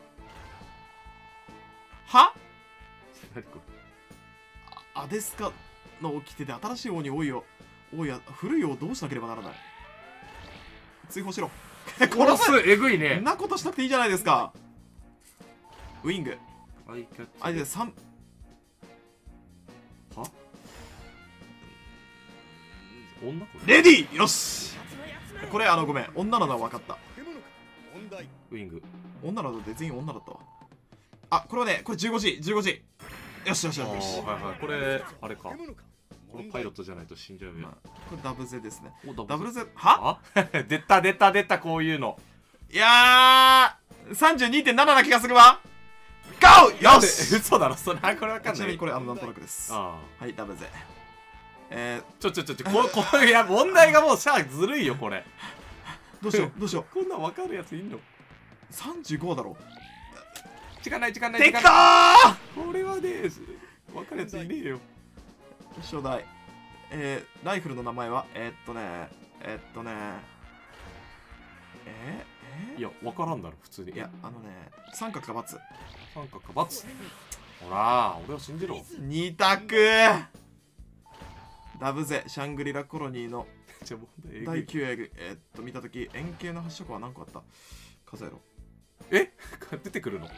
は何こアデスカの掟で新しい王に王位を王や古い王をどうしなければならない。追放しろ。 れ殺すえぐいねんなことしなくていいじゃないですか。ウィングアイキャッチあれでさんは女これレディーよし。これあのごめん、女の名分かった。 ウイング女の名で全員女だったわ。あ、これはね、これじゅうごじじゅうごじ。よしよしよしよし。 はいはい、これあれか、このパイロットじゃないと死んじゃうよ。 これダブゼですね。 おダブルゼは出た出た出た、こういうの。 いやー さんじゅうにてんなな な気がするわ。ゴーよし。 嘘だろそれ。これわかんない。 ちなみにこれあのなんとなくです。 あはいダブルゼ。えー、ちょちょちょちょここれいや問題がもうシャアずるいよこれ。 ー、どうしようどうしよう。 こんなんわかるやついんの？ さんじゅうごだろ。 時間ない時間ないてか時間ない。 ーこれはねわかるやついねえよ。 初代えー、ライフルの名前はえー、っとねえー、っとねえー、えー、 いやわからんだろ普通に。 いやあのね三角か× 三角か×。ほら俺を信じろ。 二択。ダブゼシャングリラコロニーのじゃ問題えぐ第い。 きゅうええー、っと見たとき円形の発色は何個あった？数えろ。 え出てくるの？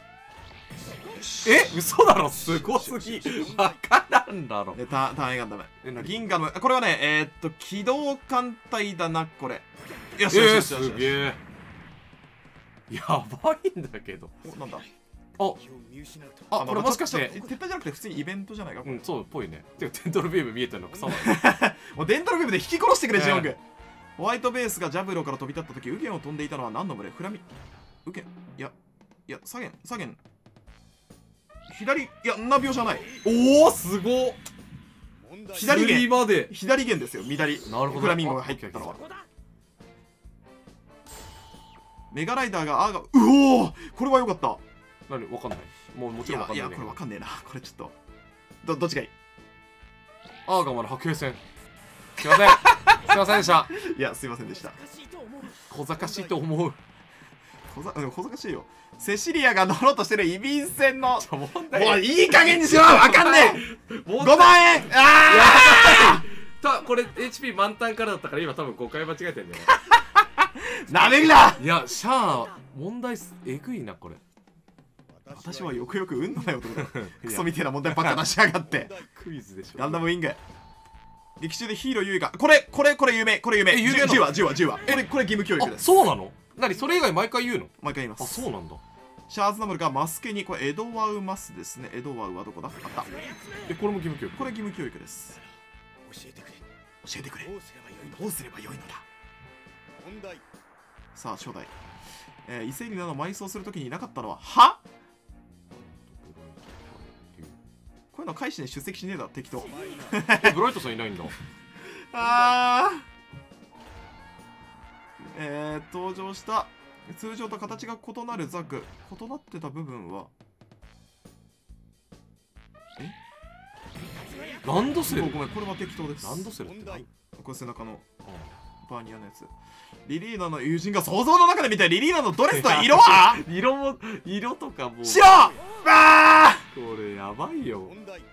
え嘘だろすごすぎ。わからんだろ。 でた単位がダメ。 え何？ 銀河のこれはねえー、っと機動艦隊だなこれ。よしえー、 よしよしよしすげえ。やばいんだけど。 おなんだああこれもしかして撤退じゃなくて普通にイベントじゃないかこれ。 うんそうっぽいね。てかテントルビーム見えてるの草だ。 もうデントルビームで引き殺してくれねジオング。ホワイトベースがジャブロから飛び立った時ウゲンを飛んでいたのは何の群れ？フラミウゲンいやいや左舷左舷左いやナビオじゃない。 おおすごっ。 左舷まで。 左舷ですよ左。 なるほど。 フラミンゴが入ってたのはメガライダーがあーがうおーこれは良かった。 何わかんない。もうもちろんわかんないいね。 やいやこれわかんねえなこれちょっとどどっちがいい？ アーガマの白兵戦。すいません。すいませんでした。 いやすいませんでした。 小賢しいと思う。 小ざ小賢しいよ。セシリアが乗ろうとしてるイビン戦の問も題ういい加減にしろわかんねえ問題ごまんえんあたこれ エイチピー 満タンからだったから今多分ごかい間違えてんだよね。 ーなめんな。 いやシャア問題えぐいなこれ。 私はよくよく運のない男だ。クソみてえな問題ばっか出しやがってクイズでしょ。 ガンダムウィング劇中でヒーロー優位がこれこれこれ有名これ有名え有名なのじゅうはじゅうはじゅうはこれこれ義務教育あです。 そうなの？何それ以外毎回言うの？ 毎回言いまあす。 そうなんだ。 シャーズナムルがマスケにこれエドワウマスですね。エドワウはどこだ？あった。 えこれも義務教育？ これ義務教育です。 教えてくれ。 教えてくれ。 どうすればよいの？ どうすればよいのだ。 問題。 さあ初代えー、異星人など埋葬するときにいなかったのははこういうの開始に出席しねえだ適当。 えブライトさんいないんだ。 あーえー、登場した通常と形が異なるザク異なってた部分はランドセル。 ごめんこれは適当です。 ランドセルって何？ これ背中のバーニアのやつ。リリーナの友人が想像の中で見たリリーナのドレスの色は色も色とかもう白あこれやばいよ。 問題。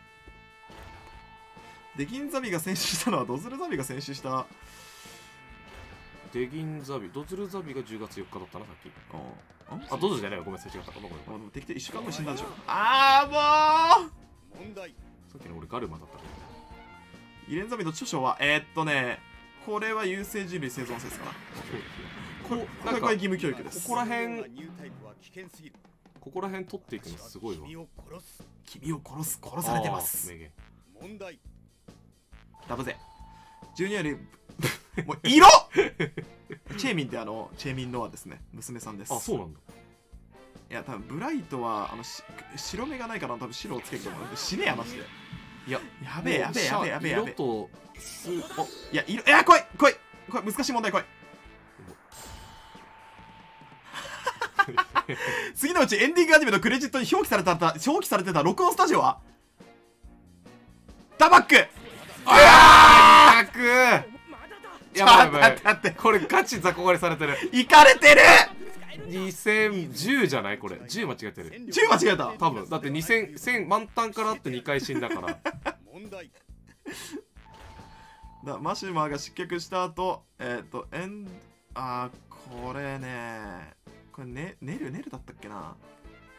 デギンザビが戦死したのはドズルザビが戦死したデギンザビドズルザビがじゅうがつよっかだったなさっき。 ああドズルじゃないよごめんそれ違った。ごめんごめん。 あでも適当いっしゅうかんご死んだでしょ。あーもう問題。 さっきの俺ガルマだったかイレンザビの著書はえー、っとねこれは優勢人類生存説かな。 こうこれこれ義務教育です。 ここら辺ニュータイプは危険すぎる。 ここら辺取っていくのすごいわ。 君を殺す。 君を殺す殺されてます名言。 問題。 ダブゼジュニアよりもう色チェーミンってあのチェーミンノアですね娘さんです。 あそうなんだ。 いや多分ブライトはあのし白目がないから多分白をつけると思う。死ねやまして。 いややべえやべえやべえやべえやべえ。 色とすあいや色いや来い来い来い難しい問題来い。次のうちエンディングアニメのクレジットに表記された表記されてた録音スタジオはタバック。 あーくやばいやばい待って待ってこれガチ雑魚狩りされてる。 いかれてる。 にせんじゅうじゃないこれじゅう間違えてるじゅう間違えた多分だってにせん、せん満タンからあってにかい死んだから問題。 だマシュマーが失脚した後えっ、ー、とエンあーこれねこれねネルネルだったっけな。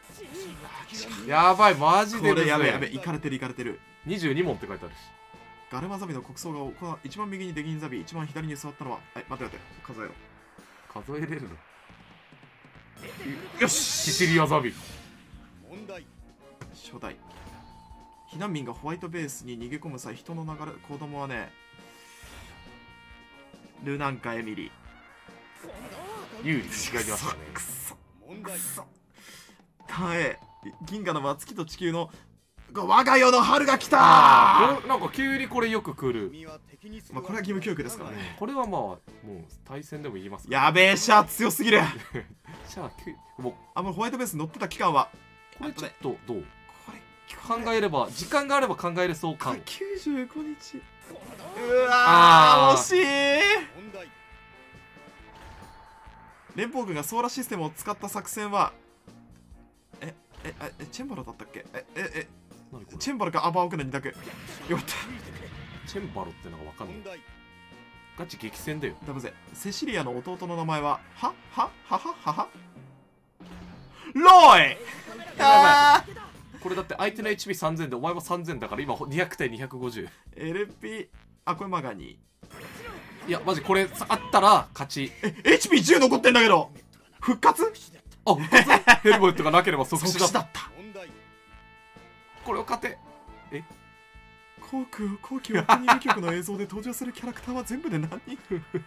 やばいマジでこれやべえやべえいいかれてるいかれてる。 にじゅうに問って書いてあるしガルマザビの国葬がこの一番右にデギンザビ、一番左に座ったのは、はい、待って待って、数えろ。 数えれるの？ よし、 シシリアザビ。 問題。 初代。避難民がホワイトベースに逃げ込む際、人の流れ、子供はね、ルナンカエミリ。 有利違いますからね。 くそ問題。 タエ、銀河のは月と地球の我が世の春が来たー。 あー、なんか急にこれよく来る。 まあこれは義務教育ですからね。 これはまあもう対戦でも言いますやべえ、シャア強すぎる。 シャアもうあ、もうホワイトベース乗ってた期間はこれちょっとどうこれ考えれば、時間があれば考えれそうか。 きゅうじゅうごにち。うあーわー、惜しい。 問題。 連邦軍がソーラシステムを使った作戦はえええチェンバロだったっけ。えええ何これチェンバロかアバーオクのに択。よかった。 チェンバロってのがわかんない。 問題。 ガチ激戦だよ。 ダブゼ、セシリアの弟の名前はははははははロイ。あー、 これだって相手の エイチピーさんぜん でお前もさんぜんだから今にひゃく対にひゃくごじゅう。 エルピー、あ、これマガニいやマジこれあったら勝ち。 え エイチピーじゅう 残ってんだけど復活。 あ、復活ヘルボイットがなければ即死だった。 即死だった。 問題。 これを勝て。 航空後期オープニング曲の映像で登場するキャラクターは全部で何人？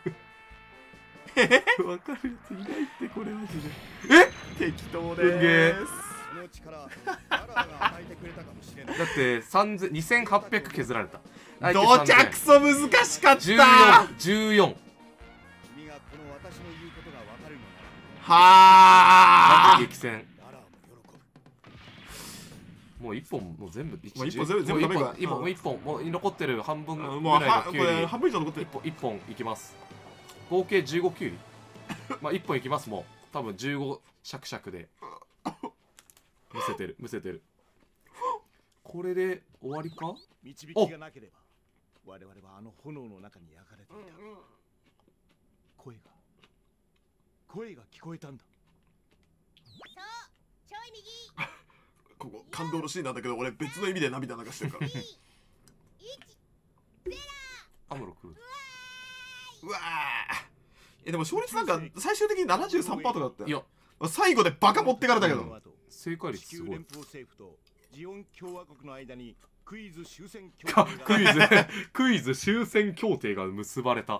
わかるやついないってこれマジで。 適当でうんげーーす。 その力、ガラーが与えてくれたかもしれない。 だってさんぜんにせんはっぴゃく削られた。 どちゃくそ難しかった。 じゅうよん、じゅうよん。 君がこの私の言うことがわかるのはあ。 激戦。 なら、ガラーも喜ぶ。 もう一本もう全部もう一本全部全部もう一ダメか本一本もう一本もう残ってる半分ぐらいもうはのこキュウリれ半分以上残ってる。 一本一本いきます。合計じゅうごキュウリ。まあ一本いきます。もう多分じゅうごシャクシャクでむせてるむせてる。これで終わりか。 導きがなければ我々はあの炎の中に焼かれていた。声が声が聞こえたんだ。 ちょい右。 ここ感動のシーンなんだけど俺別の意味で涙流してるからアムロ来る。 うわー。えでも勝率なんか最終的に ななじゅうさんパーセント とかだったよ。 いや最後でバカ持ってかれたけど。 正解率すごい地球連。邦政府とジオン共和国の間にクイズ終戦協あ定がクイズクイズ終戦協定が結ばれた。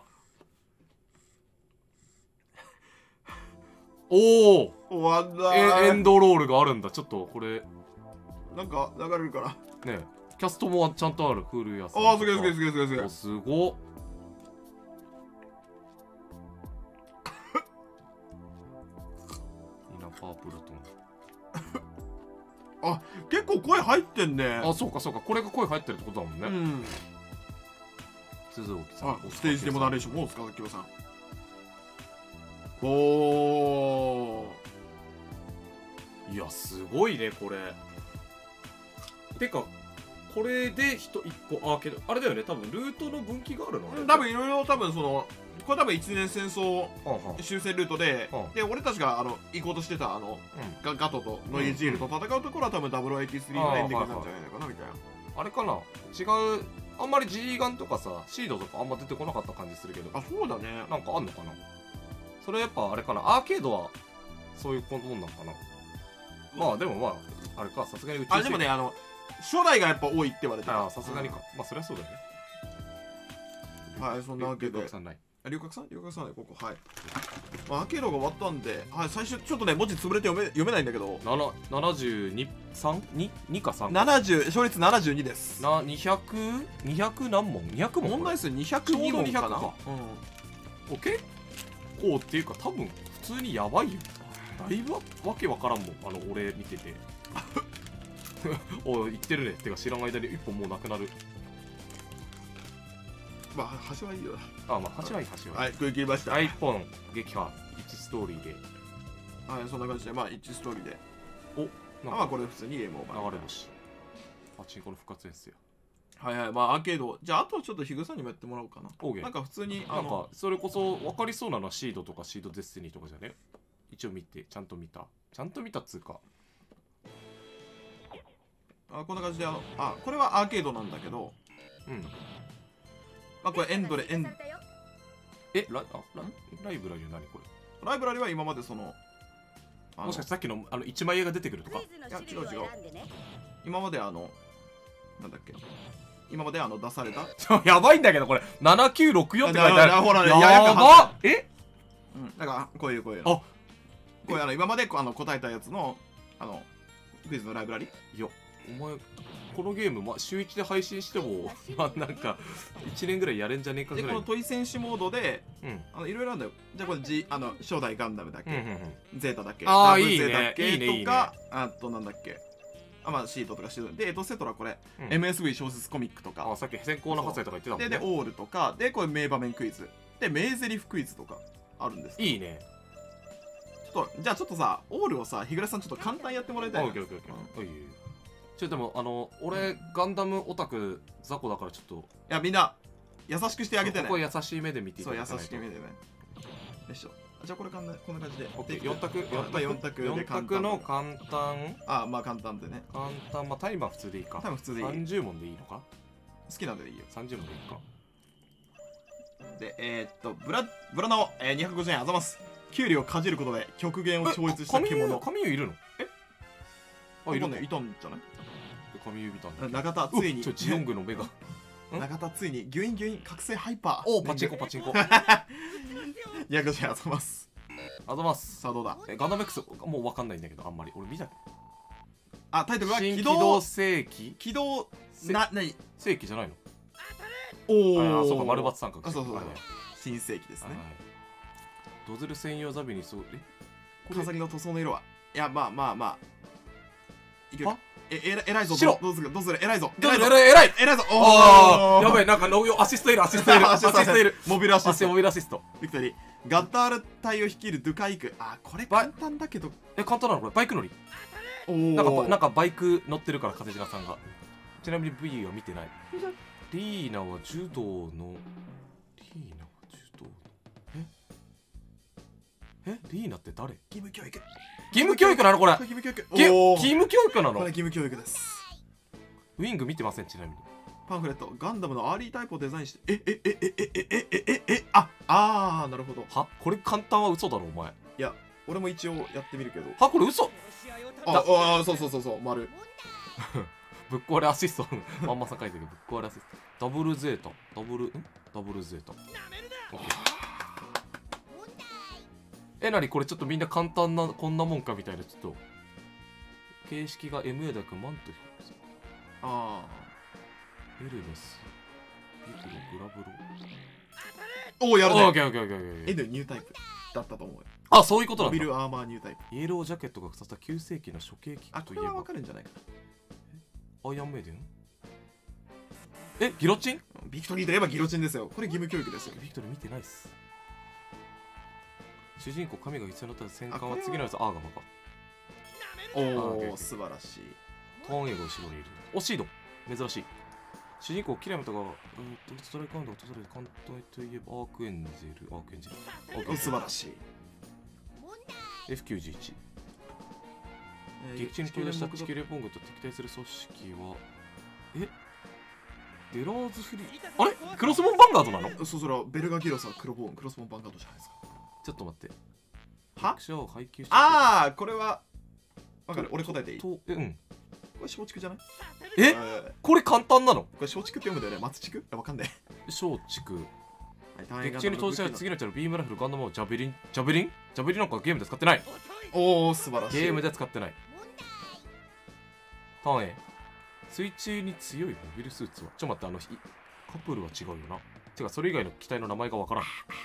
おお、 終わんだえエンー。 ドロールがあるんだ。ちょっとこれなんか流れるから。 ねキャストもちゃんとある。クールやつ。 ああすげえすげえすげえすげえすげえお。すごっ。イナパープルトン。 結構声入ってんね。 あ、そうかそうか、これが声入ってるってことだもんね。 うん。 鈴木さん。 あステージデモナレーションも塚崎さん。おー。 いやすごいねこれ。てかこれで人一個。あけどあれだよね、多分ルートの分岐があるのね。 多分いろいろ多分そのこれ多分一年戦争はんはん終戦ルートで、 うんで俺たちがあの行こうとしてたあのガガトとノイジールと戦うところは多分ダブルエイティスリーのエンディングなんじゃないのかなみたいな。 あれかな、違う。あんまり G ガンとかさシードとかあんま出てこなかった感じするけど、 あそうだね。 なんかあんのかな。それやっぱあれかな、アーケードはそういうもんなんかな。まあでもまああれか、さすがに宇宙あでもねあの初代がやっぱ多いって言われてる。 ああさすがにか、まあそりゃそうだよね。 はい、そんなわけで龍角さんない。 あ龍角さん龍角さんねここはい、まあ、アーケードが終わったんで、はい、最初ちょっとね文字潰れて読め読めないんだけどななななじゅうに、さん、に、にかさんか。 ななじゅう勝率ななじゅうにです。 なにひゃく、にひゃく何問 ?にひゃく 問。 問題数にひゃくに問かな。 ちょうどにひゃくかうんお結構っていうか多分普通にやばいよ。だいぶわわけわからんもん、あの俺見てて。おい言ってるね。てか知らん間に一本もうなくなる。 まあ端はいいよ。 あまあ橋はいい橋は。 はいい、食い切りました。 第一本撃破いちストーリーで。 はい、そんな感じでまあ一致ストーリーで、 おまあこれ普通にゲームオーバー。 流れ星。パチンコの復活ですよ。 はいはい、まあアーケードじゃああとはちょっとヒグさんにもやってもらおうかな。 オーケー。 なんか普通にあなんかのそれこそ分かりそうなのはシードとかシードデスティニーとかじゃね。一応見てちゃんと見たちゃんと見たっつうか。 あこんな感じであのあこれはアーケードなんだけど、 うんあこれエンドレエンえラあラライブラリー何これ。 ライブラリは今までそのもしかしてさっきのあの一枚絵が出てくるとか。 いや違う違う今まであのなんだっけ今まであの出されたやばいんだけどこれななきゅうろくよんって書いてある。 ほらねやばっ。えうんだからこういうこういうあこういうあの今まであの答えたやつのあのクイズのライブラリ。 いやお前このゲーム、ま、週いちで配信してもまあなんかいちねんぐらいやれんじゃねえかぐらい。 でこの問い選手モードで、 うん、 あのいろいろあるんだよ。じゃあこれ、G、あの初代ガンダムだっけ、 うんうんうん、 ゼータだっけ、 あーダブルゼータだっけいいねいいねいいねとか、あとなんだっけ、あまあシートとかシートでエトセトラこれ、 うん、 エムエスブイ 小説コミックとか、 あさっき先行の発生とか言ってたもんね。 ででオールとかでこれ名場面クイズで名台詞クイズとかあるんですよ。 いいね。 ちょっとじゃあちょっとさオールをさ日暮さんちょっと簡単やってもらいたいな。 オッケーオッケーオッケー。いいよ。ちょでもあの俺ガンダムオタク雑魚だからちょっといやみんな優しくしてあげてね。 ここ優しい目で見ていたそう優だかないと。 しい目でね。よいしょ。じゃあこれこんなこんな感じで。 オッケー。よん択よん択でよん択の簡単。 あまあ簡単でね。 簡単まあタイマー普通でいいか。 多分普通でいい。 さんじゅう問でいいのか。 好きなんでいいよ。 さんじゅう問でいいか。 でえー、っとブラブラナオ、えー、にひゃくごじゅうえんあざます。キュウリをかじることで極限を超越した獣。 神湯いるの？え？ あいるねいたんじゃない？ 神湯見たんだ。 中田ついにちょジオングの目が。 中田ついにギュインギュイン覚醒ハイパー。 おパチンコパチンコ。 にひゃくごじゅうえんあざます。 あざます。 さあどうだ？ えガンダム X もうわかんないんだけどあんまり俺見た。 あタイトルは新機動世紀？ 機動ななに世紀じゃないの？ おおあそうか丸抜三角。 あそうそうそう新世紀ですね。 ドズル専用ザビにそうえ飾りの塗装の色はいやまあまあまあいける。ええ偉いぞ。 白どうするどうする偉いぞ。 どうぞ偉い偉い偉いぞ。 おおやばいなんかアシストいるアシストいるアシストいるモビルアシスト。 モビルアシスト。 ビクトリーガッタール隊を率いるドゥカイク。あこれ簡単だけどえ簡単なのこれバイク乗り。 おなんかなんかバイク乗ってるから風島さんが。ちなみに V は見てない。リーナは柔道のリーナは柔道のええリーナって誰？ 義務教育。 義務教育なのこれ？ 義務教育。 義務教育なの？ これ義務教育です。 ウィング見てませんちなみに。 パンフレットガンダムのアーリータイプをデザインしてええええええええええああーなるほど。 はこれ簡単は嘘だろお前。 いや俺も一応やってみるけど。 はこれ嘘。 ああそうそうそうそう丸。 ぶっ壊れアシストまんまさ書いてるけどぶっ壊れアシスト。ダブルゼータダブルんダブルゼータ。えなにこれちょっとみんな簡単なこんなもんかみたいなちょっと形式が エムエー だけマントああエルメスビクログラブロおおやるね。 オッケーオッケーオッケーオッケー。 N ニュータイプだったと思うよ。 あそういうことなんだ。 モビルアーマーニュータイプ。 イエロージャケットが刺さったきゅう世紀の処刑機あといえばこれはわかるんじゃないかな。 アイアンメイデンえギロチンビクトリーといえばギロチンですよ。これ義務教育ですよ。 ビクトリー見てないっす。主人公神が必要になった戦艦は次のやつアーガマか。 おお素晴らしい。 トーンエゴ後ろにいる。惜しいの珍しい。主人公キラメタが、うんとストライクカウントが落とされて簡単といえばアークエンゼルアークエンゼル。 お素晴らしい。 エフきゅうじゅういち。撃地に飛び出した地球連邦軍と敵対する組織はえデラーズフリーあれクロスボーンバンガードなの？ そうそれはベルガギロスはクロボーンクロスボーンバンガードじゃないですか。 ちょっと待っては役者を配給してああこれはわかる。俺答えていい？ とえうんこれ松竹じゃない？ えこれ簡単なの？ これ松竹って読むんだよね。松竹わかんない。 松竹はい劇中に投資した次のやつのビームライフルガンダムをジャベリンジャベリンジャベリンなんかゲームで使ってない。 おお素晴らしい。 ゲームで使ってない。ターン A 水中に強いモビルスーツはちょっと待ってあのカップルは違うよな。てかそれ以外の機体の名前がわからん。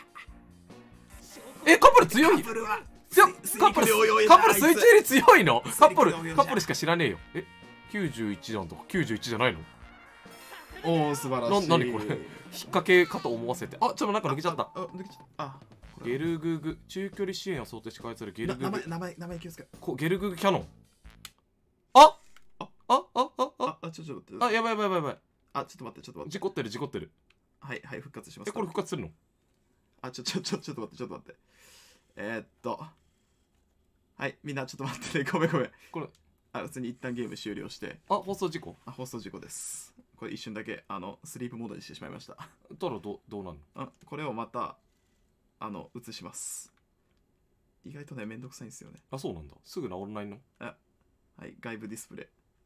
えカップル強い？ カップルは強っカップルカップル水中に強いの？カップルカップルしか知らねえよ。えきゅうじゅういちなんとかきゅうじゅういちじゃないの？ おお素晴らしい。 な何これ引っ掛けかと思わせてあちょっとなんか抜けちゃった。 あ抜けちゃったあゲルググ中距離支援を想定して開発されるゲルググ名前名前名前気をつけこゲルググキャノンあああああああちょっと待ってあやばいやばいやばいやばいあちょっと待ってちょっと待って事故ってる事故ってる。 はいはい復活します。 えこれ復活するの？ あちょちょちょちょっと待ってちょっと待ってえー、っとはいみんなちょっと待ってねごめんごめんこれあ普通に一旦ゲーム終了してあ放送事故あ放送事故です。これ一瞬だけあのスリープモードにしてしまいました。 ったらどどうなんの？ あ、これをまたあの映します。意外とねめんどくさいんですよね。 あ、そうなんだ。すぐ治らないの？ あ、はい、外部ディスプレイ。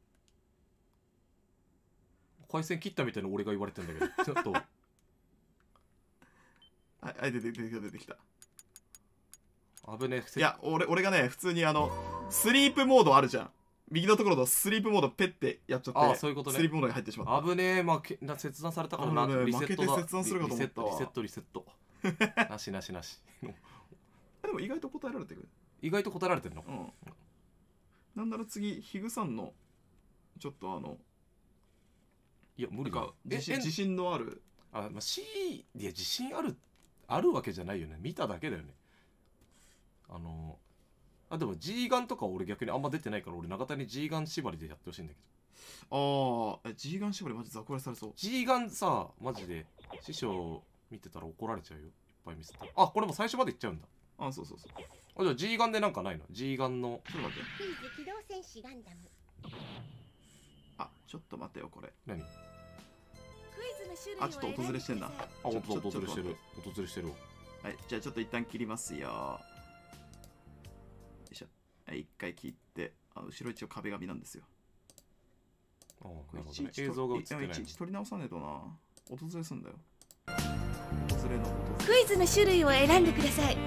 回線切ったみたいな俺が言われてんだけどちょっとはい、出てきた出てきた。 危ねえ。 いや、俺俺がね普通にあのスリープモードあるじゃん。右のところのスリープモードペッてやっちゃって、 ああ、そういうことね。 スリープモードに入ってしまった。 危ねえ。まあけな切断されたからな。 あのねリセットだ。 負けて切断するかと思ったわリセットリセットリセットなしなしなしでも意外と答えられてる。 意外と答えられてるの？ うん。なんなら次ヒグさんのちょっとあのいや無理だ。 か自信自信のある。 あ、まあ、C いや自信あるあるわけじゃないよね。見ただけだよね。あのあでも G ガンとか俺逆にあんま出てないから俺永田に G ガン縛りでやってほしいんだけど。ああ、G ガン縛りマジ雑魚らされそう。 G ガンさマジで師匠見てたら怒られちゃうよ。いっぱい見せた。あ、これも最初までいっちゃうんだ。 あ、そうそうそう。 あ、じゃあ G ガンでなんかないの？ G ガンのちょっと待って。 クイズ機動戦士ガンダム。 あ、ちょっと待ってよこれ。 何？ クイズの種類をあ、ちょっと訪れしてんな。 あ、ほんとだ、 ちょ訪れしてる。訪れしてるわ。 はい、じゃあちょっと一旦切りますよ。よいしょ。はい、一回切って、あの後ろ一応壁紙なんですよ。 ああ、 これなるほどね。 いちいち映像が映ってないの。 いちいち取り直さねえとな。訪れすんだよ。訪れの訪れ。 クイズの種類を選んでください。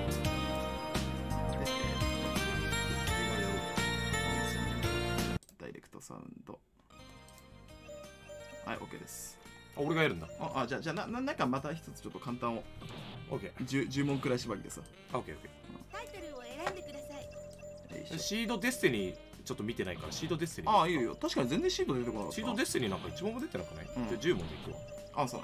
ダイレクトサウンド。はい、OK です。 あ、俺がやるんだ。 あ、あじゃあ、じゃあ、な、ななんかまた一つちょっと簡単を。 OK。 じゅう問くらい縛りでさ。 あ、OK、OK。 タイトルを選んでください。 よいしょ。 シードデスティニーちょっと見てないから、シードデスティニー。 ああ、いいよいいよ。確かに全然シード出てこなかった。 シードデスティニーなんかいち問も出てなくない？ うんじゃあじゅう問でいくわ。 あ、そうね。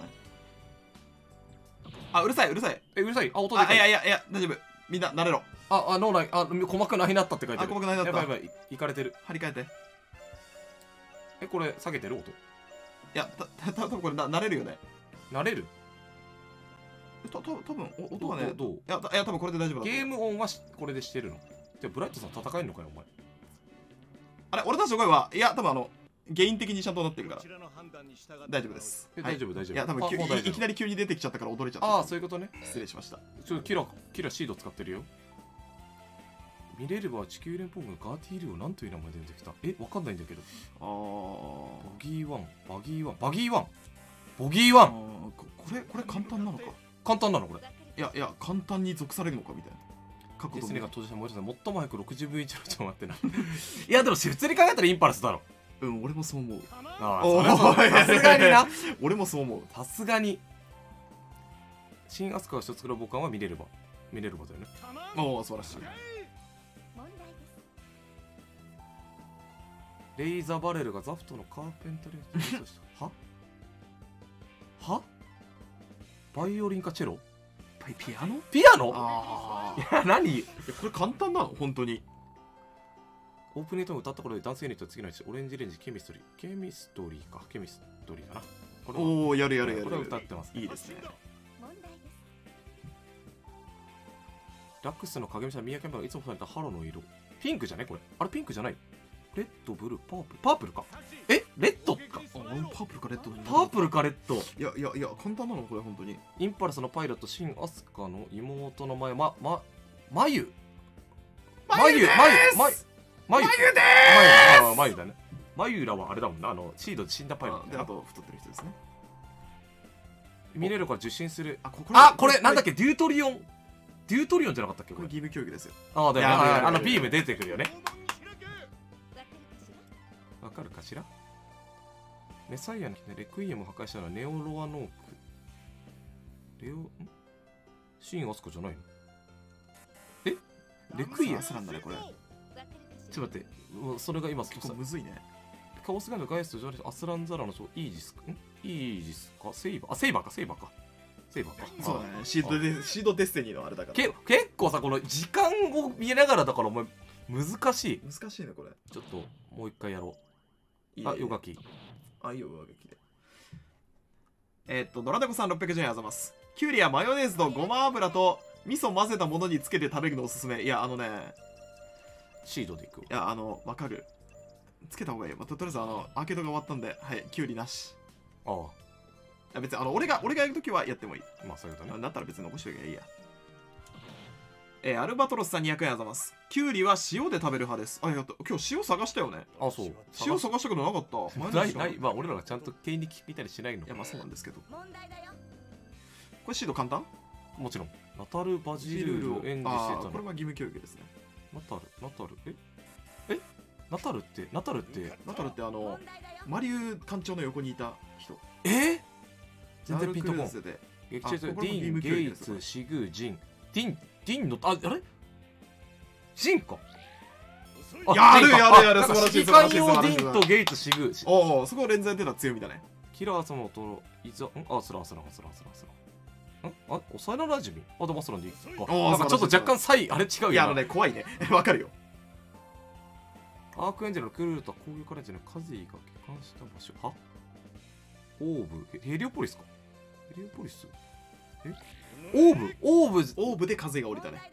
あ、うるさいうるさい。 え、うるさい。あ、音出あ、 てる。 いやいやいや、大丈夫。みんな慣れろ。 あ、あ、脳内、あ、細くなひなったって書いてあ、 る。 細くないなった。 やばいやばい、いかれてる。 張り替えて。いえ、これ下げてる音？ や、た、た、たぶんこれな、慣れるよね。 慣れる？ た、た、たぶんお音がね。 どう？ いや、たいや、多分これで大丈夫だ。 ゲーム音はしこれでしてるの？じゃあブライトさん戦えるのかよ、お前。 あれ、俺たちの声は、いや、多分あの、原因的にちゃんとなってるから。大丈夫です。 え、 はい大丈夫大丈夫。 いや、多分急あもう大丈夫いいきなり急に出てきちゃったから驚いちゃった。 ああ、そういうことね。 失礼しました。 ちょっとキラ、キラシード使ってるよ。見れれば地球連邦軍ガーティールを何という名前で出てきた？え、わかんないんだけど。 あー。 ボギーワン、バギーワン、バギーワン、ボギーワン。 あーここれ、これ簡単なのか。 簡単なのこれ。 いや、いや、簡単に属されるのかみたいな。過去デスネがと登場したもう一つ最も早くろくじゅうぶん以上のちょっと待ってな。いやでも普通に考えたらインパルスだろ。 うん、俺もそう思う。 ああ、 おーそれはそうさすがにな。 俺もそう思う。 さすがに。新アスカが一つくら母艦は見れれば。見れればだよね。 おお、素晴らしい。 問題です。 レイザーバレルがザフトのカーペンタリーとしたははバイオリンかチェロピアノピアノあいや何いやこれ簡単なの本当に。 オープニングトーン歌った頃で男性ユニットは次のうちオレンジレンジケミストリーケミストリーかケミストリーかなこれはおお、やるやるやる。 これは歌ってます。 いいですね。 問題です。 ラックスの影武者宮キャンバーがいつもされたハロの色ピンクじゃねこれあれピンクじゃないレッドブルーパープルパープルかえレッドかあ、俺もパープルかレッド。 パープルかレッドいやいやいや、簡単なのこれ本当に。 インパルスのパイロットシン・アスカの妹の前まままゆまゆまゆまゆまゆでーすまゆだねまゆらはあれだもんなあのシードで死んだパイロットで、あと太ってる人ですね。 ミネルから受信するあ、こあこれなんだっけデュートリオンデュートリオンじゃなかったっけこれこれ義務教育ですよ。 ああだよねやばいやばいあのビーム出てくるよねわかるかしら。 わかるかしらメサイアのレクイエムを破壊したのはネオロアノークレオんシン・アスカじゃないのえレクイエムアスランだねこれ。 わかるかしら。 ちょっと待ってもうそれが今結構むずいね。 カオスガイのガイストジョレスアスランザラの将イージスかんイージスかセイバーあセイバーかセイバーかセイバーかそうだね。シードデシードデスティニーのあれだから。 け結構さこの時間を見ながらだからお前難しい難しいねこれ。 ちょっともう一回やろういいねあヨガキあ、いいよ、上書きで。えーっと、ドラデコさんろっぴゃくじゅうえんあざます。キュウリやマヨネーズとごま油と味噌混ぜたものにつけて食べるのおすすめ。いや、あのね、 シードでいくいや、あの、わかる。つけた方がいいよ。まあ、ととりあえず、あの、アーケードが終わったんで、はい、キュウリなし。 ああや別にあの俺が俺がやるときはやってもいい。 まあそういうことね。 だったら別に残しておけばいいや。えー、アルバトロスさんにひゃくえんありがとうございます。キュウリは塩で食べる派です。あ、やった。今日塩探したよね。 あ、そう。 塩探したことなかった。 ないない。まあ俺らがちゃんと店員に聞いたりしないの。 いやまあそうなんですけど。 問題だよ。 これシード簡単？ もちろん。ナタルバジルを演じしてたの。 これは義務教育ですね。 ナタルナタルええナタルってナタルってナタルってあのマリュウ艦長の横にいた人。 え全然ピンとこん。 で劇中ディーン、ゲイツ、シグ、ジン。ディン、ディンの、あ、あれジンか。 やるやるやる、素晴らしい素晴らしい。 ディンとゲイツ、シグ。 おお、そこ連在出たら強みだね。 キラー様と、いざ、んあ、スラスラスラスラスラ。んあ、幼なじみあ、でもスランでいいか。なんかちょっと若干サイ、あれ違うよ。 いや、あのね、怖いね。わかるよ。 アークエンジェルのクルーと攻撃からじゃない、カゼイが帰還した場所。はオーブ、ヘリオポリスか。ヘリオポリスえオーブオーブオーブで風が降りたね。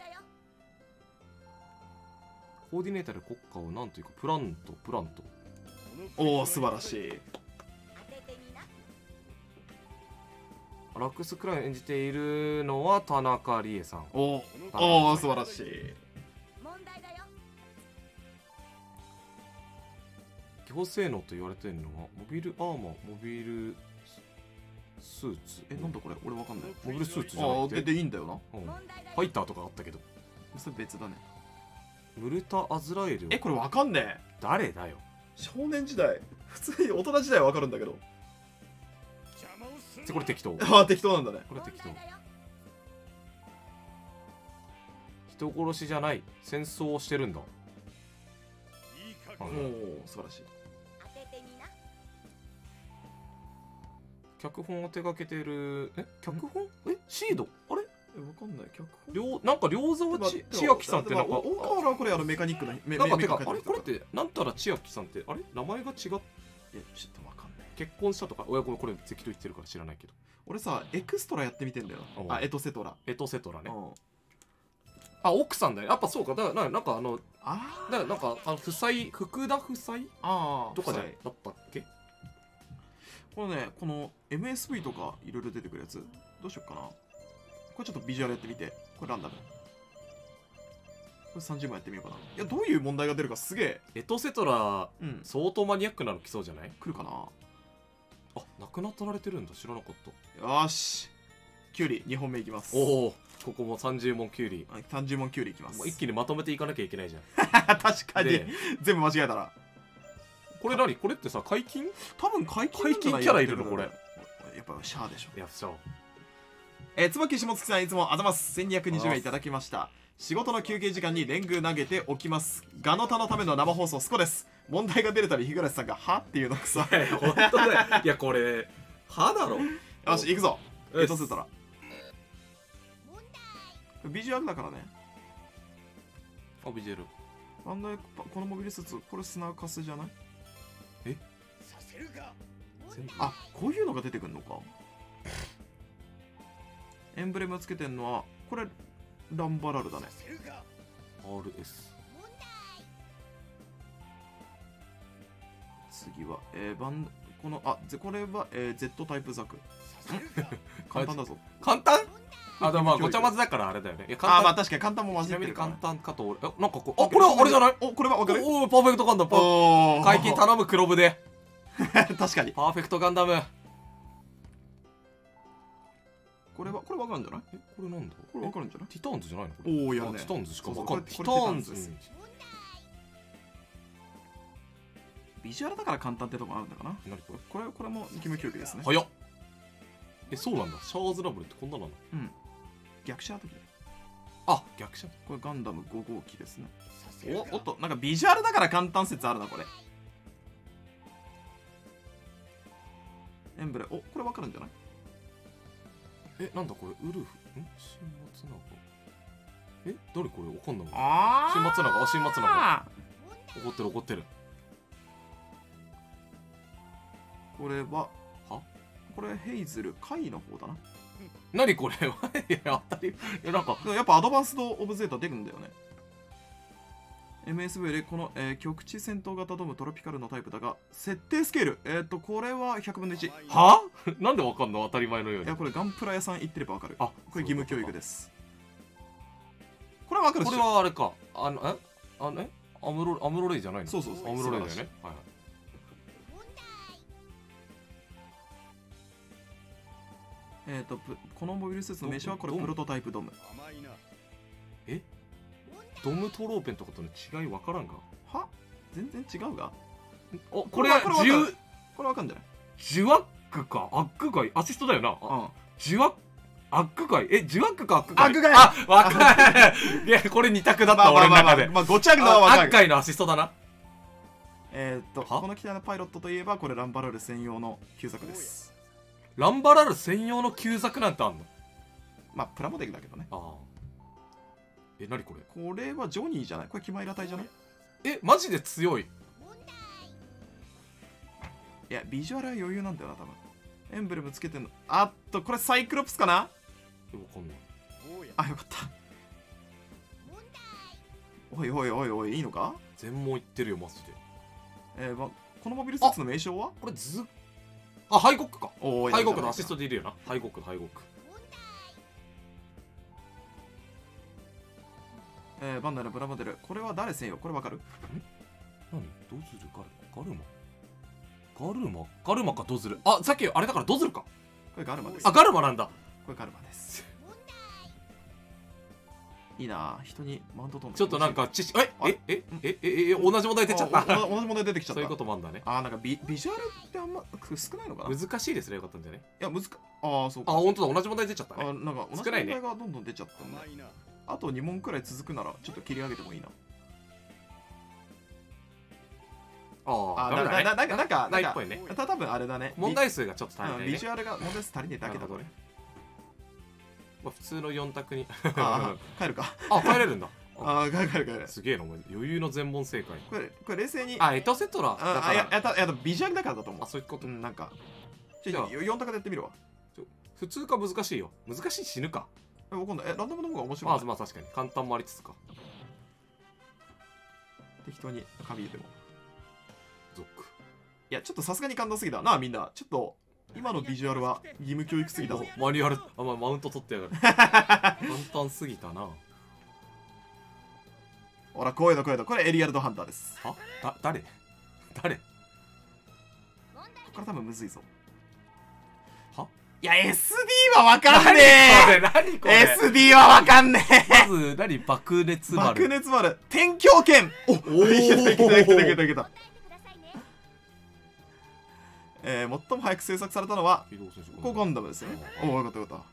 コーディネーターで国家をなんというかプラントプラントおお素晴らしい。 ラックス・クライン演じているのは田中理恵さん。 おお素晴らしい。 強性能と言われているのはモビルアーマーモビルスーツ。 えなんだこれ俺わかんない。 モビルスーツじゃなくて。 ああでいいんだよな。 うん、ファイターとかあったけどそれ別だね。 ムルタ・アズラエル。 えこれわかんねえ。 誰だよ。 少年時代普通に大人時代はわかるんだけど。 これ適当。 ああ適当なんだね。 これ適当。人殺しじゃない戦争をしてるんだ。 おお素晴らしい。 脚本を手掛けてるえ脚本えシードあれえわかんない。脚本両なんか両沢千秋さんってなんか大河原はこれあのメカニックなメなんかてかメあれこれってなんたら千秋さんってあれ名前が違っえちょっとわかんない。 結婚したとか親子これ適当言ってるから知らないけど俺さエクストラやってみてんだよおうな。あエトセトラ。 エトセトラねうんあ奥さんだよやっぱそうかだからなんかあのあだからなんかあの夫妻福田夫妻あとかじゃだったっけ。 これねこの エムエスブイ とかいろいろ出てくるやつどうしよっかな。これちょっとビジュアルやってみて。これランダム。これさんじゅうまんやってみようかな。いやどういう問題が出るかすげえ。 エトセトラうん相当マニアックなの来そうじゃない。 来るかな。 あ亡くなってられてるんだ知らなかった。 よーしキュウリにほんめいきます。 おおここもさんじゅうもんキュウリはいさんじゅうもんキュウリいきます。 もう一気にまとめていかなきゃいけないじゃん。 確かにで全部間違えたらこれ何これってさ解禁多分解禁解禁キャラいるのこれ。 やっぱシャアでしょ。 いやそうえー、椿下月さんいつもあざます。せんにひゃくにじゅうえんいただきました。仕事の休憩時間にレング投げておきます。ガノタのための生放送スコです。問題が出るたび日暮さんがはっていうのくさ。 いや本当だよ。いやこれ歯だろ。 よし行くぞ。 よしエトセトラビジュアルだからね。 あビジュアルなんでこのモビルスーツこれ砂カスじゃない。 えさせるか。 あこういうのが出てくるのか。エンブレムつけてんのはこれランバラルだね。 アールエス次は、えー、バンこのあぜこれは、えー、Z タイプザク簡単だぞ。 簡単あでもまあごちゃ混ぜだからあれだよね。いや簡単あまあ確かに簡単も混ちなみにじってるから簡単かと俺えなんかこうあこれはあれじゃない。 おこれは分かる。 おおパーフェクトガンダムパーおー解禁頼む黒部で確かにパーフェクトガンダム。 これはこれ分かるんじゃない。 えこれなんだこれ分かるんじゃない。 ティターンズじゃないのこれ。 おおやるね。 あティターンズしかそうそう分かんない。テこれィターンズこれティターンズですビジュアルだから簡単ってとこあるんだかな。 何これこれこれも義務教育ですね。 早っ。えそうなんだシャーズラブルってこんなのなの。 うん逆シャー的。 あ逆シャこれガンダムご号機ですね。 おおおっとなんかビジュアルだから簡単説あるなこれ。エンブレおこれ分かるんじゃない。 えなんだこれウルフん新松永え誰これわかんないわ。 あ新松永あ新松永怒ってる怒ってる。 これははこれヘイズル貝の方だな。 何これいや当たりいやなんかでもやっぱアドバンスドオブゼータ出るんだよね。 エムエスブイ よりこの、えー、局地戦闘型ドームトロピカルのタイプだが、設定スケール、えっ、ー、と、これはひゃくぶんのいち。 はなんでわかんの当たり前のように。 いや、これガンプラ屋さん行ってればわかる。 あ、 これ義務教育です。これはわかるっしょ。 これはあれか。あの、えあの、えアムロ、アムロレイじゃないの？ そうそうそう。 アムロレイだよね。はいはい。 えっと、このモビルスーツの名称はこれプロトタイプドーム。 えドムトローペンとかとの違い分からんが。 は全然違うが。 お、これはこれジュこれわかんじゃない？ ジュワックかアックガイアシストだよな。 うん。 ジュワックアックガイえジュワックかアックガイ。 アックガイ。 あ、わかる。いやこれ二択だった俺の中で。 まあごちゃくのはわかる。 アッカイのアシストだな。 えっとこの機体のパイロットといえばこれランバラル専用の旧作です。 ランバラル専用の旧作なんてあんの？ まあプラモデルだけどね。 ああ。え、なにこれ？ これはジョニーじゃない？これキマイラ隊じゃない？ え、マジで強い？ いや、ビジュアルは余裕なんだよな、多分。エンブレムつけてんの。あっと、これサイクロプスかな？ え、わかんない。 あ、よかった。おいおいおいおい、いいのか？ 全問いってるよ、マジで。 えー、ま、このモビルスーツの名称は？ これずあ、ハイゴックか。 おハイゴックのアシストでいるよな。ハイゴックのハイゴック。 えー、バンダイのプラモデル。これは誰専用？これわかる？ん？ 何？ドズルガルガルマガルマガルマかドズル。あ、さっきあれだからドズルか。 これガルマです。 あ、ガルマなんだ。 これガルマです。いいなぁ、人にマウント取るのちょっとなんか知識、ええええええ同じ問題出ちゃった。 同じ問題出てきちゃった。 そういうこともあんだね。 あー、なんかビビジュアルってあんま少ないのかな？ 難しいですね。よかったんじゃね。 いや、難か、ああ、そうか。 あ、本当だ。同じ問題出ちゃったあ、 ね。 なんか同じ問題がどんどん出ちゃったんだ。あとに問くらい続くならちょっと切り上げてもいいな。 ああ、 あ、なんか、なんか、なんか、 ないっぽいね。 た多分あれだね。 問題数がちょっと足りないね。 ビジュアルが問題数足りねえだけだとね。 まあ普通のよん択に。 ああ、帰るか。 あ、帰れるんだ。 ああ、帰る帰る帰る。 すげえな、お前。余裕の全問正解。 これ、これ冷静に。 あ、エトセトラ。 あ、や、やった、やった、ビジュアルだからだと思う。 あ、そういうこと。 うん、なんか。じゃあ、よん択でやってみるわ。 普通か難しいよ。難しい死ぬか。 え、わかんない。え、ランダムの方が面白い。 まあ、まあ確かに。簡単もありつつか。 適当に紙入れても。 ゾック。 いや、ちょっとさすがに簡単すぎだな、みんな。ちょっと、今のビジュアルは義務教育すぎだぞ。 マニュアル、あ、まあ、マウント取ってやがる。簡単すぎたな。 ほら、こういうのこういうの。これエリアルドハンターです。 はだ、誰誰これ多分むずいぞ。 はいや、エスディー はわかんねえ。 何これエスディー はわかんねえ。 まず、何爆熱丸。 爆熱丸。天狂剣。おおいけたいけたいけたいけたいけた。えー、最も早く制作されたのはここガンダムですね。おお、よかったよかった。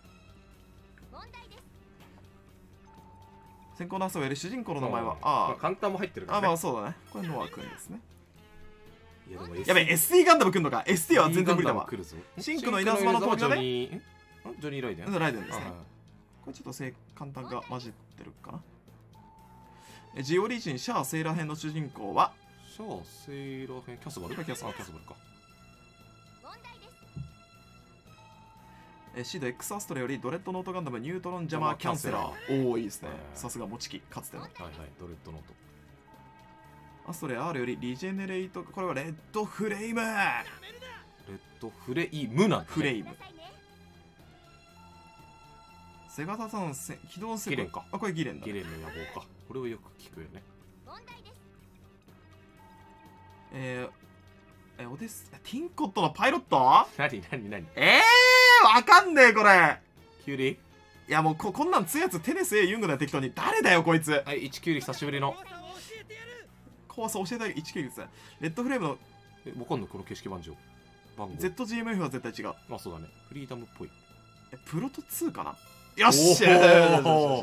先行の朝をやる主人公の名前は、ああ、簡単も入ってるからね。あ、まあそうだね。これノア君ですね。 やべえ、エスディー ガンダム来んのか。エスディー は全然無理だわ。シンクの稲妻の当時だね。 ジョニー・ライデン。 ライデンですね。これちょっと正簡単が混じってるかな。ジオリジンシャア・セイラ編の主人公はシャア・セイラ編、キャスバル？ キャスバル。 キャスバルか。 シード X アストラよりドレッドノートガンダムニュートロンジャマーキャンセラー。おお、いいですね。さすが持ちきかつての。 はいはい、ドレッドノート。 アストレ R よりリジェネレイト、これはレッドフレイム。レッドフレイムなんだ、ね、 フレイム。セガサタン起動セギレンか。 あ、これギレンだ、ね。 ギレンの野望か。これをよく聞くよね。 えー、え、オデス、ティンコットのパイロット？ 何何何えー、わかんねえ、これ。 キュウリ？ いや、もうこ、こんなん強いやつテネス A ユングだよ、適当に。誰だよ、こいつ。 はい、いちキュウリ久しぶりの。 怖さ教えたいいちキュウリです。レッドフレームの。 え、わかんのこの景色番号。番号。 ゼットジーエムエフ は絶対違う。 まあそうだね。フリーダムっぽい。 え、プロトツーかな？よっしゃー。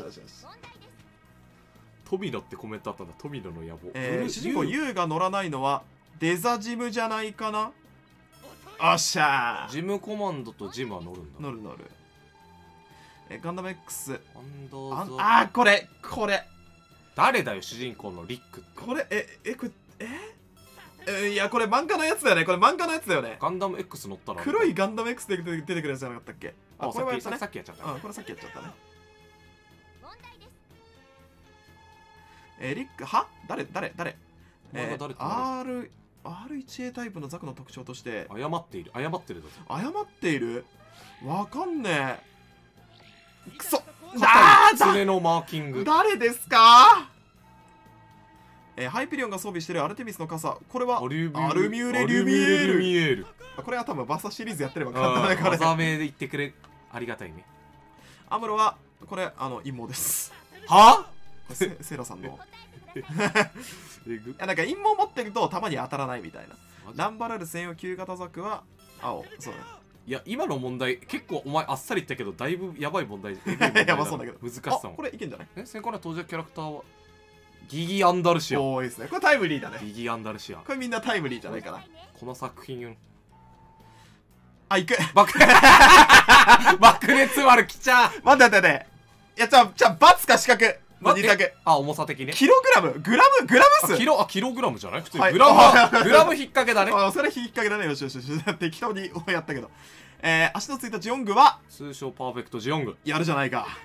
トミノってコメントあったんだ。トミノの野望。 えー、主人公ユウが乗らないのはデザジムじゃないかな。おっしゃー。 ジムコマンドとジムは乗るんだ。 乗る乗る。え、ガンダム X。 アンダーズああ、これこれ誰だよ、主人公のリックって。 これ、え、え、これ、ええ、いや、これ漫画のやつだよね。これ漫画のやつだよね。 ガンダム X 乗ったら黒いガンダム X で出てくるやつじゃなかったっけ？ あ、 これはやったね。 さっきやっちゃった。 うん、これさっきやっちゃったね。 えー、リックは誰誰誰お前が誰えー、Rアールワンエー タイプのザクの特徴として謝っている謝ってるぞ。 謝っているわかんねえくそ肩に爪のマーキング。 誰ですか？えー、ハイペリオンが装備してるアルテミスの傘、これはアルミアルミューレ・リュミエール。これは多分バッサシリーズやってれば簡単だからね。 技名で言ってくれありがたいね。 アムロはこれあの陰謀です。 はこれセセイラさんのえぐいやなんか陰謀持ってるとたまに当たらないみたいな。ランバラル専用旧型ザクは青。そうだね。 いや今の問題結構お前あっさり言ったけどだいぶやばい問題。えぐい問題だやばそうだけど難しさも。 あこれいけんじゃない？ え先行の登場キャラクターはギギアンダルシア。 多いですね。これタイムリーだね。 ギギアンダルシア。 これみんなタイムリーじゃないかな。 この作品あ、行く。 爆爆熱丸きちゃう。 待って待って待って。いや、じゃあ、じゃあ、×か四角。の二択。 あ、重さ的にキログラムグラムグラム数キロ、あ、キログラムじゃない普通に。 はいグラムは、グラム引っ掛けだね。 あ、それ引っ掛けだね。よしよしよし。適当にやったけど。えー、足のついたジオングは、 通称パーフェクトジオング。 やるじゃないか。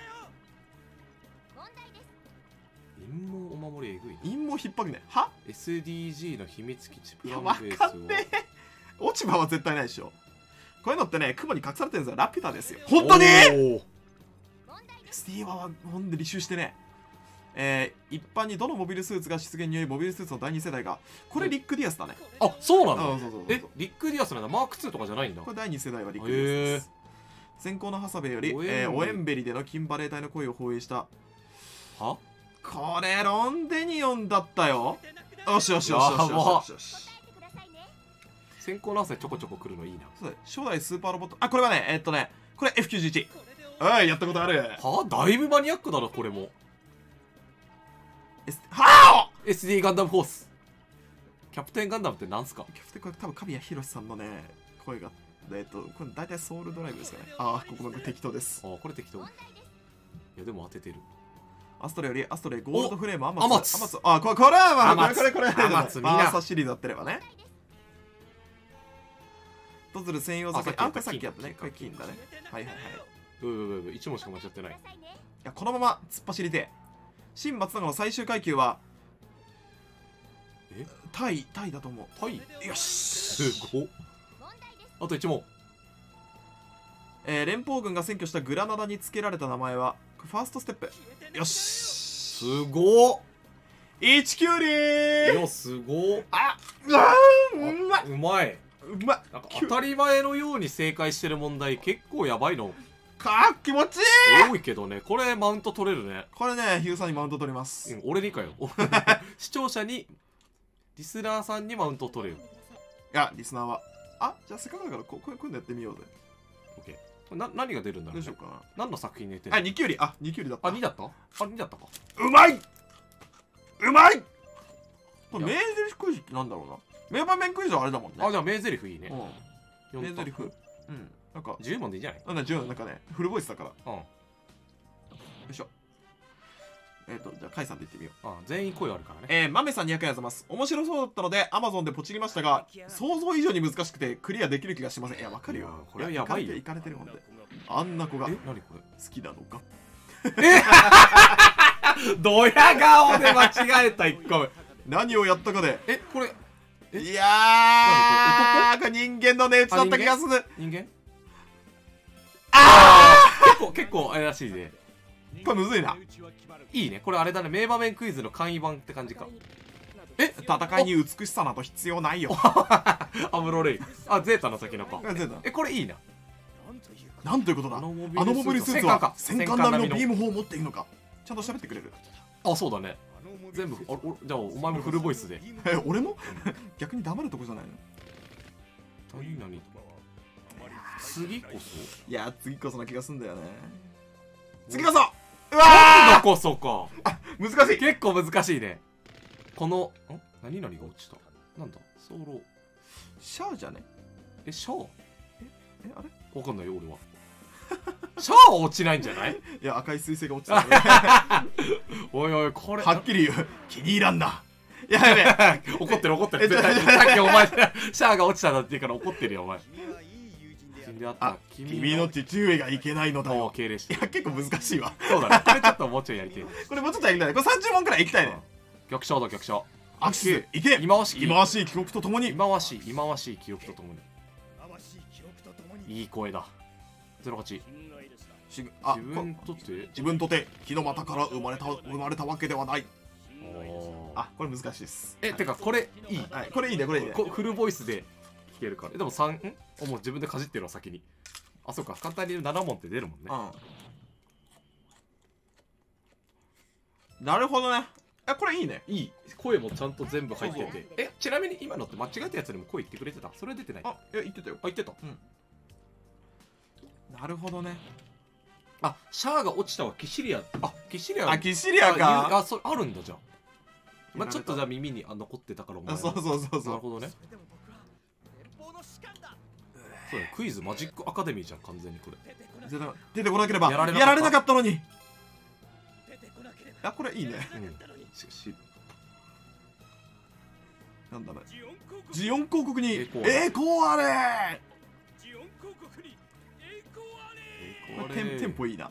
陰謀お守りえぐいな。 陰謀引っ張るね。はエスディージー の秘密基地プいや、わランベースかんねえ。落ち葉は絶対ないでしょ。こういうのってね、雲に隠されてるんですよ。ラピュタですよ。本当にエエスディー はほんで履修してね。えー、一般にどのモビルスーツが出現によりモビルスーツのだいに世代がこれリック・ディアスだね。 あ、そうなあのそうそうそうえ、リック・ディアスなんだ。マークツーとかじゃないんだ。 これだいに世代はリック・ディアスです。先行のハサベよりオエンベリえーオエンベリでの金バレー隊の声を放映したはこれロンデニオンだったよ。よしよしよしよしよしよしよし。 先行の朝ちょこちょこ来るのいいな。 そうだ初代スーパーロボットあこれはねえーっとねこれ エフきゅうじゅういち。はいやったことある。 はだいぶマニアックだなこれも。 S- はあエスディー ガンダムフォース。キャプテンガンダムってなんすか？ キャプテンこれ多分神谷博さんのね声がえーっとこれ大体ソウルドライブですかね。ああここの適当です。 あ、これ適当。いやでも当ててる。 アストレよりアストレゴールドフレームアマアマツツアマツあこれこれはまあアマツこれこれこれアマツバーサシリーズやってればね。トズル専用酒あこれさっきやったね。これ金だね。はいはいはい。 うううういち問しか間違ってない。 いやこのまま突っ走りで新松永の最終階級はえタイタイだと思タイう。よしすごっ。あといち問。 えー、連邦軍が占拠したグラナダに付けられた名前はファーストステップ。よしすごっ。 いちキュウリいーやすごっ。 あうわーうまいうまい。 うまいなんか当たり前のように正解してる問題結構やばいのかっ気持ちいい。 多いけどね。これマウント取れるね。 これねヒューさんにマウント取ります。 うん俺にかよ。視聴者にリスナーさんにマウントを取れる。 いやリスナーはあじゃあせっかくだからここういうのやってみようぜ。 オッケー。な何が出るんだろう、ね、 どうしようかな。 何の作品に出てるあにキュウリあにキュウリだった。 あにだったあにだったか。 うまいうまいこれいや名台詞クイズってなんだろうな。名場面クイズはあれだもんね。 あじゃあ名台詞いいね。 うん名よん択台詞うんなんかじゅう問でいいんじゃない？ なんだじゅうなんかねフルボイスだからようん。 いしょ。えっとじゃあカイさんで言ってみよう。 あ全員声あるからね。 えー、マメさんにひゃくえんあざます。面白そうだったので Amazon でポチりましたが想像以上に難しくてクリアできる気がしません。いやわかるよいやこれはやばいよいかれてるもんであんな子が好え何これきなのか。 ドヤ顔で間違えたいっこめ。 何をやったかでえこれえいやーこれ人間の値打ちだった気がする。 人間あ結構結構あれらしいね。 ーこれむずいな。 いいねこれあれだね名場面クイズの簡易版って感じか。 え戦いに美しさなど必要ないよ。 アムロレイあゼータの先のか。 これゼータえこれいいな。 なんということだ。あのモビルスーツは戦艦並みのビーム砲を持っているのか。ちゃんと喋ってくれる。 あそうだね全部あおじゃあお前もフルボイスで。 え俺も逆に黙るとこじゃないの。 何何次こそいや次こそな気がすんだよね。次こそ。う今わ度こそか。 ー難しい。 結構難しいね。このん何々が落ちたなんだソロシャアじゃね。 えシャアえあれわかんないよ俺は。シャアは落ちないんじゃない？ いや赤い彗星が落ちたね。 おいおいこれはっきり言う気に入らんな。やべえ怒ってる怒ってるえ絶対さっきお前シャアが落ちたんだって言うから怒ってるよお前。死んであったあ君の父上がいけないのだもうよ。 敬礼していや結構難しいわ。 そうだねこれちょっともうちょいやりてえね。 これもうちょっとやりたいね。これさんじゅう問くらいいきたいね。 逆シャアだ逆シャア。 アクシスいけ。 忌まわしき忌まわしい記憶とともに。 忌まわしい忌まわしい記憶とともに。いい声だ。ゼロはち。 しあ自分とて自分とて日の股から生まれた生まれたわけではない。あ、これ難しいです。 え、てかこれいい。 はい、これいいね、これいいね。 こフルボイスで聞けるから。でもさん、んおもう自分でかじってるわ先に。あ、そうか、簡単に言うなな問って出るもんね。 うん。なるほどね。え、これいいね。 いい。声もちゃんと全部入ってて。え、ちなみに今のって間違えたやつにも声言ってくれてた？それ出てない？ あ、いや、言ってたよ。 あ、言ってた。 うん。なるほどね。 あ、シャアが落ちたわ。キシリア。あ、キシリア。 あ、キシリアか。 あ、それあるんだじゃあ。まあちょっとじゃあ耳にあ残ってたからお前。 そうそうそうそう。 なるほどね。そうだ、クイズマジックアカデミーじゃん完全にこれ。 出てこなければやられなかったやられなかったのに。あ、これいいね。 うん。ししなんだろう。ジオン広告に栄栄光光あれ。 ジオン広告に栄光あれ。 これテンテンポいいな。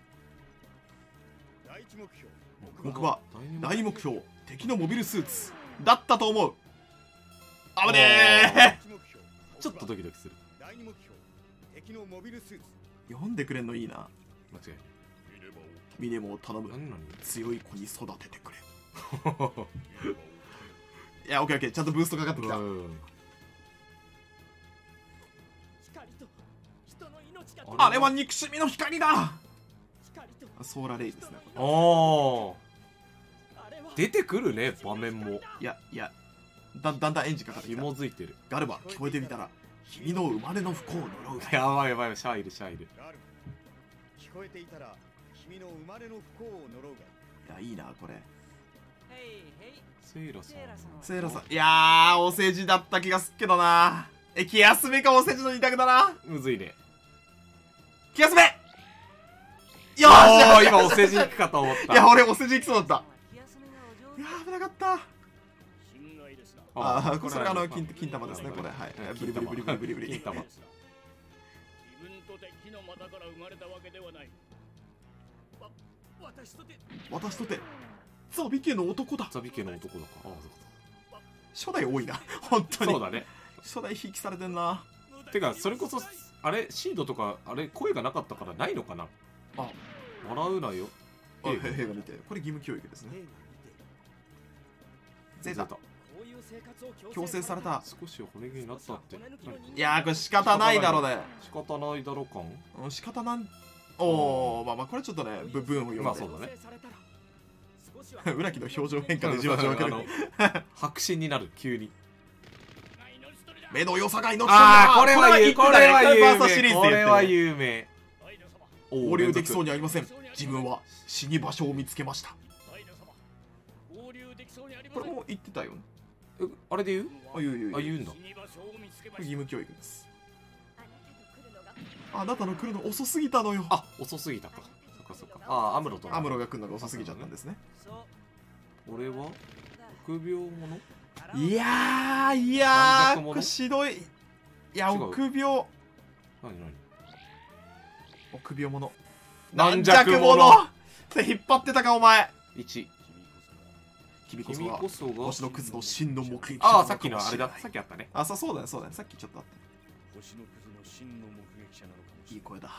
第一目標僕は大目標敵のモビルスーツだったと思う。あぶねー。 ちょっとドキドキする。 第二目標敵のモビルスーツ。 読んでくれんのいいな。 間違いミネモを頼む。 何なの？ 強い子に育ててくれ。いや、オッケーオッケー、ちゃんとブーストかかってきた。あれは憎しみの光だ。ソーラレイですね。 ああ。出てくるね場面も。 いやいや、だだんだんエンジンかかってきた。 紐づいてる。 ガルバ、聞こえてみたら君の生まれの不幸を呪う。 やばいやばい、シャアいるシャアいる。 聞こえていたら君の生まれの不幸を呪うが。 いや、いいなこれ。 セイラさん。 セイラさん、いやー、お世辞だった気がすっけどな。え、気休めかお世辞の二択だな。 むずいね。 気休め。よーし、 今お世辞行くかと思った。 いや、俺お世辞行きそうだった。いやー、危なかった。ああ、これあの金金玉ですね、これ。はい。ブリブリブリブリブリブリ。金玉。 自分とて火の股から生まれたわけではない。わ、私とて。 私とて。ザビ家の男だ。 ザビ家の男だか。ああ、そうか。初代多いな。本当に。 そうだね。 初代ひいきされてんな。 てか、それこそ、あれ、シードとか、あれ、声がなかったからないのかな。あ、笑うなよ。 映画見て。これ義務教育ですね。ゼータ。強制された。 少し骨毛になったって。 いやー、これ仕方ないだろうね。 仕方ないだろう感。 うん、仕方なん。おお、まあまあ、これちょっとね、部分を読んで。 まあ、そうだね。 浦木の表情変化でじわじわ分かる。 白真になる、急に。 目の良さが命取りだ。 ああ、これは有名。これは有名。これは有名。 合流できそうにありません。自分は死に場所を見つけました。これも言ってたよね。 あれで言う？ あ、言う言う。 あ、言うんだ。 これ義務教育です。あなたの来るの遅すぎたのよ。 あ、遅すぎたか。そっかそっか。ああ、アムロと。 アムロが来るのが遅すぎちゃったんですね。 俺は臆病者？ いやー、いやー、これひどい。いや、臆病。 何何？ 臆病者。 軟弱者。 って引っ張ってたかお前。 いち。 君こそが星のクズの真の目撃者。 ああ、さっきのあれだ。さっきあったね。 あ、そうそうだね、そうだね。さっきちょっとあった。 星のクズの真の目撃者なのかもしれない。 いい声だ。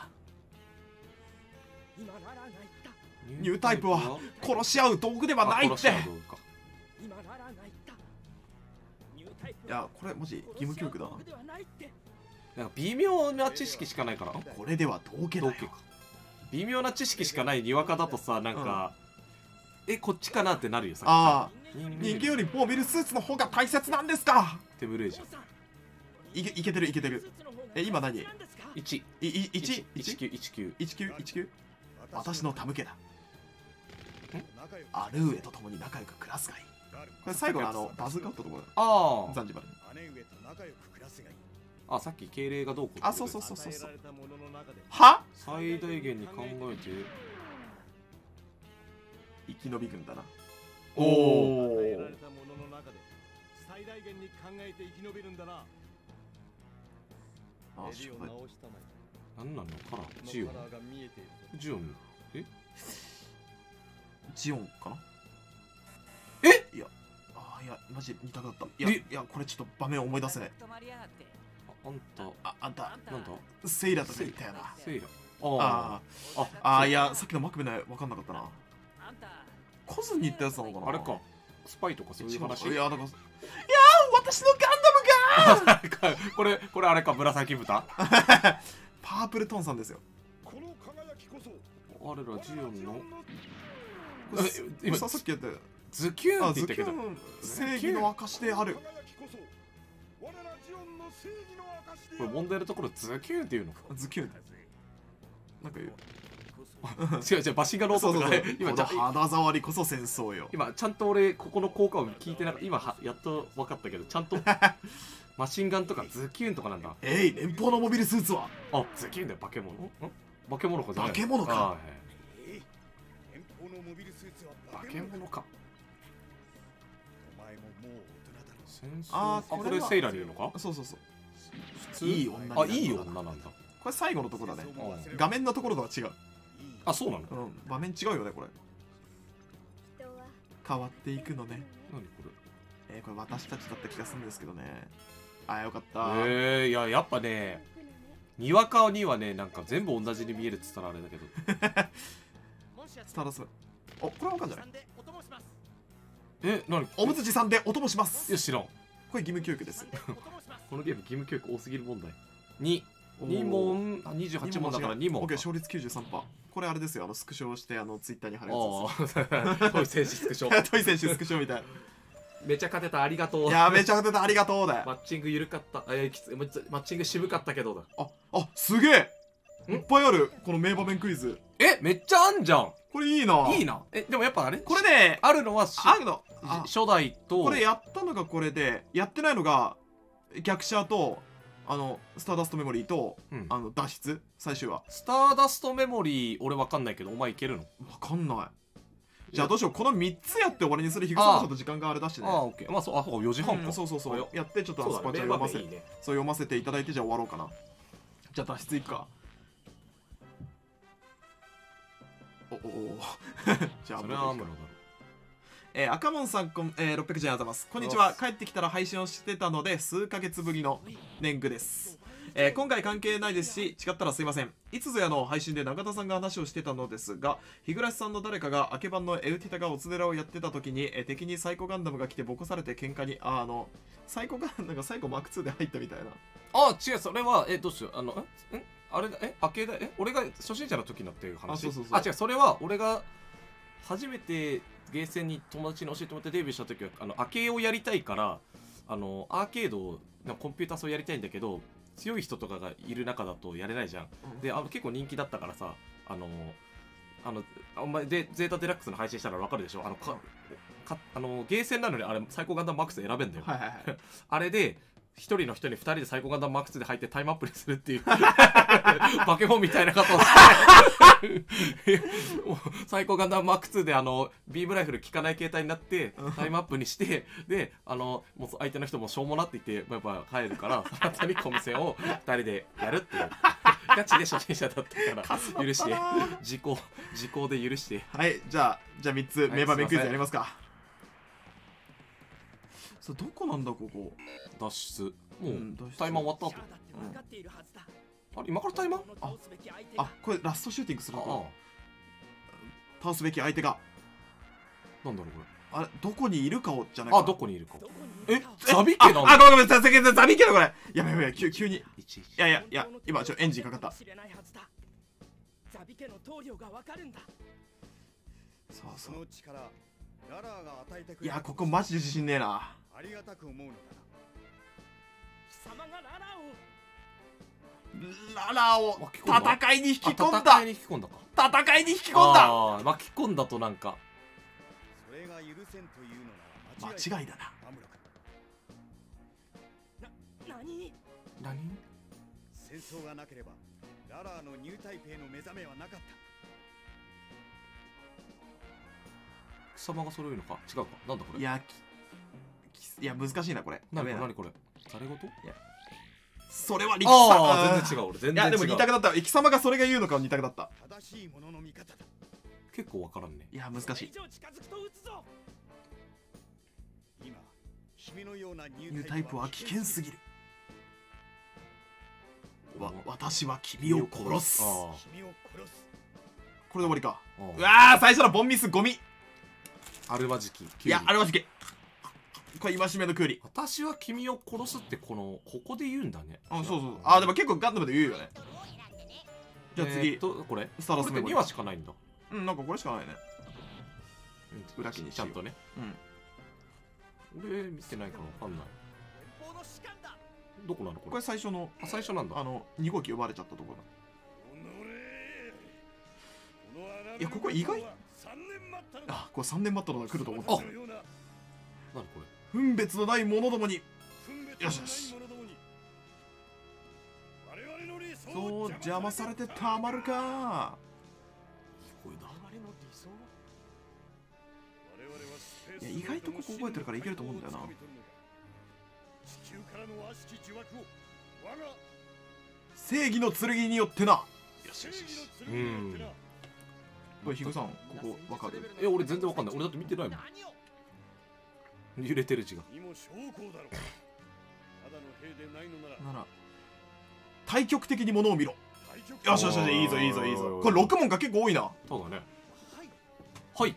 今ならないか。 ニュータイプは殺し合う道具ではないって。 今ならないか。 いや、これマジ義務教育だな。 なんか微妙な知識しかないから。 これでは道家だよ。 微妙な知識しかないにわかだとさ、なんか、うん、え、こっちかなってなるよ。さっきああ、人間よりモビルスーツの方が大切なんですか。 手ぶれじゃん。 いけ、いけてるいけてる。え、今何？ いち。 い、い、いち？ いちきゅう、いちきゅう。 いちきゅう、いちきゅう。私の手向けだ。アルーエと共に仲良く暮らすがいい。これ最後のあのバズがあったところだ。 ああ。 ザンジバル。 あ、さっき敬礼がどうこう。 あ、そうそうそうそうそう。は？ 最大限に考えて生き延び軍だな。 おお。与えられたものの中で最大限に考えて生き延びるんだな。 あ、しょうがない。 なんなのカラー？ジオン。ジオン。え？ ジオンかな？ え？ いや、 マジ見たかった。いやいや、これちょっと場面思い出せない。 あんたああんたなんだセイラとか言ったよな。 セイラ。 ああああ、いや、さっきのマクベナ分かんなかったな。コズに言ったやつなのかな。 あれか、スパイとかそういう話。 いや、だから、いやー、私のガンダムがこれこれあれか、紫豚。 パープルトンさんですよ。 この輝きこそ我らジオンの今さっきやったズキューンあって言ったけど、 ズキューン正義の証である。 輝きこそ我らジオンの正義の証でこれ問題のところズキューンっていうのか。 ズキューンなんか言う。 違う違う、バシガローとかね。今この肌触りこそ戦争よ。 今ちゃんと俺ここの効果を聞いてなかった。今はやっと分かったけど、ちゃんとマシンガンとかズキューンとかなんだ。 えい、連邦のモビルスーツはあ、ズキューンだよ、化け物。ん化け物かじゃない。 化け物かあはいえい連邦のモビルスーツは化け物か。 お前ももう大人だろ戦争。 ああ、 ーこれはこれセイラに言うのか。 そうそうそう。 普通いい女になあ、 るいい女なんだ。 これ最後のところだね。 うん画面のところとは違う。 あ、そうなの。 うん、場面違うよね、これ。 人は変わっていくのね。 何こえー、これ私たちだった気がするんですけどね。あ、よかった。 れ。えー、いややっぱね、にわかにはね、なんか全部同じに見えるっつったらあれだけど。 スターダスト。お、これはわかんじゃない。 え、何。 おむつ持参でお供しますい。や知らん。 これ義務教育です。 このゲーム義務教育多すぎる問題。にに問、あにじゅうはち問だからに問。 オッケー、勝率 きゅうじゅうさんパーセント。これあれですよ、あのスクショをしてあのツイッターに貼るやああ、トイ選手スクショ。 つ。トイ選手スクショみたいめちゃ勝てた、ありがとう。 いや、めちゃくちゃありがとうだよ。 マッチング緩かった。えー、きつい。マッチング渋かったけどだ。 あ、あ、すげえいっぱいある、この名場面クイズ。 え、めっちゃあんじゃん。 これいいな。 いいな。え、でもやっぱあれこれね、 あるのはしあるの。あ初代と。 これやったのがこれで、やってないのが逆者と、あの、スターダストメモリーと、 うんあの、脱出、最終話。 スターダストメモリー、俺わかんないけど、お前いけるの？ わかんない。じゃあどうしよう、このみっつやって終わりにする。ヒグさんもちょっと時間があれだしね。 ああ、オッケー。まあそう、あ、そうよじはんか。 うんそうそうそあう。やってちょっとそうだね、 スパチャ名読ませ場面いいね。 そう読ませていただいて、じゃあ終わろうかな。じゃあ脱出いくか。おおおじゃあそれはアムロだろ。 えー、赤門さんこん、えー、ろっぴゃくじゃんありがとうございます。こんにちは。帰ってきたら配信をしてたので数ヶ月ぶりの年貢です。えー、今回関係ないですし、違ったらすいません。いつぞやの配信で永田さんが話をしてたのですが、日暮さんの誰かが明け番のエウティタがおつねらをやってた時に、えー、敵にサイコガンダムが来てボコされて喧嘩に、あ、あの、サイコガンダムが最後マークツーで入ったみたいな。 あ、違う、それは、え、どうしよう。あの、えんあれだ、え、明けだ、え、俺が初心者の時のっていう話。 あそうそうそうあ、違う、それは俺が初めてゲーセンに友達に教えてもらってデビューした時は、あの、明けをやりたいから、あの、アーケードのコンピューター層やりたいんだけど、強い人とかがいる中だとやれないじゃん。 うんで、あの結構人気だったからさ、あの、あの、お前で、ゼータデラックスの配信したら分かるでしょ。あの、か、かあのゲーセンなのにあれ、最高ガンダムマックスで選べんだよ。 はいはいはい。 あれで、一人の人に二人でサイコガンダムマックスで入ってタイムアップにするっていう化け物みたいなことをしてサイコガンダムマックツーであのビームライフル効かない形態になってタイムアップにしてであのもう相手の人もしょうもなって言ってやっぱ帰るからその後にコミセンを二人でやるっていうガチで初心者だったから許して時効時効で許してはい、じゃあ、じゃあみっつ名場面クイズやりますか。それどこなんだここ。 脱出もう、 うん脱出タイマー終わった後、あれ今からタイマーああ、これラストシューティングするあのか。倒すべき相手がなんだろうこあれどこにいるかをじゃないかな。 れあどこにいるかえザビ家なんだああ、ごめんごめん、ザビ家だ、ザビ家だこれ。やべやべ、急急に。いいちいちやいやいや、今ちょエンジンかかった。 ザビ家の棟梁がわかるんだ。 そうそ。 そうの力ララーが与えてくれる。 いや、ここマジで自信ねえな。 ありがたく思うのだな。 貴様がララーをララを巻き込んだ戦いに引き込んだ。 戦いに引き込んだか戦いに引き込んだ。 あー巻き込んだとなんかそれが許せんというのなら間違いだな。 アムロ君。 な、何何戦争がなければララーのニュータイプへの目覚めはなかった。 貴様が揃えるのか違うかなんだこれいや、ききいや難しいなこれ。 何やべえな何これ誰事それは力ああ全然違う。 う俺全いやでも然違う二択だった。貴様がそれが言うのか二択だった。 正しいものの見方だ。 結構わからんねいや難しい。 以上近づくと撃つぞ。 今ニュータイプは危険すぎる。わ私は君を殺す。これで終わりか。うわー、最初のボンミスゴミ。 アルマ時期。 いや、あれマジけ。これ戒めのクーリ。 私は君を殺すってこのここで言うんだね。 あ、そうそう。あ、でも結構ガンダムで言うよね。じゃあ次、 えー、とこれスターダストメモリ。 にわしかないんだ。 うん、なんかこれしかないね。裏記にちゃんとね。うん。俺見てないからわかんない。どこなのこれ。 これ最初の、 あ、最初なんだ。 あのに号機呼ばれちゃったところ。いや、ここ意外。あ、これさんねん待ったのが来ると思った。 あ、何これ。 分別のない者どもに。よしよし。そう邪魔されてたまるか。 これだ。 いや、意外とここ覚えてるからいけると思うんだよな。正義の剣によってな。よしよしよし。 うん。 これヒグさん、ここわかる？ え、俺全然わかんない。俺だって見てないもん。揺れてる字が。なら対極的に物を見ろ。よしよしよし、いいぞいいぞいいぞ。これろく問か結構多いな。そうだね。はい。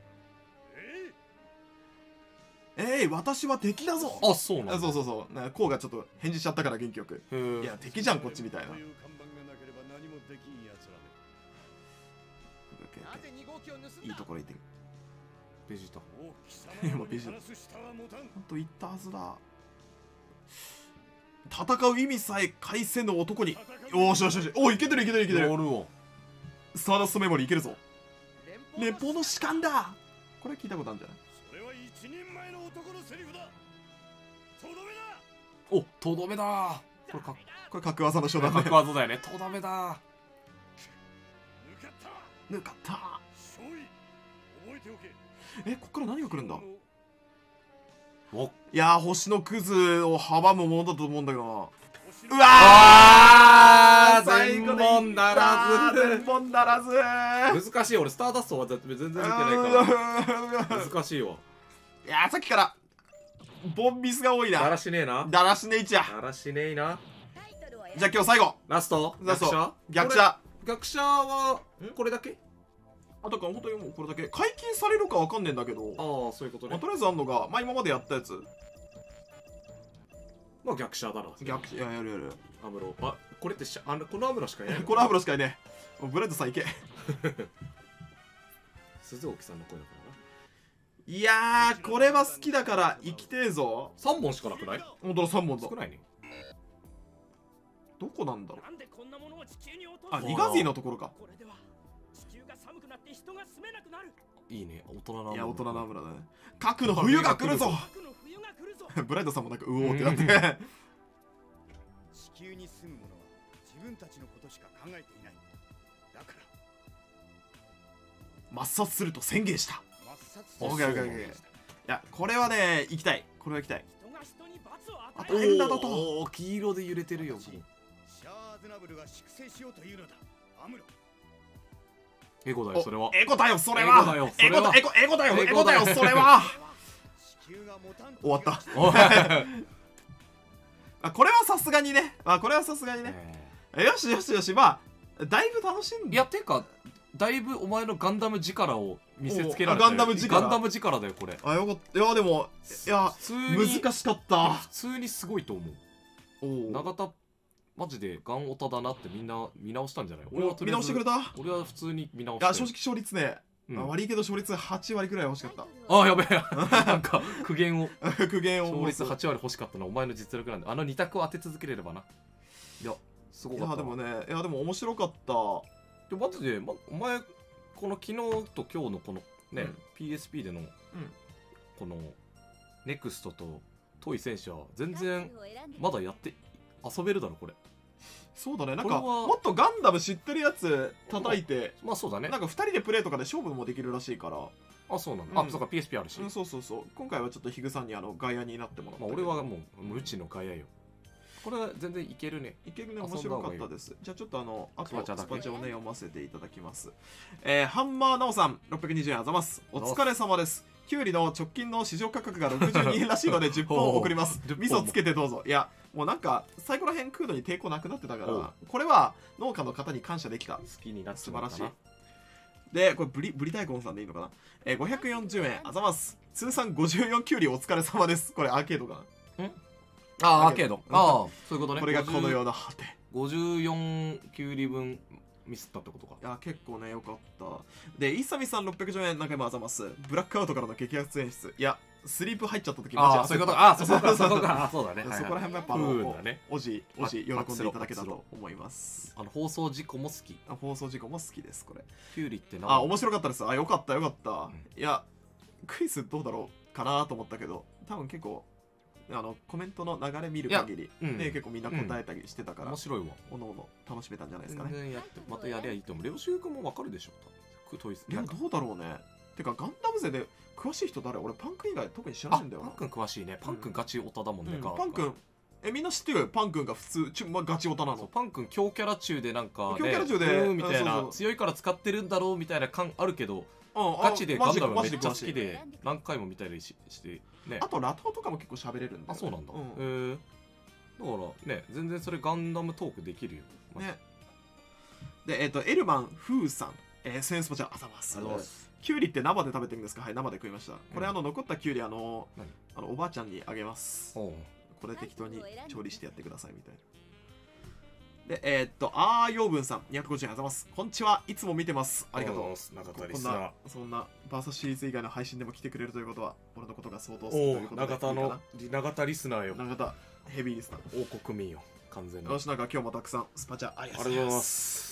えい、私は敵だぞ。 あ、そうなんだ。 そうそうそう。こうがちょっと返事しちゃったから元気よく。いや、敵じゃんこっちみたいな。いいところ行ってる。 ベジータ。 今ベジータ。ほんと言ったはずだ。戦う意味さえ返せぬ男に。よしよしよし。お、いけてるいけてるいけてる。スターダストメモリーいけるぞ。連邦の士官だ。これ聞いたことあるんじゃない？ それは一人前の男のセリフだ。とどめだ。 お、とどめだ。これか、 これ格技の書だね。 格技だよね。とどめだ。 抜かった。 勝利。覚えておけ。 え、こっから何が来るんだ。 お、 いやー、星のクズを阻むものだと思うんだけどな。うわー、全問ならず。 全問ならず。 難しい。俺スターダストは全然見てないから難しいわ。 いやー、さっきからボンミスが多いな。 だらしねえな。 だらしねえちゃ。 だらしねえな。 じゃあ今日最後ラスト。 逆者逆者逆者はこれだけ。 あとから本当にもうこれだけ解禁されるかわかんねえんだけど。 ああ、そういうことね。 とりあえずあんのが、まあ今までやったやつ。 まあ逆者だな。 逆者、いや、やるやる。 アムロ。あ、これってしあのこのアムロしかいないの。 このアムロしかいねえ。ブレッドさんいけ。 鈴沖さんの声だからな。いやー、これは好きだから生きてえぞ。 さん問しかなくない？ ほんとだ、さん問だ。 少ないね。 どこなんだろう。 あ、 ニガゼィのところか。 いいね、大人な。 いや、大人なアムロだね。核の冬が来るぞ。ブライドさんもなんかうおーってなって。 地球に住む者は自分たちのことしか考えていない。だから抹殺すると宣言した。 抹殺。 オッケーオッケーオッケー。いや、これはね、行きたい。これは行きたい。 あ、大変だと。おお、黄色で揺れてるよ。 シャアーズナブルが粛清しようというのだ。アムロ。 エゴだよ、それは。 エゴだよ、それは。エゴだよ、エゴだよ、エゴだよ、エゴだよ、それは。終わった。あ、これはさすがにね。あ、これはさすがにね。よしよしよし、まあ、だいぶ楽しんで。 いや、てか、だいぶお前のガンダム力を見せつけられた。 ガンダム力。 ガンダム力だよ、これ。 あ、よかった。いや、でも、いや、難しかった。 普通にすごいと思う。永田、マジでガンオタだなってみんな見直したんじゃない？俺は見直してくれた？ 俺は普通に見直した。 いや、正直勝率ね、悪いけど勝率はち割くらい欲しかった。 ああ、やべえ。なんか苦言を苦言を勝率はち割欲しかったのはお前の実力なんで、あのに択を当て続けれればな。いや、すごかった。 いや、でもね、いや、でも面白かった。 でマジで、ま、お前この昨日と今日のこのね、うん、ピーエスピー での、うん、このネクストとトイ戦車全然まだやって遊べるだろこれ。 そうだね、なんかもっとガンダム知ってるやつ叩いて、 まあそうだね、 なんかふたりでプレイとかで勝負もできるらしいから。 あ、そうなんだ、うん、あ、そうか ピーエスピー あるし、 うん、そうそうそう。今回はちょっとヒグさんにあの外野になってもらって、まあ、 俺はもう無知の外野よ。これは全然いけるね。 いけるね、面白かったです。じゃあちょっとあの、あとはスパチャをね、読ませていただきます。えー、ハンマーナオさん、ろっぴゃくにじゅうえんあざます。お疲れ様です。 キュウリの直近の市場価格がろくじゅうにえんらしいのでじゅっぽん送ります味噌つけてどうぞ。いやもうなんか最後らへん食うのに抵抗なくなってたからこれは農家の方に感謝できた。 好きになって素晴らしい。でこれブリブリ大根さんでいいのかな、えー、ごひゃくよんじゅうえんあざます。通算ごじゅうよんキュウリお疲れ様です。これアーケードかな。 んああアーケード。ああそういうことね。 これがこのような果てごじゅうよんキュウリ分ミスったってことか。 いや結構ねよかった。でイサミさんろっぴゃくじゅうえん何回もあざます。ブラックアウトからの激アツ演出。いやスリープ入っちゃった時マジそういうこと。ああそこかそこか。そうだね。 そこら辺もやっぱあのおじおじ喜んでいただけたと思います。 あの放送事故も好き。 放送事故も好きですこれ。 キュウリってあ面白かったです。あよかったよかった。いやクイズどうだろうかなと思ったけど多分結構あのコメントの流れ見る限り、うん、ね結構みんな答えたりしてたから、うん、 面白いわ。 おのおの楽しめたんじゃないですかね。 全然やってまたやりゃいいと思う。レオシュウ君もわかるでしょ。トイス。 いやどうだろうね。てかガンダム勢で詳しい人誰？俺パン君以外特に知らないんだよな。 パン君詳しいね。パン君ガチオタだもんね。うん、 パン君えみんな知ってるよ。パン君が普通ち、ま、ガチオタなの。 パン君強キャラ中でなんか、ね、 強キャラ中でみたいな強いから使ってるんだろうみたいな感あるけど。ガチでガンダムめっちゃ好きで何回も見たりししてね。 あとラトウとかも結構喋れるんだよ。 あそうなんだ。へえ。だからね全然それガンダムトークできるよ。 ね。でえっとエルマンフーさんえせんえんスポチャあざます。キュウリって生で食べてるんですか？はい生で食いました。これあの残ったキュウリあのあのおばあちゃんにあげます。これ適当に調理してやってくださいみたいな。でえー、っとあー養分さんにひゃくごじゅうえんあざます。こんにちは。いつも見てます。ありがとう。こんなそんなバーサスシリーズ以外の配信でも来てくれるということは俺のことが相当好きということで。 永田の永田リスナーよ。 永田ヘビーリスナー王国民よ完全に。 よしなんか今日もたくさんスパチャありがとうございます。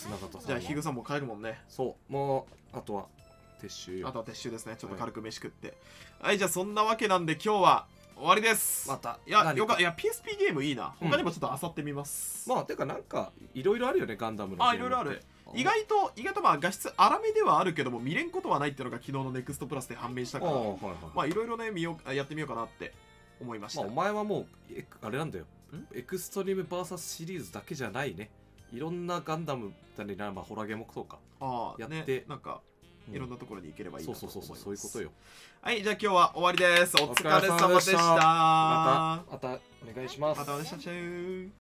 永田さんじゃあヒグさんも帰るもんね。 そうもうあとは撤収よ。 あとは撤収ですね。ちょっと軽く飯食って、はい、はいじゃあそんなわけなんで今日は終わりです。 またいやよかいや ピーエスピー ゲームいいな。他にもちょっと漁ってみます。 まあてかなんかいろいろあるよねガンダムの。 あいろいろある。意外と意外とまあ画質粗めではあるけども見れんことはないっていうのが昨日のネクストプラスで判明したからまあいろいろね見よやってみようかなって思いました。 お前はもうあれなんだよ。エクストリーム ブイエス シリーズだけじゃないね。いろんなガンダムだねまあホラゲモとかやってなんかいろんなところに行ければいいなと思います。 そうそうそうそういうことよ。 はい、じゃあ今日は終わりです。お疲れ様でした。 またまたお願いします。 またお願いします。